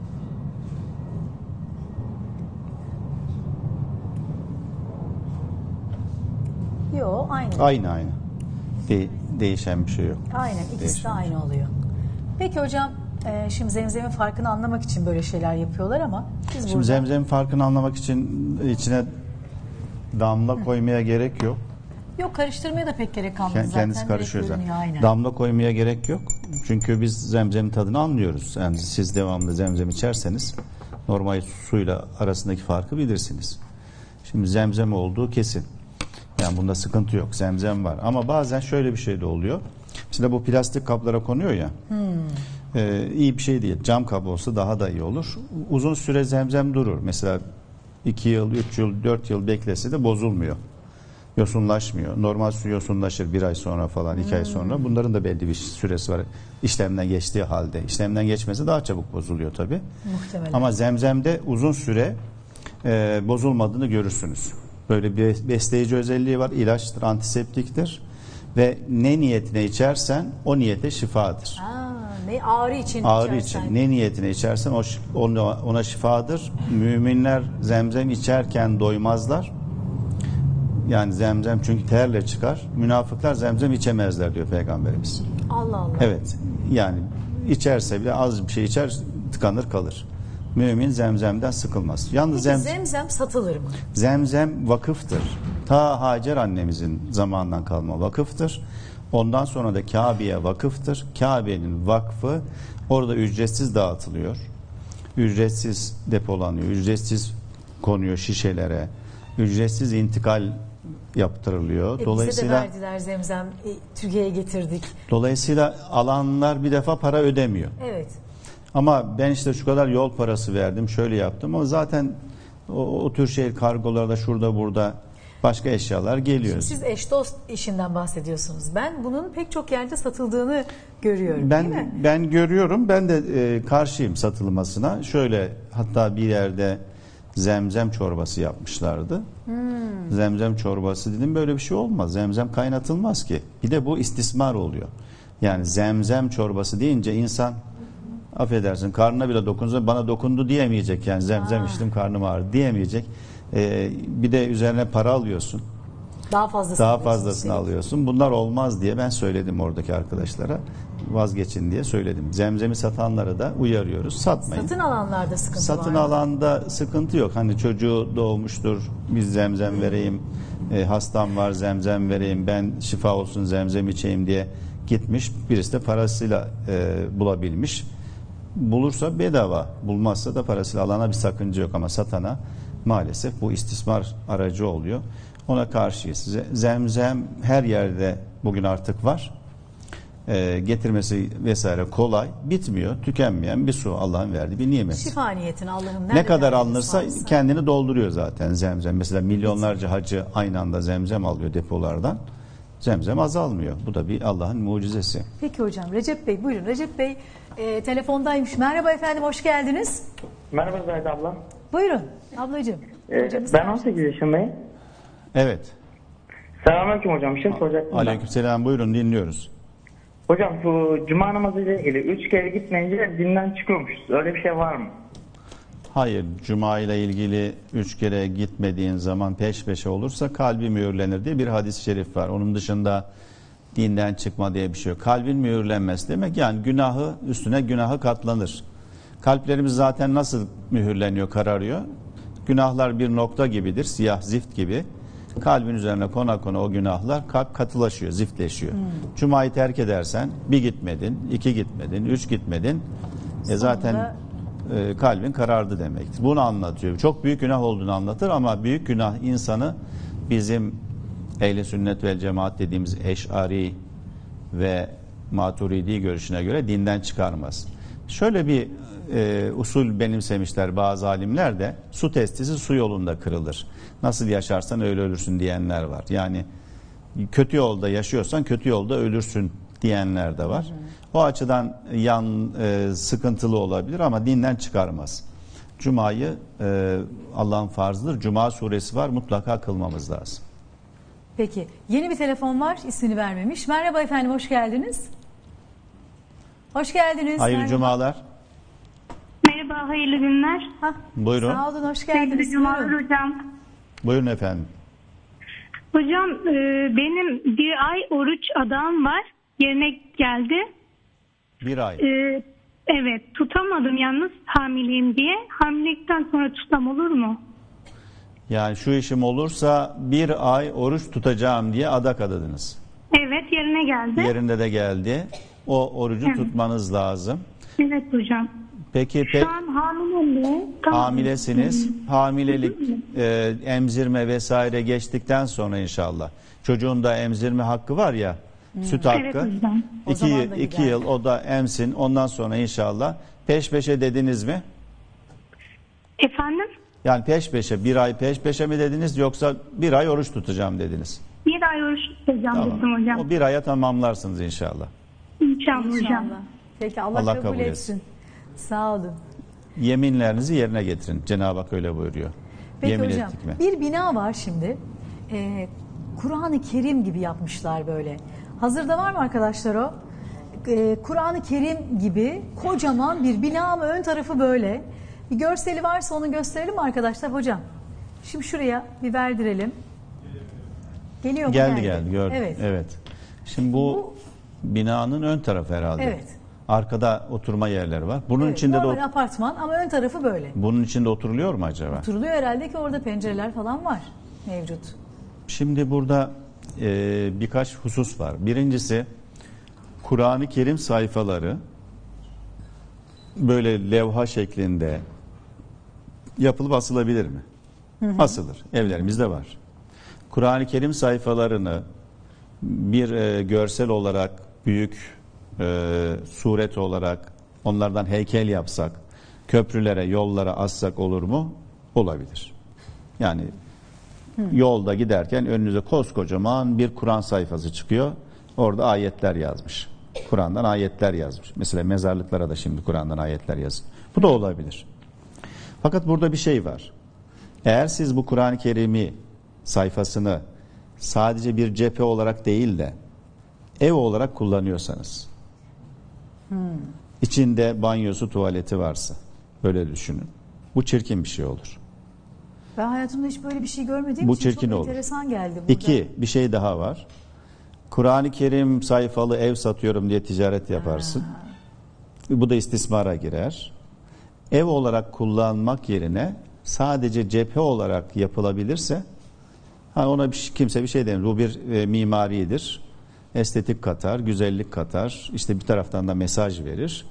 yo, aynı. Aynı aynı. De- değişen bir şey yok. Aynen, ikisi Değişen de aynı oluyor. Peki hocam, e, şimdi zemzemin farkını anlamak için böyle şeyler yapıyorlar ama biz Şimdi burada... zemzem farkını anlamak için içine damla koymaya gerek yok. Yok, karıştırmaya da pek gerek kalmadı Kend- zaten. Kendisi Direkt karışıyor zaten. görünüyor, aynen. Damla koymaya gerek yok. Çünkü biz zemzemin tadını anlıyoruz. Yani siz devamlı zemzem içerseniz normal suyla arasındaki farkı bilirsiniz. Şimdi zemzem olduğu kesin. Yani bunda sıkıntı yok. Zemzem var. Ama bazen şöyle bir şey de oluyor. Mesela bu plastik kaplara konuyor ya. Hmm. E, iyi bir şey değil. Cam kap olsa daha da iyi olur. Uzun süre zemzem durur. Mesela iki yıl, üç yıl, dört yıl beklese de bozulmuyor. Yosunlaşmıyor. Normal su yosunlaşır bir ay sonra falan, iki ay sonra. Bunların da belli bir süresi var. İşlemden geçtiği halde. İşlemden geçmesi daha çabuk bozuluyor tabii. Muhtemelen. Ama zemzemde uzun süre e, bozulmadığını görürsünüz. Böyle bir besleyici özelliği var. İlaçtır, antiseptiktir. Ve ne niyetine içersen o niyete şifadır. Aa, ne ağrı için Ağrı içersen. için ne niyetine içersen o, ona, ona şifadır. Müminler zemzem içerken doymazlar. Yani zemzem çünkü terle çıkar. Münafıklar zemzem içemezler diyor Peygamberimiz. Allah Allah. Evet. Yani içerse bile az bir şey içer, tıkanır kalır. Mümin zemzemden sıkılmaz. Yalnız Peki zemzem, zemzem satılır mı? zemzem vakıftır. Ta Hacer annemizin zamanından kalma vakıftır. Ondan sonra da Kabe'ye vakıftır. Kabe'nin vakfı orada ücretsiz dağıtılıyor. Ücretsiz depolanıyor. Ücretsiz konuyor şişelere. Ücretsiz intikal yaptırılıyor. E, bize de Dolayısıyla verdiler zemzem, e, Türkiye'ye getirdik. dolayısıyla alanlar bir defa para ödemiyor. Evet. Ama ben işte şu kadar yol parası verdim, şöyle yaptım ama zaten o, o tür şey kargolarda şurada burada başka eşyalar geliyor. Siz eş dost işinden bahsediyorsunuz. Ben bunun pek çok yerde satıldığını görüyorum, değil mi? Ben ben görüyorum. Ben de e, karşıyım satılmasına. Şöyle, hatta bir yerde zemzem çorbası yapmışlardı. Hmm. Zemzem çorbası dedim, böyle bir şey olmaz. Zemzem kaynatılmaz ki. Bir de bu istismar oluyor. Yani zemzem çorbası deyince insan, affedersin, karnına bile dokunsa bana dokundu diyemeyecek. Yani zemzem Aa. içtim karnım ağrıdı diyemeyecek. Ee, bir de üzerine para alıyorsun. Daha fazlasını Daha alıyorsunuz. fazlasını alıyorsun. Bunlar olmaz diye ben söyledim oradaki arkadaşlara. Vazgeçin diye söyledim. Zemzemi satanlara da uyarıyoruz. Satmayın. Satın alanlarda sıkıntı Satın var. alanda sıkıntı yok. Hani çocuğu doğmuştur, biz zemzem vereyim, e, hastam var zemzem vereyim, ben şifa olsun zemzem içeyim diye gitmiş. Birisi de parasıyla e, bulabilmiş. Bulursa bedava, bulmazsa da parasıyla, alana bir sakınca yok ama satana Maalesef bu istismar aracı oluyor. Ona karşıyız. Zemzem her yerde bugün artık var. Ee, getirmesi vesaire kolay. Bitmiyor. Tükenmeyen bir su, Allah'ın verdiği bir nimet. Şifa niyetine Allah'ım nerede Ne kadar derdiniz alınırsa varsa. kendini dolduruyor zaten zemzem. Mesela milyonlarca hacı aynı anda zemzem alıyor depolardan. Zemzem azalmıyor. Bu da bir Allah'ın mucizesi. Peki hocam, Recep Bey buyurun. Recep Bey e, telefondaymış. Merhaba efendim, hoş geldiniz. Merhaba Zahide abla. Buyurun ablacığım. Ee, ben on sekiz yaşındayım. Evet. Selamünaleyküm hocam. Bir şey soracaktım. Aleykümselam, buyurun dinliyoruz. Hocam bu cuma namazı ile ilgili üç kere gitmeyince dinden çıkıyormuşuz. Öyle bir şey var mı? Hayır, cuma ile ilgili üç kere gitmediğin zaman peş peşe olursa kalbi mühürlenir diye bir hadis-i şerif var. Onun dışında dinden çıkma diye bir şey yok. Kalbin mühürlenmesi demek yani günahı üstüne günahı katlanır. Kalplerimiz zaten nasıl mühürleniyor, kararıyor? Günahlar bir nokta gibidir, siyah zift gibi. Kalbin üzerine kona kona o günahlar kalp katılaşıyor, ziftleşiyor. Hmm. Cuma'yı terk edersen bir gitmedin, iki gitmedin, üç gitmedin. E zaten e, kalbin karardı demektir. Bunu anlatıyor. Çok büyük günah olduğunu anlatır ama büyük günah insanı bizim ehl-i sünnet vel cemaat dediğimiz Eş'ari ve Maturidi görüşüne göre dinden çıkarmaz. Şöyle bir e, usul benimsemişler bazı alimler de, su testisi su yolunda kırılır. Nasıl yaşarsan öyle ölürsün diyenler var. Yani kötü yolda yaşıyorsan kötü yolda ölürsün diyenler de var. Hı hı. O açıdan yan e, sıkıntılı olabilir ama dinden çıkarmaz. Cuma'yı e, Allah'ın farzıdır. Cuma suresi var, mutlaka kılmamız lazım. Peki yeni bir telefon var, ismini vermemiş. Merhaba efendim, hoş geldiniz. Hoş geldiniz. Hayırlı Merhaba. cumalar. Merhaba, hayırlı günler. Hah, buyurun. Sağ olun, hoş geldiniz. Hayırlı cumalar hocam. Buyurun efendim. Hocam e, benim bir ay oruç adağım var. Yerine geldi. Bir ay. E, evet, tutamadım yalnız hamileyim diye. Hamilelikten sonra tutsam olur mu? Yani şu işim olursa bir ay oruç tutacağım diye adak adadınız. Evet, yerine geldi. Yerinde de geldi. O orucu evet. tutmanız lazım. Evet hocam. Peki pe şu an hamileyim. Tamam. Hamilesiniz. Hamilelik, e, emzirme vesaire geçtikten sonra inşallah. Çocuğun da emzirme hakkı var ya, hmm. süt hakkı. Evet hocam. İki, iki yıl o da emsin. Ondan sonra inşallah peş peşe dediniz mi? Efendim? Yani peş peşe, bir ay peş peşe mi dediniz yoksa bir ay oruç tutacağım dediniz? Bir ay oruç tutacağım tamam. dedim hocam. O bir aya tamamlarsınız inşallah. İnşallah, İnşallah. hocam. Peki Allah, Allah kabul, kabul etsin. etsin. Sağ olun. Yeminlerinizi yerine getirin. Cenab-ı Hak öyle buyuruyor. Peki Yemin hocam, ettik mi? Bir bina var şimdi. Ee, Kur'an-ı Kerim gibi yapmışlar böyle. Hazırda var mı arkadaşlar o? Ee, Kur'an-ı Kerim gibi kocaman bir bina ama ön tarafı böyle. Bir görseli varsa onu gösterelim mi arkadaşlar hocam? Şimdi şuraya bir verdirelim. Geliyor mu? Geldi geldi, geldi gördüm. Evet. evet. Şimdi bu, bu binanın ön tarafı herhalde. Evet. Arkada oturma yerleri var. Bunun evet, içinde de normal apartman ama ön tarafı böyle. Bunun içinde oturuluyor mu acaba? Oturuluyor herhalde ki orada pencereler falan var mevcut. Şimdi burada e, birkaç husus var. Birincisi Kur'an-ı Kerim sayfaları böyle levha şeklinde yapılıp asılabilir mi? Hı hı. Asılır. Evlerimizde var. Kur'an-ı Kerim sayfalarını bir e, görsel olarak büyük e, suret olarak onlardan heykel yapsak, köprülere, yollara assak olur mu? Olabilir. Yani hı. yolda giderken önünüze koskocaman bir Kur'an sayfası çıkıyor. Orada ayetler yazmış. Kur'an'dan ayetler yazmış. Mesela mezarlıklara da şimdi Kur'an'dan ayetler yazın. Bu da olabilir. Fakat burada bir şey var. Eğer siz bu Kur'an-ı Kerim'i sayfasını sadece bir cephe olarak değil de ev olarak kullanıyorsanız, hmm. içinde banyosu, tuvaleti varsa, böyle düşünün. Bu çirkin bir şey olur. Ben hayatımda hiç böyle bir şey görmediğim bu için çirkin çok olur. enteresan geldi burada. İki, bir şey daha var. Kur'an-ı Kerim sayfalı ev satıyorum diye ticaret yaparsın. Ha. Bu da istismara girer. Ev olarak kullanmak yerine sadece cephe olarak yapılabilirse, ha ona bir, kimse bir şey demiyor. Bu bir e, mimaridir. Estetik katar, güzellik katar. İşte bir taraftan da mesaj verir.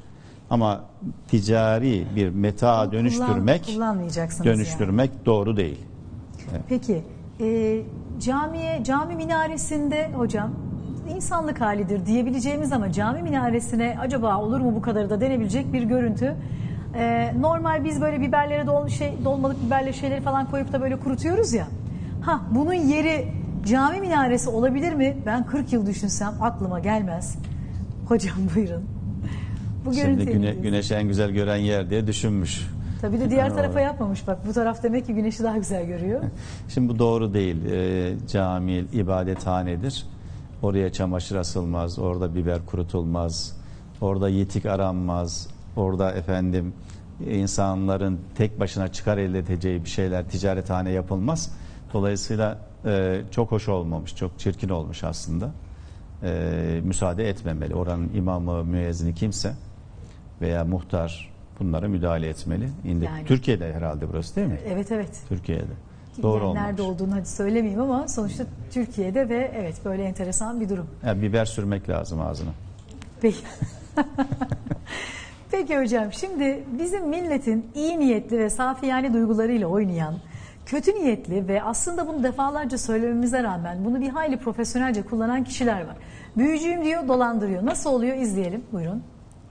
Ama ticari bir meta dönüştürmek, Kullan, kullanmayacaksınız dönüştürmek yani. doğru değil. Evet. Peki e, camiye, cami minaresinde hocam insanlık halidir diyebileceğimiz ama cami minaresine acaba olur mu bu kadarı da denebilecek bir görüntü. E, normal biz böyle biberlere dol, şey, dolmalık biberle şeyleri falan koyup da böyle kurutuyoruz ya. Ha, bunun yeri cami minaresi olabilir mi? Ben kırk yıl düşünsem aklıma gelmez. Hocam buyurun. Bu Şimdi güne, güneşi en güzel gören yer diye düşünmüş. Tabii de diğer tarafa yapmamış. Bak bu taraf demek ki güneşi daha güzel görüyor. Şimdi bu doğru değil. E, cami ibadethanedir. Oraya çamaşır asılmaz, orada biber kurutulmaz, orada yetik aranmaz, orada efendim insanların tek başına çıkar elde edeceği bir şeyler ticarethane yapılmaz. Dolayısıyla e, çok hoş olmamış, çok çirkin olmuş aslında. E, müsaade etmemeli. Oranın imamı, müezzini kimse veya muhtar bunlara müdahale etmeli. İndi, Yani. Türkiye'de herhalde burası değil mi? Evet evet. Türkiye'de. Doğru yani olmamış. nerede olduğunu hadi söylemeyeyim ama sonuçta Türkiye'de ve evet böyle enteresan bir durum. Yani biber sürmek lazım ağzına. Peki. Peki hocam şimdi bizim milletin iyi niyetli ve safiyane duygularıyla oynayan, kötü niyetli ve aslında bunu defalarca söylememize rağmen bunu bir hayli profesyonelce kullanan kişiler var. Büyücüyüm diyor, dolandırıyor. Nasıl oluyor izleyelim. Buyurun.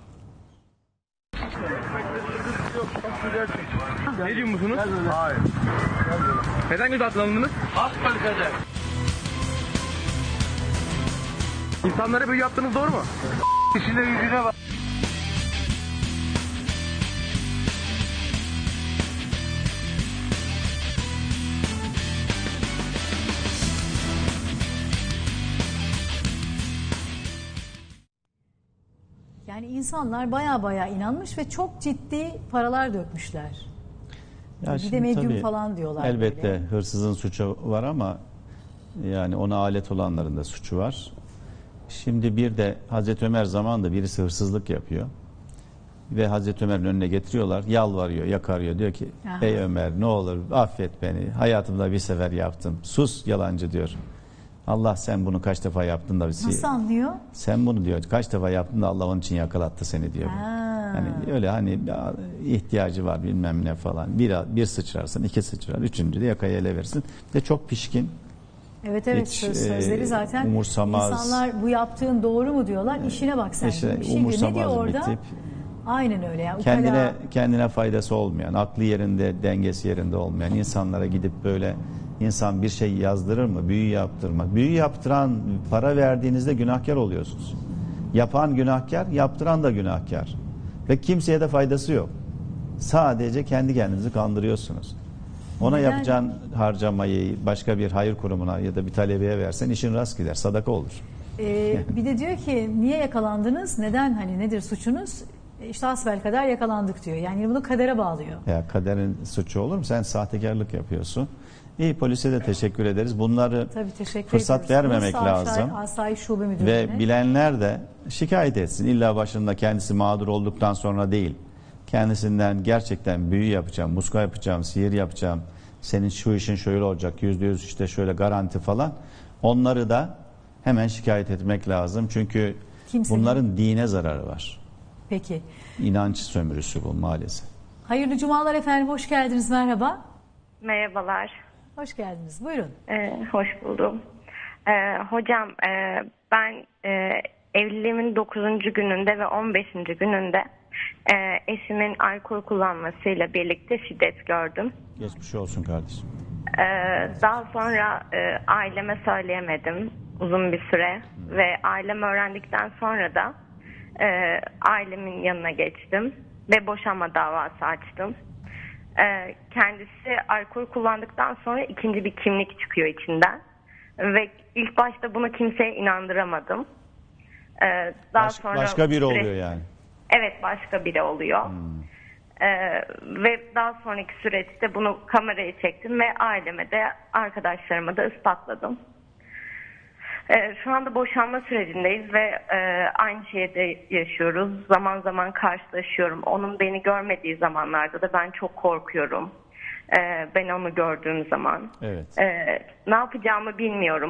Ne diyor musunuz? Hayır. Neden gözaltına alındınız? Hasbelkader. İnsanlara böyle yaptığınız doğru mu? İşine yüzüne bak. Yani insanlar baya baya inanmış ve çok ciddi paralar dökmüşler. Ya bir şimdi de medyum tabii, falan diyorlar. Elbette böyle. hırsızın suçu var ama yani ona alet olanların da suçu var. Şimdi bir de Hazreti Ömer zamanında birisi hırsızlık yapıyor. Ve Hazreti Ömer'in önüne getiriyorlar. Yalvarıyor, yakarıyor. Diyor ki Aha. ey Ömer ne olur affet beni. Hayatımda bir sefer yaptım. Sus yalancı diyor. Allah sen bunu kaç defa yaptın da bizi. Nasıl anlıyor? Sen bunu diyor kaç defa yaptın da Allah onun için yakalattı seni diyor. Ha. Hani öyle hani ihtiyacı var bilmem ne falan. Bir, bir sıçrarsın, iki sıçrar, üçüncü de yakayı ele versin. Ve çok pişkin. Evet evet Hiç, söz, sözleri e, zaten umursamaz. insanlar bu yaptığın doğru mu diyorlar. İşine bak sen. İşte, bir şey diyor. Ne umursamaz diyor bir orada? tip. Aynen öyle. Yani. Kendine Ukala. kendine faydası olmayan, aklı yerinde, dengesi yerinde olmayan insanlara gidip böyle insan bir şey yazdırır mı? Büyü yaptırmak. Büyü yaptıran, para verdiğinizde günahkar oluyorsunuz. Yapan günahkar, yaptıran da günahkar. Ve kimseye de faydası yok. Sadece kendi kendinizi kandırıyorsunuz. Ona Neden? yapacağın harcamayı başka bir hayır kurumuna ya da bir talebeye versen işin rast gider, sadaka olur. Ee, bir de diyor ki niye yakalandınız? Neden? Hani nedir suçunuz? İşte hasbelkader yakalandık diyor. Yani bunu kadere bağlıyor. Ya kaderin suçu olur mu? Sen sahtekarlık yapıyorsun. İyi polise de teşekkür ederiz. Bunları Tabii, teşekkür fırsat ediyoruz. vermemek Asayiş- lazım. Asayiş Şube Müdürlüğü'ne. Ve bilenler de şikayet etsin. İlla başında kendisi mağdur olduktan sonra değil. Kendisinden gerçekten büyü yapacağım, muska yapacağım, sihir yapacağım. Senin şu işin şöyle olacak, yüzde yüz işte şöyle garanti falan. Onları da hemen şikayet etmek lazım. Çünkü Kimsenin- bunların dine zararı var. Peki. İnanç sömürüsü bu maalesef. Hayırlı cumalar efendim. Hoş geldiniz. Merhaba. Merhabalar. Hoş geldiniz. Buyurun. Ee, hoş buldum. Ee, hocam e, ben e, evliliğimin dokuzuncu gününde ve on beşinci gününde e, eşimin alkol kullanmasıyla birlikte şiddet gördüm. Geçmiş olsun kardeşim. Ee, daha sonra e, aileme söyleyemedim uzun bir süre ve ailem öğrendikten sonra da e, ailemin yanına geçtim ve boşanma davası açtım. E, kendisi alkol kullandıktan sonra ikinci bir kimlik çıkıyor içinden ve ilk başta bunu kimseye inandıramadım. E, daha Baş- sonra başka biri süreç- oluyor yani. Evet başka biri oluyor. Ee, ve daha sonraki süreçte bunu kameraya çektim ve aileme de arkadaşlarıma da ispatladım. Ee, şu anda boşanma sürecindeyiz ve e, aynı şehirde yaşıyoruz. Zaman zaman karşılaşıyorum. Onun beni görmediği zamanlarda da ben çok korkuyorum. Ee, ben onu gördüğüm zaman. Evet. Ee, ne yapacağımı bilmiyorum.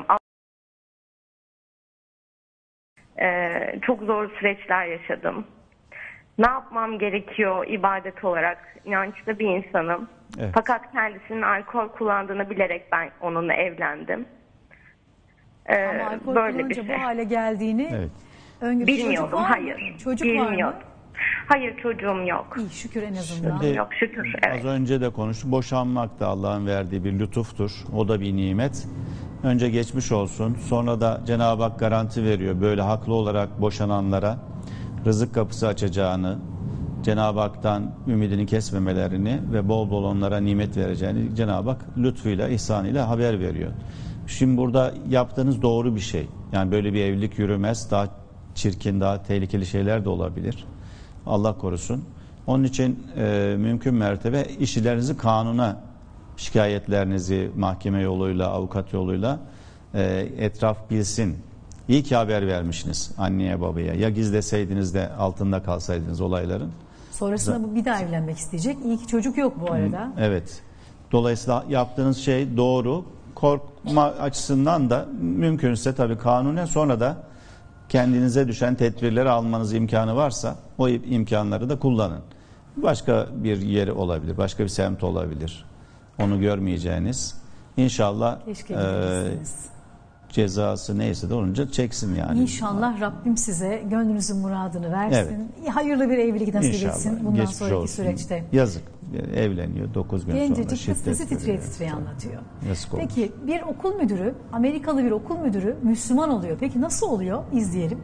Ee, çok zor süreçler yaşadım. Ne yapmam gerekiyor ibadet olarak? İnançlı bir insanım. Evet. Fakat kendisinin alkol kullandığını bilerek ben onunla evlendim. Ee, Ama alkol böyle bir kullanınca şey. bu hale geldiğini Evet. öngörü- Bilmiyordum, çocuk var mı? hayır. Çocuk var mı? Bilmiyordum. Hayır, çocuğum yok. İyi, şükür en azından. Şimdi- Yok şükür. Evet. Az önce de konuştuk. Boşanmak da Allah'ın verdiği bir lütuftur. O da bir nimet. Önce geçmiş olsun. Sonra da Cenab-ı Hak garanti veriyor. Böyle haklı olarak boşananlara rızık kapısı açacağını, Cenab-ı Hak'tan ümidini kesmemelerini ve bol bol onlara nimet vereceğini Cenab-ı Hak lütfuyla, ihsanıyla haber veriyor. Şimdi burada yaptığınız doğru bir şey. Yani böyle bir evlilik yürümez. Daha çirkin, daha tehlikeli şeyler de olabilir. Allah korusun. Onun için e, mümkün mertebe işlerinizi kanuna, şikayetlerinizi mahkeme yoluyla, avukat yoluyla e, etraf bilsin. İyi ki haber vermişsiniz anneye babaya. Ya gizleseydiniz de altında kalsaydınız olayların. Sonrasında bu bir daha evlenmek isteyecek. İyi ki çocuk yok bu arada. Evet. Dolayısıyla yaptığınız şey doğru. Korkma açısından da mümkünse tabii kanunen, sonra da kendinize düşen tedbirleri almanız imkanı varsa o imkanları da kullanın. Başka bir yeri olabilir, başka bir semt olabilir. Onu görmeyeceğiniz. İnşallah Keşke e, gidebilirsiniz. cezası neyse de olunca çeksin yani. İnşallah Rabbim size gönlünüzün muradını versin. Hayırlı bir evlilik nasip İnşallah. etsin bundan Geçmiş sonraki olsun. süreçte. Yazık. Evleniyor dokuz gün sonra Gencecik şiddet kız sesi titreye görüyor. titreye anlatıyor. Yazık olmuş. Peki bir okul müdürü, Amerikalı bir okul müdürü Müslüman oluyor. Peki nasıl oluyor? İzleyelim.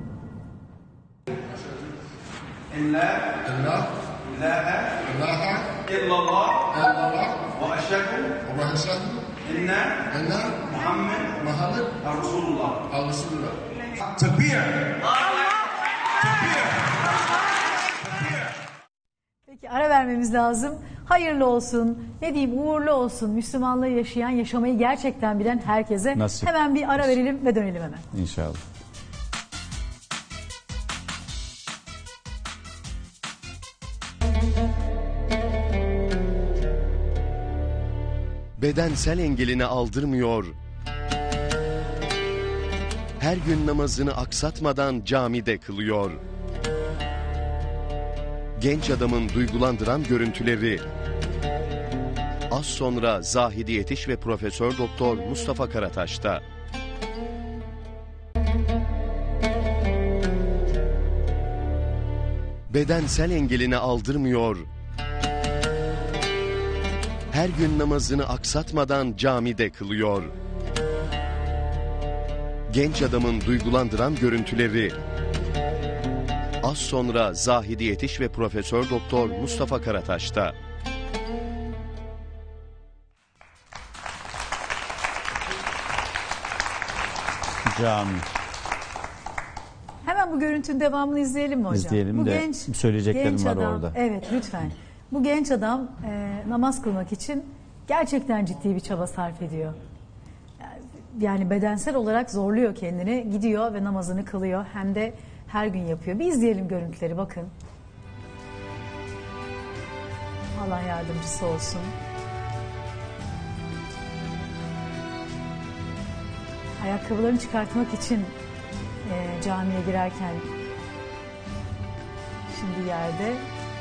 إلا إلا إله إله إلا الله إلا الله وأشهد وأشهد إن إن محمد محمد رسول الله رسول الله تكبير تكبير Peki ara vermemiz lazım. Hayırlı olsun, ne diyeyim uğurlu olsun. Müslümanlığı yaşayan, yaşamayı gerçekten bilen herkese. Nasip. Hemen bir ara verelim ve dönelim hemen. İnşallah. Bedensel engelini aldırmıyor. Her gün namazını aksatmadan camide kılıyor. Genç adamın duygulandıran görüntüleri. Az sonra Zahidi Yetiş ve Profesör Doktor Mustafa Karataş'ta. Bedensel engelini aldırmıyor. Her gün namazını aksatmadan camide kılıyor. Genç adamın duygulandıran görüntüleri. Az sonra Zahidi Yetiş ve Profesör Doktor Mustafa Karataş'ta. Cami. Hemen bu görüntünün devamını izleyelim mi hocam? İzleyelim bu de genç, söyleyeceklerim genç var adam, orada. Evet lütfen. Bu genç adam e, namaz kılmak için gerçekten ciddi bir çaba sarf ediyor. Yani bedensel olarak zorluyor kendini. Gidiyor ve namazını kılıyor. Hem de her gün yapıyor. Bir izleyelim görüntüleri bakın. Allah yardımcısı olsun. Ayakkabılarını çıkartmak için e, camiye girerken şimdi yerde.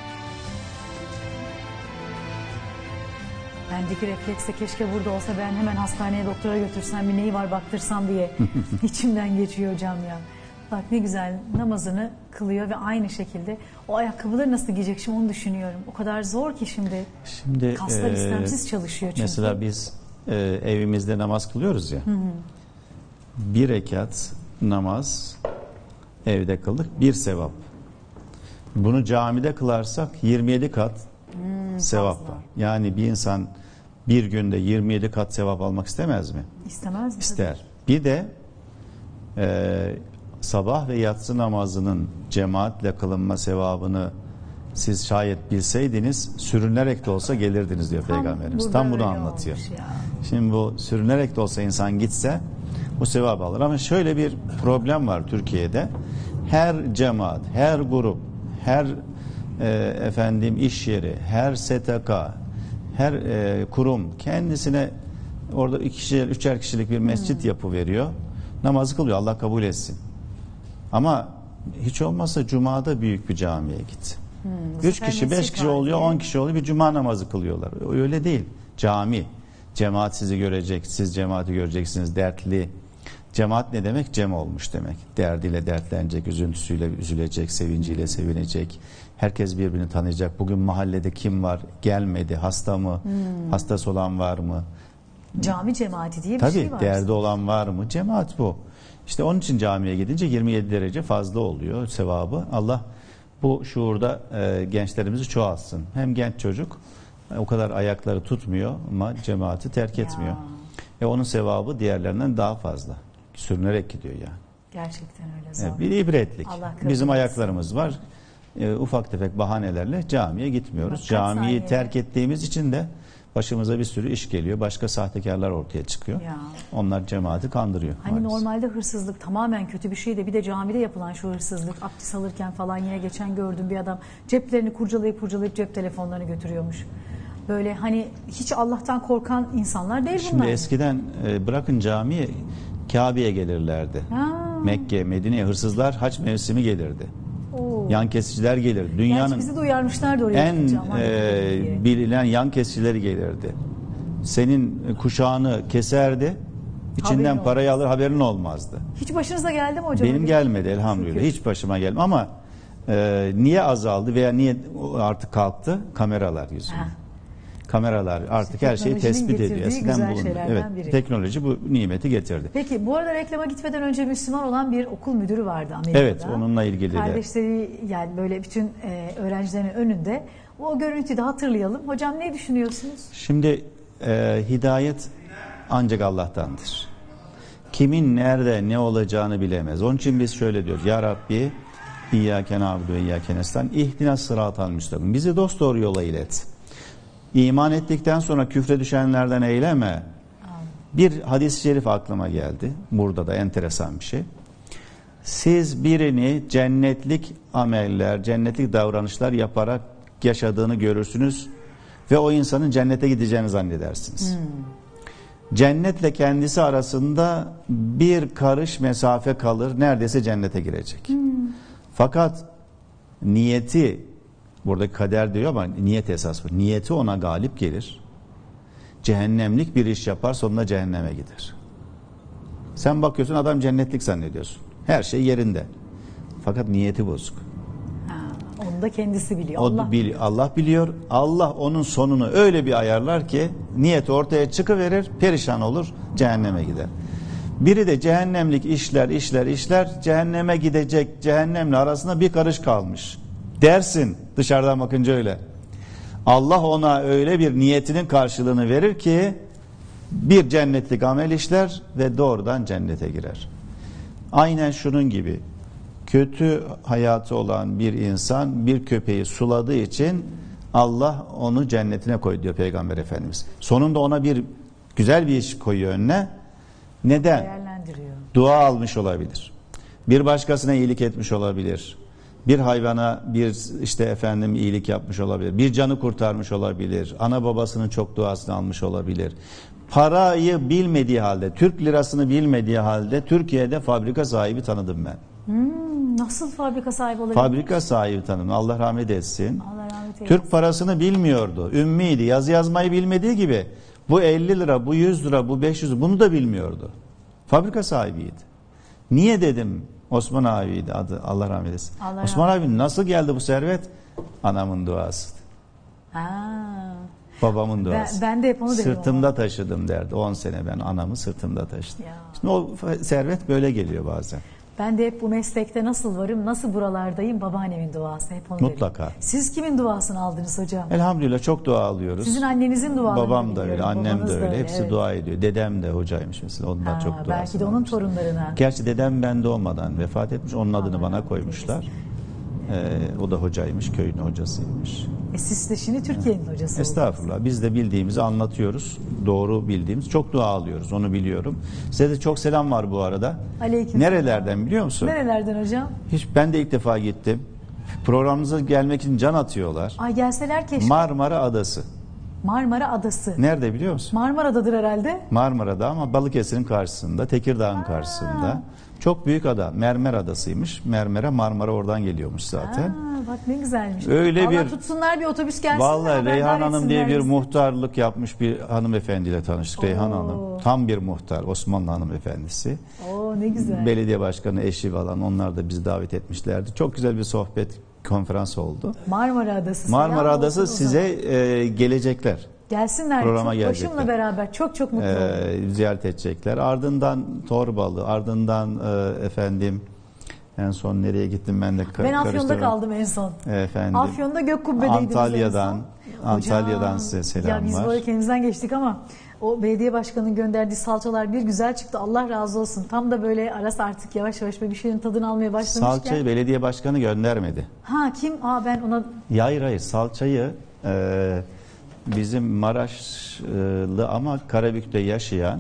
Bendeki refleksle keşke burada olsa ben hemen hastaneye doktora götürsem bir neyi var baktırsam diye içimden geçiyor hocam ya. Bak ne güzel namazını kılıyor ve aynı şekilde o ayakkabıları nasıl giyecek şimdi onu düşünüyorum. O kadar zor ki şimdi. Şimdi Kaslar e, istemsiz çalışıyor çünkü. Mesela biz e, evimizde namaz kılıyoruz ya. Hı hı. Bir rekat namaz evde kıldık, bir sevap. Bunu camide kılarsak yirmi yedi kat Hmm, sevap fazla. var. Yani bir insan bir günde yirmi yedi kat sevap almak istemez mi? İstemez mi? İster. Bir de e, sabah ve yatsı namazının cemaatle kılınma sevabını siz şayet bilseydiniz sürünerek de olsa gelirdiniz diyor Tam Peygamberimiz. burada Tam bunu öyle anlatıyor. olmuş ya. Şimdi bu sürünerek de olsa insan gitse bu sevabı alır. Ama şöyle bir problem var Türkiye'de. Her cemaat, her grup, her e, efendim iş yeri, her S T K, her e, kurum kendisine orada iki kişiler, üçer kişilik bir mescit Hmm. yapıveriyor. Namazı kılıyor. Allah kabul etsin. Ama hiç olmazsa Cuma'da büyük bir camiye git. bu Üç sefer kişi, beş mescit kişi var oluyor, diye. on kişi oluyor, bir cuma namazı kılıyorlar. Öyle değil. Cami. Cemaat sizi görecek, siz cemaati göreceksiniz. Dertli. Cemaat ne demek? Cem olmuş demek. Derdiyle dertlenecek, üzüntüsüyle üzülecek, sevinciyle sevinecek. Herkes birbirini tanıyacak. Bugün mahallede kim var? Gelmedi. Hasta mı? Hmm. Hastası olan var mı? Cami cemaati diye bir Tabii, şey var. derdi olan var mı? Cemaat bu. İşte onun için camiye gidince yirmi yedi derece fazla oluyor sevabı. Allah bu şuurda e, gençlerimizi çoğaltsın. Hem genç çocuk e, o kadar ayakları tutmuyor ama cemaati terk etmiyor. Ve onun sevabı diğerlerinden daha fazla. Sürünerek gidiyor yani. Gerçekten öyle zor. Evet, bir ibretlik. Allah kabul Bizim etsin. ayaklarımız var. E, ufak tefek bahanelerle camiye gitmiyoruz. Kaç Camiyi saniyede? terk ettiğimiz için de başımıza bir sürü iş geliyor. Başka sahtekarlar ortaya çıkıyor. Ya. Onlar cemaati kandırıyor. Hani maalesef. normalde hırsızlık tamamen kötü bir şey de bir de camide yapılan şu hırsızlık, abdest alırken falan yine geçen gördüm bir adam ceplerini kurcalayıp kurcalayıp cep telefonlarını götürüyormuş. Böyle hani hiç Allah'tan korkan insanlar değil Şimdi bunlar. eskiden e, bırakın camiye, Kabe'ye gelirlerdi. Ha. Mekke, Medine'ye hırsızlar haç mevsimi gelirdi. Oo. Yan kesiciler gelir. Gerçi Dünyanın bizi de uyarmışlardı oraya en gidince, aman e, dikkat edin diye. bilinen yan kesicileri gelirdi. Senin kuşağını keserdi. İçinden Haberin parayı alır, haberin olmazdı. Hiç başınıza geldi mi hocam? Benim öyle? gelmedi elhamdülillah. Şükür. Hiç başıma gelmedi ama e, niye azaldı veya niye artık kalktı? Kameralar yüzünden. Ha. Kameralar artık İşte her şeyi teknolojinin tespit ediyor. getirdiği Eskiden güzel bulundu. şeylerden Evet, biri. teknoloji bu nimeti getirdi. Peki bu arada reklama gitmeden önce Müslüman olan bir okul müdürü vardı Amerika'da. Evet, onunla ilgili de. Kardeşleri yani böyle bütün e, öğrencilerin önünde. O görüntüyü de hatırlayalım. Hocam ne düşünüyorsunuz? Şimdi e, hidayet ancak Allah'tandır. Kimin nerede ne olacağını bilemez. Onun için biz şöyle diyoruz. Ya Rabbi İyyâke na'budu ve İyyâke nestaîn ihdinas sıratal müstakim. Bizi dosdoğru yola ilet. İman ettikten sonra küfre düşenlerden eyleme. Bir hadis-i şerif aklıma geldi. Burada da enteresan bir şey. Siz birini cennetlik ameller, cennetlik davranışlar yaparak yaşadığını görürsünüz ve o insanın cennete gideceğini zannedersiniz. Hmm. Cennetle kendisi arasında bir karış mesafe kalır. Neredeyse cennete girecek. Hmm. Fakat niyeti, burada kader diyor ama niyet esas bu. Niyeti ona galip gelir. Cehennemlik bir iş yapar, sonunda cehenneme gider. Sen bakıyorsun adam cennetlik zannediyorsun. Her şey yerinde. Fakat niyeti bozuk. Ha, onu da kendisi biliyor. O Allah bil, Allah biliyor. Allah onun sonunu öyle bir ayarlar ki niyeti ortaya çıkıverir, perişan olur, cehenneme gider. Biri de cehennemlik işler, işler, işler, cehenneme gidecek, cehennemle arasında bir karış kalmış. Dersin dışarıdan bakınca öyle. Allah ona öyle bir niyetinin karşılığını verir ki bir cennetlik amel işler ve doğrudan cennete girer. Aynen şunun gibi kötü hayatı olan bir insan bir köpeği suladığı için Allah onu cennetine koy diyor Peygamber Efendimiz. Sonunda ona bir güzel bir iş koyuyor önüne. Neden? değerlendiriyor. Dua almış olabilir. Bir başkasına iyilik etmiş olabilir. Bir hayvana bir işte efendim iyilik yapmış olabilir. Bir canı kurtarmış olabilir. Ana babasının çok duasını almış olabilir. Parayı bilmediği halde, Türk lirasını bilmediği halde Türkiye'de fabrika sahibi tanıdım ben. Hmm, nasıl fabrika sahibi olabilir? Fabrika sahibi tanıdım. Allah rahmet etsin. Allah rahmet eylesin. Türk parasını bilmiyordu. Ümmiydi. Yazı yazmayı bilmediği gibi bu elli lira, bu yüz lira, bu beş yüz bunu da bilmiyordu. Fabrika sahibiydi. Niye dedim? Osman abiydi adı. Allah rahmet etsin. Allah Osman rahmet abi nasıl geldi bu servet? Anamın duası. Ha. Babamın Ben, duası. ben de hep onu dedim. Sırtımda ama. taşıdım derdi. on sene ben anamı sırtımda taşıdım. Ya. Şimdi o servet böyle geliyor bazen. Ben de hep bu meslekte nasıl varım, nasıl buralardayım? Babaannemin duası. Hep onu Mutlaka. derim. Siz kimin duasını aldınız hocam? Elhamdülillah çok dua alıyoruz. Sizin annenizin dualarını Babam da öyle, biliyorum, annem babanız de öyle. Hepsi evet. dua ediyor. Dedem de hocaymış mesela. Onlar Ha, çok duasını belki de onun almışlar. torunlarına. Gerçi dedem ben doğmadan vefat etmiş. Onun adını bana koymuşlar. Ee, o da hocaymış, köyün hocasıymış. E siz de şimdi Türkiye'nin hocası Estağfurullah. Biz de bildiğimizi anlatıyoruz. Doğru bildiğimiz. Çok dua alıyoruz. Onu biliyorum. Size de çok selam var bu arada. Aleyküm Nerelerden biliyor musun? Nerelerden hocam? Hiç ben de ilk defa gittim. Programımıza gelmek için can atıyorlar. Ay gelseler keşke. Marmara Adası. Marmara Adası. Nerede biliyor musun? Marmara'dadır herhalde. Marmara'da ama Balıkesir'in karşısında, Tekirdağ'ın karşısında. Çok büyük ada. Mermer Adası'ymış. Mermer'e Marmara oradan geliyormuş zaten. Aa, bak ne güzelmiş. Öyle Vallahi bir tutsunlar bir otobüs gelsin. Vallahi Reyhan Hanım diye bir muhtarlık yapmış bir hanımefendiyle tanıştık. Oo. Reyhan Hanım. Tam bir muhtar. Osmanlı hanımefendisi. Oo ne güzel. Belediye başkanı, eşi falan, onlar da bizi davet etmişlerdi. Çok güzel bir sohbet, konferans oldu. Marmara Adası. Marmara Adası size e, gelecekler. Gelsinler. Programa çok gelecekler. başımla beraber çok çok mutlu Ee, oldum. ziyaret edecekler. Ardından Torbalı, ardından e, efendim en son nereye gittim ben de Ben Afyon'da karıştırdım. kaldım en son. Efendim. Afyon'da Gökkubbe'deydiniz Antalya'dan, en son. Antalya'dan Hocam, size selam ya biz var. böyle kendimizden geçtik ama o belediye başkanının gönderdiği salçalar bir güzel çıktı. Allah razı olsun. Tam da böyle arası artık yavaş yavaş böyle bir şeyin tadını almaya başlamışken. Salçayı belediye başkanı göndermedi. Ha kim? Aa ben ona... Ya hayır hayır salçayı e, bizim Maraşlı ama Karabük'te yaşayan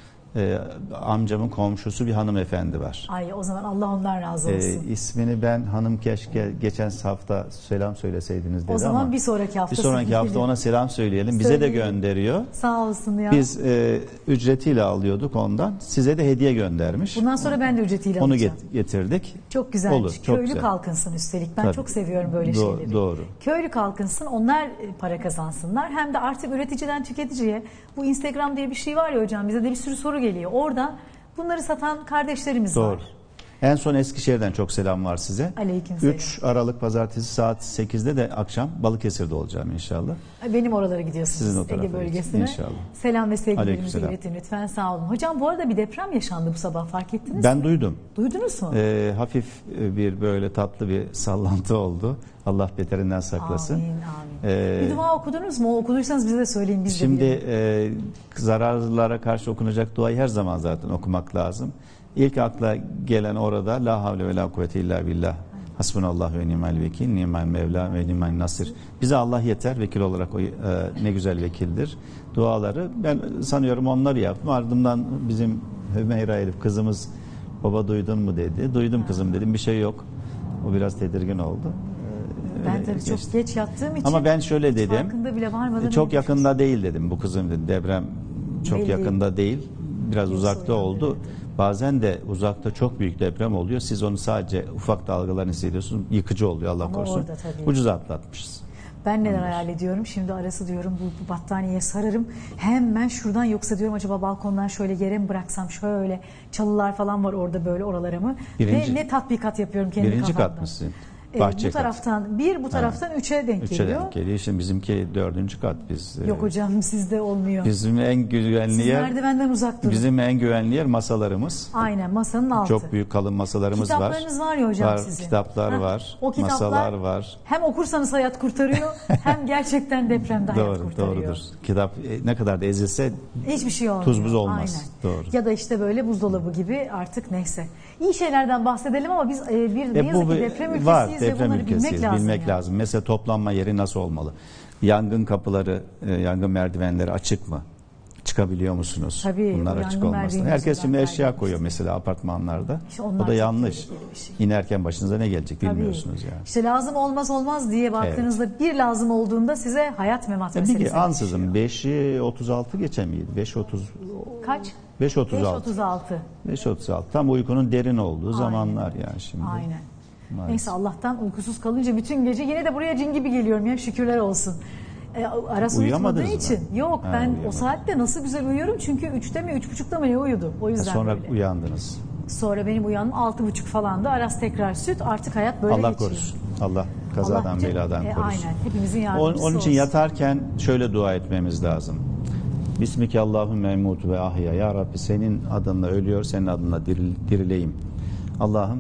e, amcamın komşusu bir hanımefendi var. Ay o zaman Allah ondan razı olsun. E, ismini ben hanım keşke geçen hafta selam söyleseydiniz dedi o zaman ama bir sonraki hafta. bir sonraki hafta ona selam söyleyelim. Bize Söyleyelim. de gönderiyor. Sağ olsun ya. Biz e, ücretiyle alıyorduk ondan. Size de hediye göndermiş. Bundan sonra ben de ücretiyle Onu alacağım. get- getirdik. Çok güzelmiş. Olur, çok Köylü güzel. kalkınsın üstelik. Ben Tabii. çok seviyorum böyle Do- şeyleri. Doğru. Köylü kalkınsın, onlar e, para kazansınlar. Hem de artık üreticiden tüketiciye bu Instagram diye bir şey var ya hocam, bize de bir sürü soru geliyor. Orada bunları satan kardeşlerimiz Doğru. var. En son Eskişehir'den çok selam var size. Aleykümselam. üç Aralık Pazartesi saat sekizde de akşam Balıkesir'de olacağım inşallah. Benim oralara gidiyorsunuz. Sizin o Ege tarafa bölgesine. inşallah. Selam ve sevgilerimizi Aleykümselam. iletin lütfen, sağ olun. Hocam bu arada bir deprem yaşandı bu sabah, fark ettiniz Ben mi? duydum. Duydunuz mu? Ee, hafif bir böyle tatlı bir sallantı oldu. Allah beterinden saklasın. Amin, amin. Ee, bir dua okudunuz mu? Okuduysanız bize de söyleyin. Biz Şimdi de bilelim. e, zararlara karşı okunacak duayı her zaman zaten okumak lazım. İlk akla gelen orada la havle ve la kuvvete illa billah. Hasbunallah ve ni'mel vekil, ni'mel mevla ve ni'mel nasir. Bize Allah yeter, vekil olarak o e, ne güzel vekildir. Duaları ben sanıyorum onları yaptım. Ardından bizim Hümeyra Elif kızımız baba duydun mu dedi. Duydum kızım dedim, bir şey yok. O biraz tedirgin oldu. Ben Öyle tabii geçti. çok geç yattığım için Ama ben şöyle dedim. farkında bile varmadan Çok öyle yakında değil dedim bu kızım dedi. Deprem çok Belli yakında değil. Biraz Yoksa uzakta uyandı, oldu. Bazen de uzakta çok büyük deprem oluyor. Siz onu sadece ufak dalgalarını hissediyorsunuz. Yıkıcı oluyor Allah Ama korusun. orada tabii. Ucuz atlatmışız. Ben neler hayal ediyorum? Şimdi arası diyorum bu, bu battaniyeye sararım. Hemen şuradan, yoksa diyorum acaba balkondan şöyle yere mi bıraksam, şöyle çalılar falan var orada böyle oralara mı? Birinci- Ve ne tatbikat yapıyorum kendi Birinci kafamda. kat mısın? Ee, Bahçe bu kat. taraftan bir, bu taraftan üçe denk Üçe geliyor. denk geliyor. Şimdi bizimki dördüncü kat. Biz, Yok e, hocam sizde olmuyor. Bizim en güvenli Siz yer, merdivenden uzak durun. bizim en güvenli yer masalarımız. Aynen, masanın altı. Çok büyük kalın masalarımız var. Kitaplarınız var ya hocam var, sizin. Kitaplar Ha, var. o kitaplar masalar var. Hem okursanız hayat kurtarıyor hem gerçekten depremde hayat Doğru, kurtarıyor. doğrudur. Kitap e, ne kadar da ezilse Hiçbir şey olmuyor. tuz buz olmaz. Aynen. Doğru. Ya da işte böyle buzdolabı gibi, artık neyse. İyi şeylerden bahsedelim ama biz e, bir ne E, yazık bu ki bir- deprem ülkesiyiz var, ve deprem bunları ülkesiyiz. bilmek lazım. Bilmek yani. lazım. Mesela toplanma yeri nasıl olmalı? Yangın kapıları, e, yangın merdivenleri açık mı? Çıkabiliyor musunuz? Tabii, Bunlar o açık yangın olmasın. merdiveni Herkes yüzünden şimdi eşya kaybediyoruz. koyuyor mesela apartmanlarda. İşte onlar o da çok yanlış. tehlikeli bir şey. İnerken başınıza ne gelecek Tabii. bilmiyorsunuz yani. İşte lazım olmaz olmaz diye baktığınızda bir lazım olduğunda size hayat memat E, meselesi. bir ansızın beşi otuz altı geçe miydi? beş otuz Kaç? beş otuz beş altı. otuz altı. beş otuz altı. Tam uykunun derin olduğu zamanlar yani şimdi. Aynen. Maalesef. Neyse, Allah'tan uykusuz kalınca bütün gece yine de buraya cin gibi geliyorum ya, şükürler olsun. E, arası uyutmadığı Uyuyamadınız mı? için. Yok, Ha, ben uyuyamadım. o saatte nasıl güzel uyuyorum çünkü üçte mi üç buçukta mı ne uyudum. O Ha, yüzden sonra böyle. uyandınız. Sonra benim uyanım altı buçuk falandı. Aras tekrar süt. Artık hayat böyle Allah geçiyor. korusun. Allah kazadan Allah bütün- beladan e, korusun. aynen. Hepimizin Onun, yardımcısı onun için olsun. yatarken şöyle dua etmemiz lazım. Bismike Allahümme emut ve ahya. Ya Rabbi senin adınla ölüyor, senin adınla diril, dirileyim. Allah'ım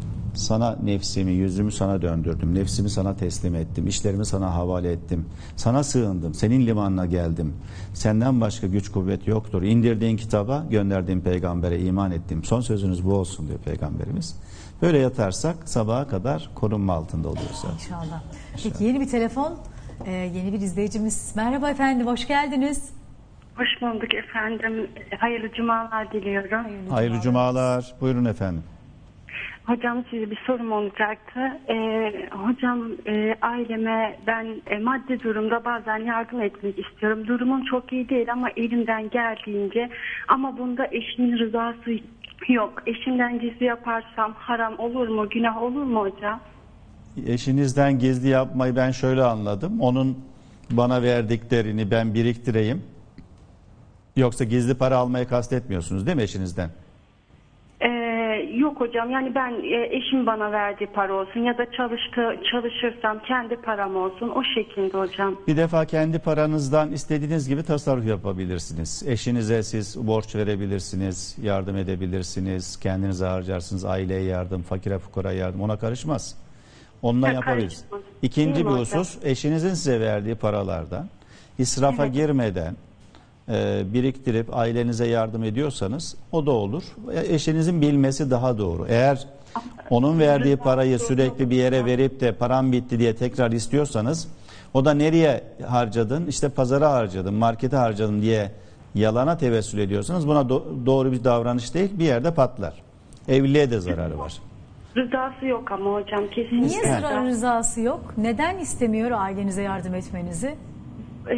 sana nefsimi, yüzümü sana döndürdüm. Nefsimi sana teslim ettim. İşlerimi sana havale ettim. Sana sığındım. Senin limanına geldim. Senden başka güç kuvvet yoktur. İndirdiğin kitaba, gönderdiğin peygambere iman ettim. Son sözünüz bu olsun diyor peygamberimiz. Böyle yatarsak sabaha kadar korunma altında oluyoruz zaten. İnşallah. Peki yeni bir telefon, e, yeni bir izleyicimiz. Merhaba efendim, hoş geldiniz. Hoş bulduk efendim. Hayırlı cumalar diliyorum. Hayırlı cumalar. Buyurun efendim. Hocam size bir sorum olacaktı. Ee, hocam e, aileme ben e, maddi durumda bazen yardım etmek istiyorum. Durumum çok iyi değil ama elimden geldiğince, ama bunda eşimin rızası yok. Eşimden gizli yaparsam haram olur mu, günah olur mu hocam? Eşinizden gizli yapmayı ben şöyle anladım. Onun bana verdiklerini ben biriktireyim. Yoksa gizli para almayı kastetmiyorsunuz değil mi eşinizden? Ee, yok hocam, yani ben e, eşim bana verdiği para olsun ya da çalıştı, çalışırsam kendi param olsun, o şekilde hocam. Bir defa kendi paranızdan istediğiniz gibi tasarruf yapabilirsiniz. Eşinize siz borç verebilirsiniz, yardım edebilirsiniz, kendinize harcarsınız, aileye yardım, fakire fukaraya yardım, ona karışmaz. Onunla Ha, yapabiliriz. karışmaz. İkinci Değil bir mi husus, eşinizin size verdiği paralardan israfa Evet. girmeden e, biriktirip ailenize yardım ediyorsanız o da olur. E, Eşinizin bilmesi daha doğru. Eğer onun verdiği parayı sürekli bir yere verip de param bitti diye tekrar istiyorsanız, o da nereye harcadın? İşte pazara harcadım, markete harcadım diye yalana tevessül ediyorsanız buna do- doğru bir davranış değil, bir yerde patlar. Evliliğe de zararı var. Rızası yok ama hocam, kesinlikle. Niye sıra rızası yok? Neden istemiyor ailenize yardım etmenizi? Ee,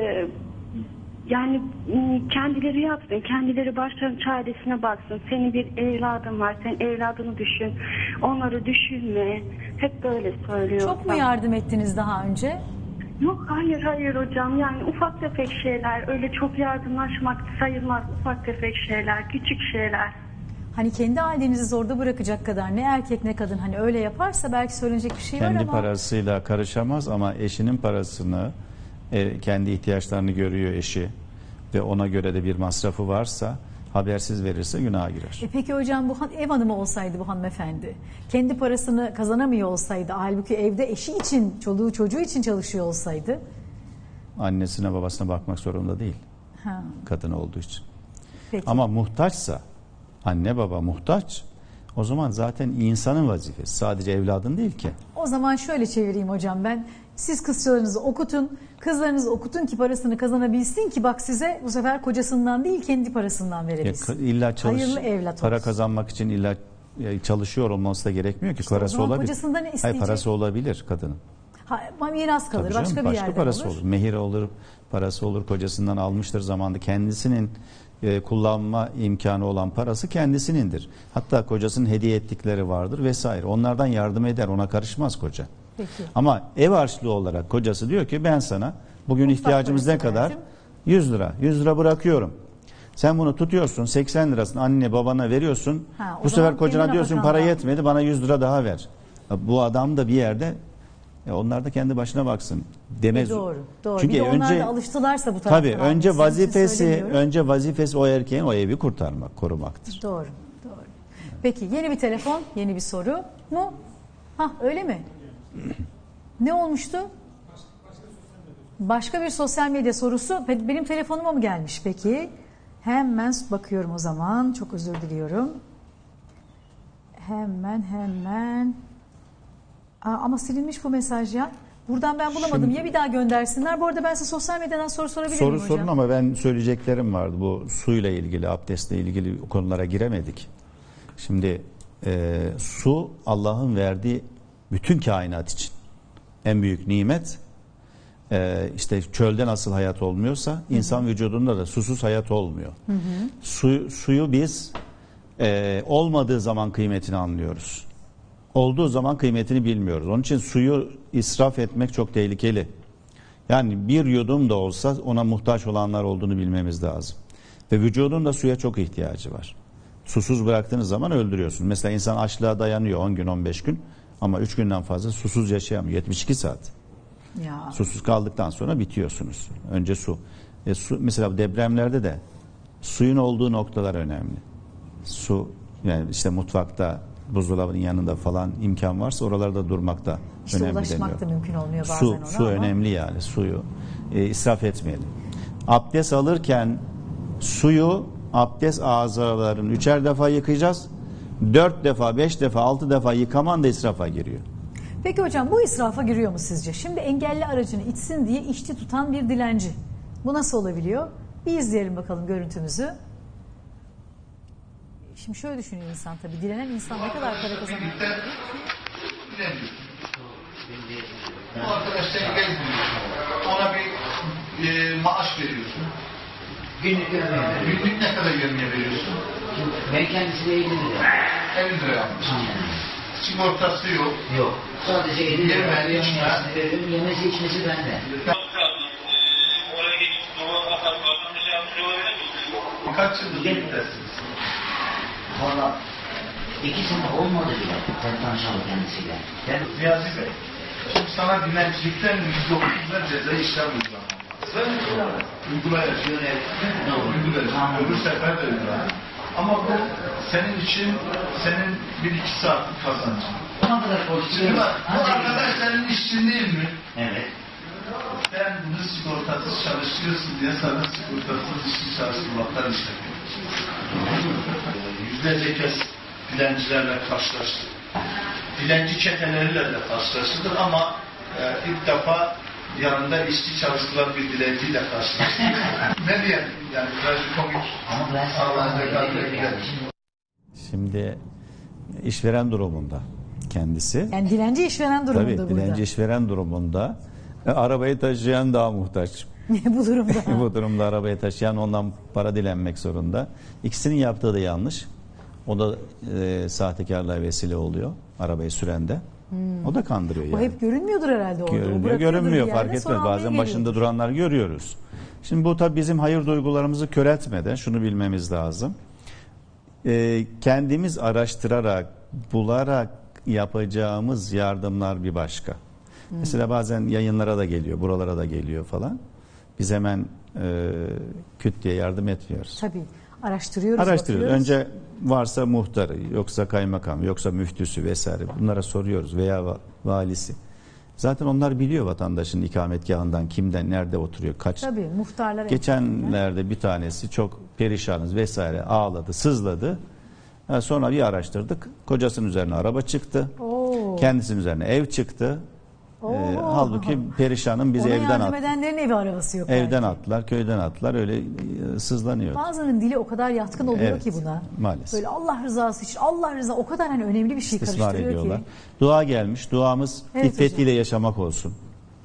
yani m, kendileri yapsın, kendileri başlarının çaresine baksın. Senin bir evladın var, sen evladını düşün, onları düşünme. Hep böyle söylüyor. Çok mu yardım ettiniz daha önce? Yok, hayır hayır hocam, yani ufak tefek şeyler, öyle çok yardımlaşmak sayılmaz, ufak tefek şeyler, küçük şeyler. Hani kendi ailenizi zorda bırakacak kadar, ne erkek ne kadın hani öyle yaparsa belki söylenecek bir şey var Kendi ama. parasıyla karışamaz ama eşinin parasını, e, kendi ihtiyaçlarını görüyor eşi ve ona göre de bir masrafı varsa, habersiz verirse günaha girer. E peki hocam, bu han- ev hanımı olsaydı bu hanımefendi, kendi parasını kazanamıyor olsaydı, halbuki evde eşi için, çoluğu çocuğu için çalışıyor olsaydı? Annesine babasına bakmak zorunda değil. Ha. Kadın olduğu için. Peki. Ama muhtaçsa, anne baba muhtaç, o zaman zaten insanın vazifesi. Sadece evladın değil ki. O zaman şöyle çevireyim hocam ben. Siz kızlarınızı okutun, kızlarınızı okutun ki parasını kazanabilsin ki bak size bu sefer kocasından değil kendi parasından Ya, verebilsin. illa çalış, Hayırlı evlat para olsun. kazanmak için illa ya, çalışıyor olması da gerekmiyor ki. İşte o Parası zaman olabilir. kocasından ne Hayır, isteyecek? parası olabilir kadının. Ha, miras kalır, Tabii canım, başka bir başka yerden parası olur. olur. Mehir olur, parası olur, kocasından almıştır zamanında. Kendisinin e, kullanma imkanı olan parası kendisinindir. Hatta kocasının hediye ettikleri vardır vesaire. Onlardan yardım eder, ona karışmaz koca. Peki. Ama ev harçlığı olarak kocası diyor ki ben sana bugün Mutfak ihtiyacımız ne parası kadar? verdim. yüz lira. yüz lira bırakıyorum. Sen bunu tutuyorsun, seksen lirasını anne babana veriyorsun. Ha, o Bu zaman sefer kocana kendine diyorsun bakan para var. yetmedi, bana yüz lira daha ver. Bu adam da bir yerde e, onlar da kendi başına baksın demez. E doğru, doğru. Çünkü Bir de onlar önce da alıştılarsa bu taraftan. tabii önce Sizin için vazifesi söylemiyorum. önce vazifesi o erkeğin o evi kurtarmak, korumaktır. Doğru, doğru. Peki yeni bir telefon, yeni bir soru mu? Ha öyle mi? Ne olmuştu? Başka bir sosyal medya sorusu Pe- benim telefonuma mı gelmiş peki? Hemen bakıyorum o zaman. Çok özür diliyorum. Hemen hemen. Aa, ama silinmiş bu mesaj ya. Buradan ben bulamadım. Şimdi- Ya bir daha göndersinler. Bu arada ben size sosyal medyadan soru sorabilir Soru miyim hocam? sorun ama ben söyleyeceklerim vardı. Bu suyla ilgili, abdestle ilgili konulara giremedik. Şimdi e, su Allah'ın verdiği bütün kainat için en büyük nimet. E, işte çölde nasıl hayat olmuyorsa insan vücudunda da susuz hayat olmuyor. Hı hı. Su, suyu biz e, olmadığı zaman kıymetini anlıyoruz. Olduğu zaman kıymetini bilmiyoruz. Onun için suyu israf etmek çok tehlikeli. Yani bir yudum da olsa ona muhtaç olanlar olduğunu bilmemiz lazım. Ve vücudun da suya çok ihtiyacı var. Susuz bıraktığınız zaman öldürüyorsun. Mesela insan açlığa dayanıyor on gün on beş gün ama üç günden fazla susuz yaşayamıyor. yetmiş iki saat. Ya. Susuz kaldıktan sonra bitiyorsunuz. Önce su. E, su mesela depremlerde de suyun olduğu noktalar önemli. Su yani işte mutfakta, buzdolabının yanında falan imkan varsa oralarda durmak da İşte önemli ulaşmak deniyor. da mümkün olmuyor bazen Su, ona su ama. önemli yani suyu e, israf etmeyelim. Abdest alırken suyu abdest azalarının üçer defa yıkayacağız. Dört defa, beş defa, altı defa yıkaman da israfa giriyor. Peki hocam bu israfa giriyor mu sizce? Şimdi engelli aracını içsin diye işçi tutan bir dilenci. Bu nasıl olabiliyor? Bir izleyelim bakalım görüntümüzü. şimdi şöyle düşünüyor insan tabii. Direnen insan ne kadar para kazanabilir ki? O arkadaş seni gezmiyor. Ona bir e, maaş veriyorsun. Günlük yemeğe Günlük ne kadar yemeğe veriyorsun? Ben kendisine elli lira. elli lira yapmış. Sigortası yok. Yok. Sadece elli lira. Yeme, içme. Veriyorum. Yemesi içmesi bende. Kaç yıldır birliktesiniz? Valla iki sene olmadı bile. Ben tanışalım kendisiyle. Ben... Niyazi Bey, şimdi sana dilencilikten yüzde otuzlar ceza işlem uygulamam. Uygulayacağız. Uygulayacağız. Öbür sefer de uygulayacağız. Ama bu senin için senin bir iki saatlik kazancın. Şimdi bak, bu arkadaş senin işçin değil mi? Evet. Sen bunu sigortasız çalıştırıyorsun diye sana sigortasız işçi çalıştırmaktan işlemiyorsun. Yüzlerce kez dilencilerle karşılaştık. Dilenci çeteleriyle de karşılaştık ama e, ilk defa yanında işçi çalıştıran bir dilenciyle karşılaştık. Ne diyelim yani trajikomik. Ama ben sağlayacak. Şimdi işveren durumunda kendisi. Yani dilenci işveren durumunda Tabii, burada. dilenci işveren durumunda. E, arabayı taşıyan daha muhtaç. Bu durumda. Bu durumda arabayı taşıyan ondan para dilenmek zorunda. İkisinin yaptığı da yanlış. O da e, sahtekarlığa vesile oluyor arabayı sürende. Hmm. O da kandırıyor yani. O hep görünmüyordur herhalde orada. Görünmüyor, görünmüyor fark etmez. Bazen başında duranlar görüyoruz. Şimdi bu tabii bizim hayır duygularımızı kör etmeden şunu bilmemiz lazım. E, kendimiz araştırarak, bularak yapacağımız yardımlar bir başka. Hmm. Mesela bazen yayınlara da geliyor, buralara da geliyor falan. Biz hemen e, küt diye yardım etmiyoruz. Tabii. Araştırıyoruz. Araştırıyoruz. Önce varsa muhtarı, yoksa kaymakam, yoksa müftüsü vesaire bunlara soruyoruz veya valisi. Zaten onlar biliyor vatandaşın ikametgahından kimden, nerede oturuyor, kaç. Tabii muhtarlar. Geçenlerde bir tanesi çok perişanız vesaire ağladı, sızladı. Sonra bir araştırdık. Kocasının üzerine araba çıktı. Oo. Kendisinin üzerine ev çıktı. Ee, halbuki perişanın bizi ona evden yardım attı. edenlerin evi arabası yok. Evden belki. attılar, köyden attılar, öyle e, sızlanıyor. Bazılarının dili o kadar yatkın oluyor evet, ki buna. Maalesef. Böyle Allah rızası için, Allah rızası o kadar hani önemli bir şey İstismar karıştırıyor ediyorlar. ki. Dua gelmiş, duamız evet, iffetiyle yaşamak olsun.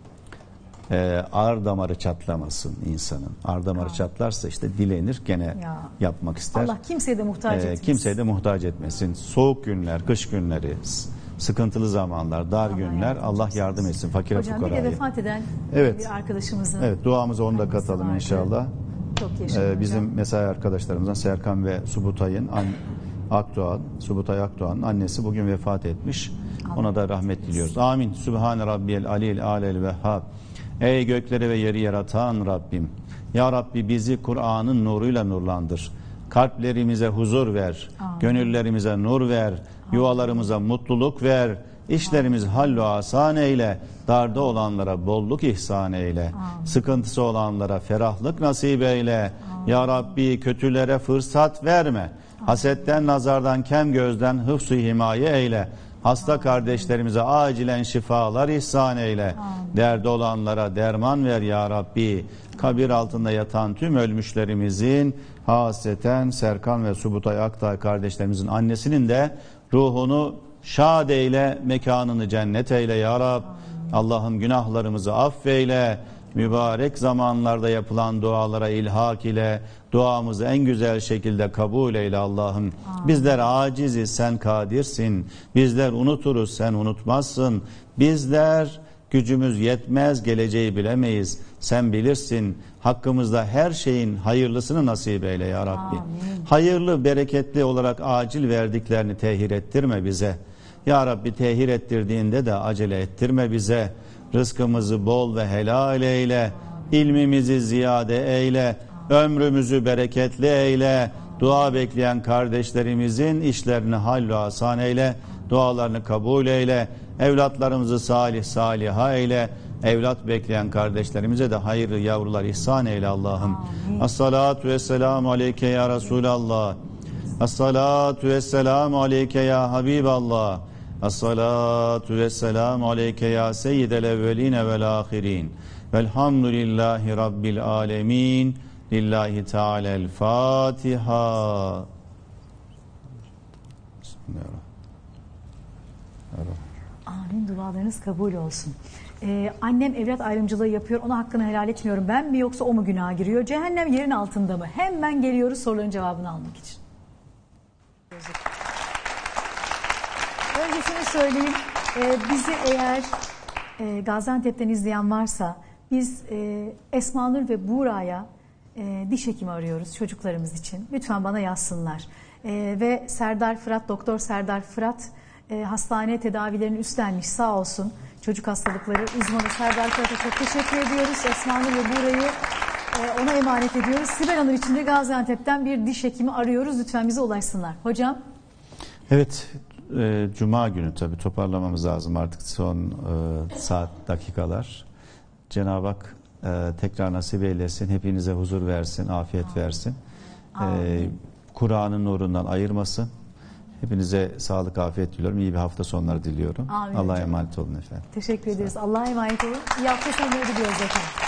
Ee, ağır damarı çatlamasın insanın. Ağır damarı ha. çatlarsa işte dilenir, gene ya. yapmak ister. Allah kimseye de muhtaç ee, etmesin. Kimseye de muhtaç etmesin. Soğuk günler, kış günleri, sıkıntılı zamanlar, dar Allah günler Allah yardım etsin fakire fukaraya. fukaraya. Hocam bir de vefat eden evet. bir arkadaşımızın. Evet, duamıza onu da katalım vardı. inşallah. Çok yaşadım ee, bizim hocam. mesai arkadaşlarımızdan Serkan ve Subutay'ın an, Akdoğan, Subutay Akdoğan'ın annesi bugün vefat etmiş. Allah Ona da rahmet diliyoruz. Amin. Sübhane Rabbiyel Alil Alel Vehhab. Ey gökleri ve yeri yaratan Rabbim. Ya Rabbi bizi Kur'an'ın nuruyla nurlandır. Kalplerimize huzur ver. Amin. Gönüllerimize nur ver. Amin. Yuvalarımıza mutluluk ver. İşlerimizi hallü asan eyle. Darda olanlara bolluk ihsan eyle. Amin. Sıkıntısı olanlara ferahlık nasip eyle. Amin. Ya Rabbi kötülere fırsat verme. Amin. Hasetten, nazardan, kem gözden hıfz-ı himaye eyle. Hasta kardeşlerimize acilen şifalar ihsan eyle. Amin. Derdi olanlara derman ver ya Rabbi. Kabir altında yatan tüm ölmüşlerimizin, haseten Serkan ve Subutay Aktay kardeşlerimizin annesinin de ruhunu şad eyle, mekanını cennet eyle ya Rab. Allah'ım günahlarımızı affeyle. Mübarek zamanlarda yapılan dualara ilhak ile duamızı en güzel şekilde kabul eyle Allah'ım. Bizler aciziz, sen kadirsin. Bizler unuturuz, sen unutmazsın. Bizler gücümüz yetmez, geleceği bilemeyiz. Sen bilirsin. Hakkımızda her şeyin hayırlısını nasip eyle ya Rabbi. Amin. Hayırlı, bereketli olarak acil verdiklerini tehir ettirme bize. Ya Rabbi tehir ettirdiğinde de acele ettirme bize. Rızkımızı bol ve helal eyle. İlmimizi ziyade eyle. Ömrümüzü bereketli eyle. Dua bekleyen kardeşlerimizin işlerini hallü asan eyle. Dualarını kabul eyle. Evlatlarımızı salih saliha eyle. Evlat bekleyen kardeşlerimize de hayırlı yavrular ihsan eyle Allah'ım. As-salatu vesselamu aleyke ya Resulallah. As-salatu vesselamu aleyke ya Habiballah. As-salatu vesselamu aleyke ya seyyidel evveline vel ahirin. Velhamdülillahi rabbil alemin. Lillahi Teala'l Fatiha. Amin, dualarınız kabul olsun. Ee, annem evlat ayrımcılığı yapıyor, ona hakkını helal etmiyorum. Ben mi yoksa o mu günaha giriyor? Cehennem yerin altında mı? Hemen geliyoruz soruların cevabını almak için. Öncesini söyleyeyim. Ee, bizi eğer e, Gaziantep'ten izleyen varsa biz e, Esma Nur ve Buğra'ya e, diş hekimi arıyoruz çocuklarımız için. Lütfen bana yazsınlar. E, ve Serdar Fırat, Doktor Serdar Fırat e, hastane tedavilerini üstlenmiş, sağ olsun. Çocuk hastalıkları uzmanı Serdar Fırat'a çok teşekkür ediyoruz. Esma Nur ve Buğra'yı e, ona emanet ediyoruz. Sibel Hanım için de Gaziantep'ten bir diş hekimi arıyoruz. Lütfen bize ulaşsınlar. Hocam? Evet, e, Cuma günü tabii toparlamamız lazım artık son e, saat, dakikalar. Cenab-ı Hak e, tekrar nasip eylesin, hepinize huzur versin, afiyet Amin. versin. E, Kur'an'ın nurundan ayırmasın. Hepinize sağlık, afiyet diliyorum. İyi bir hafta sonları diliyorum. Allah'a emanet olun efendim. Teşekkür ederiz. Allah'a emanet olun. İyi hafta sonları diliyoruz efendim.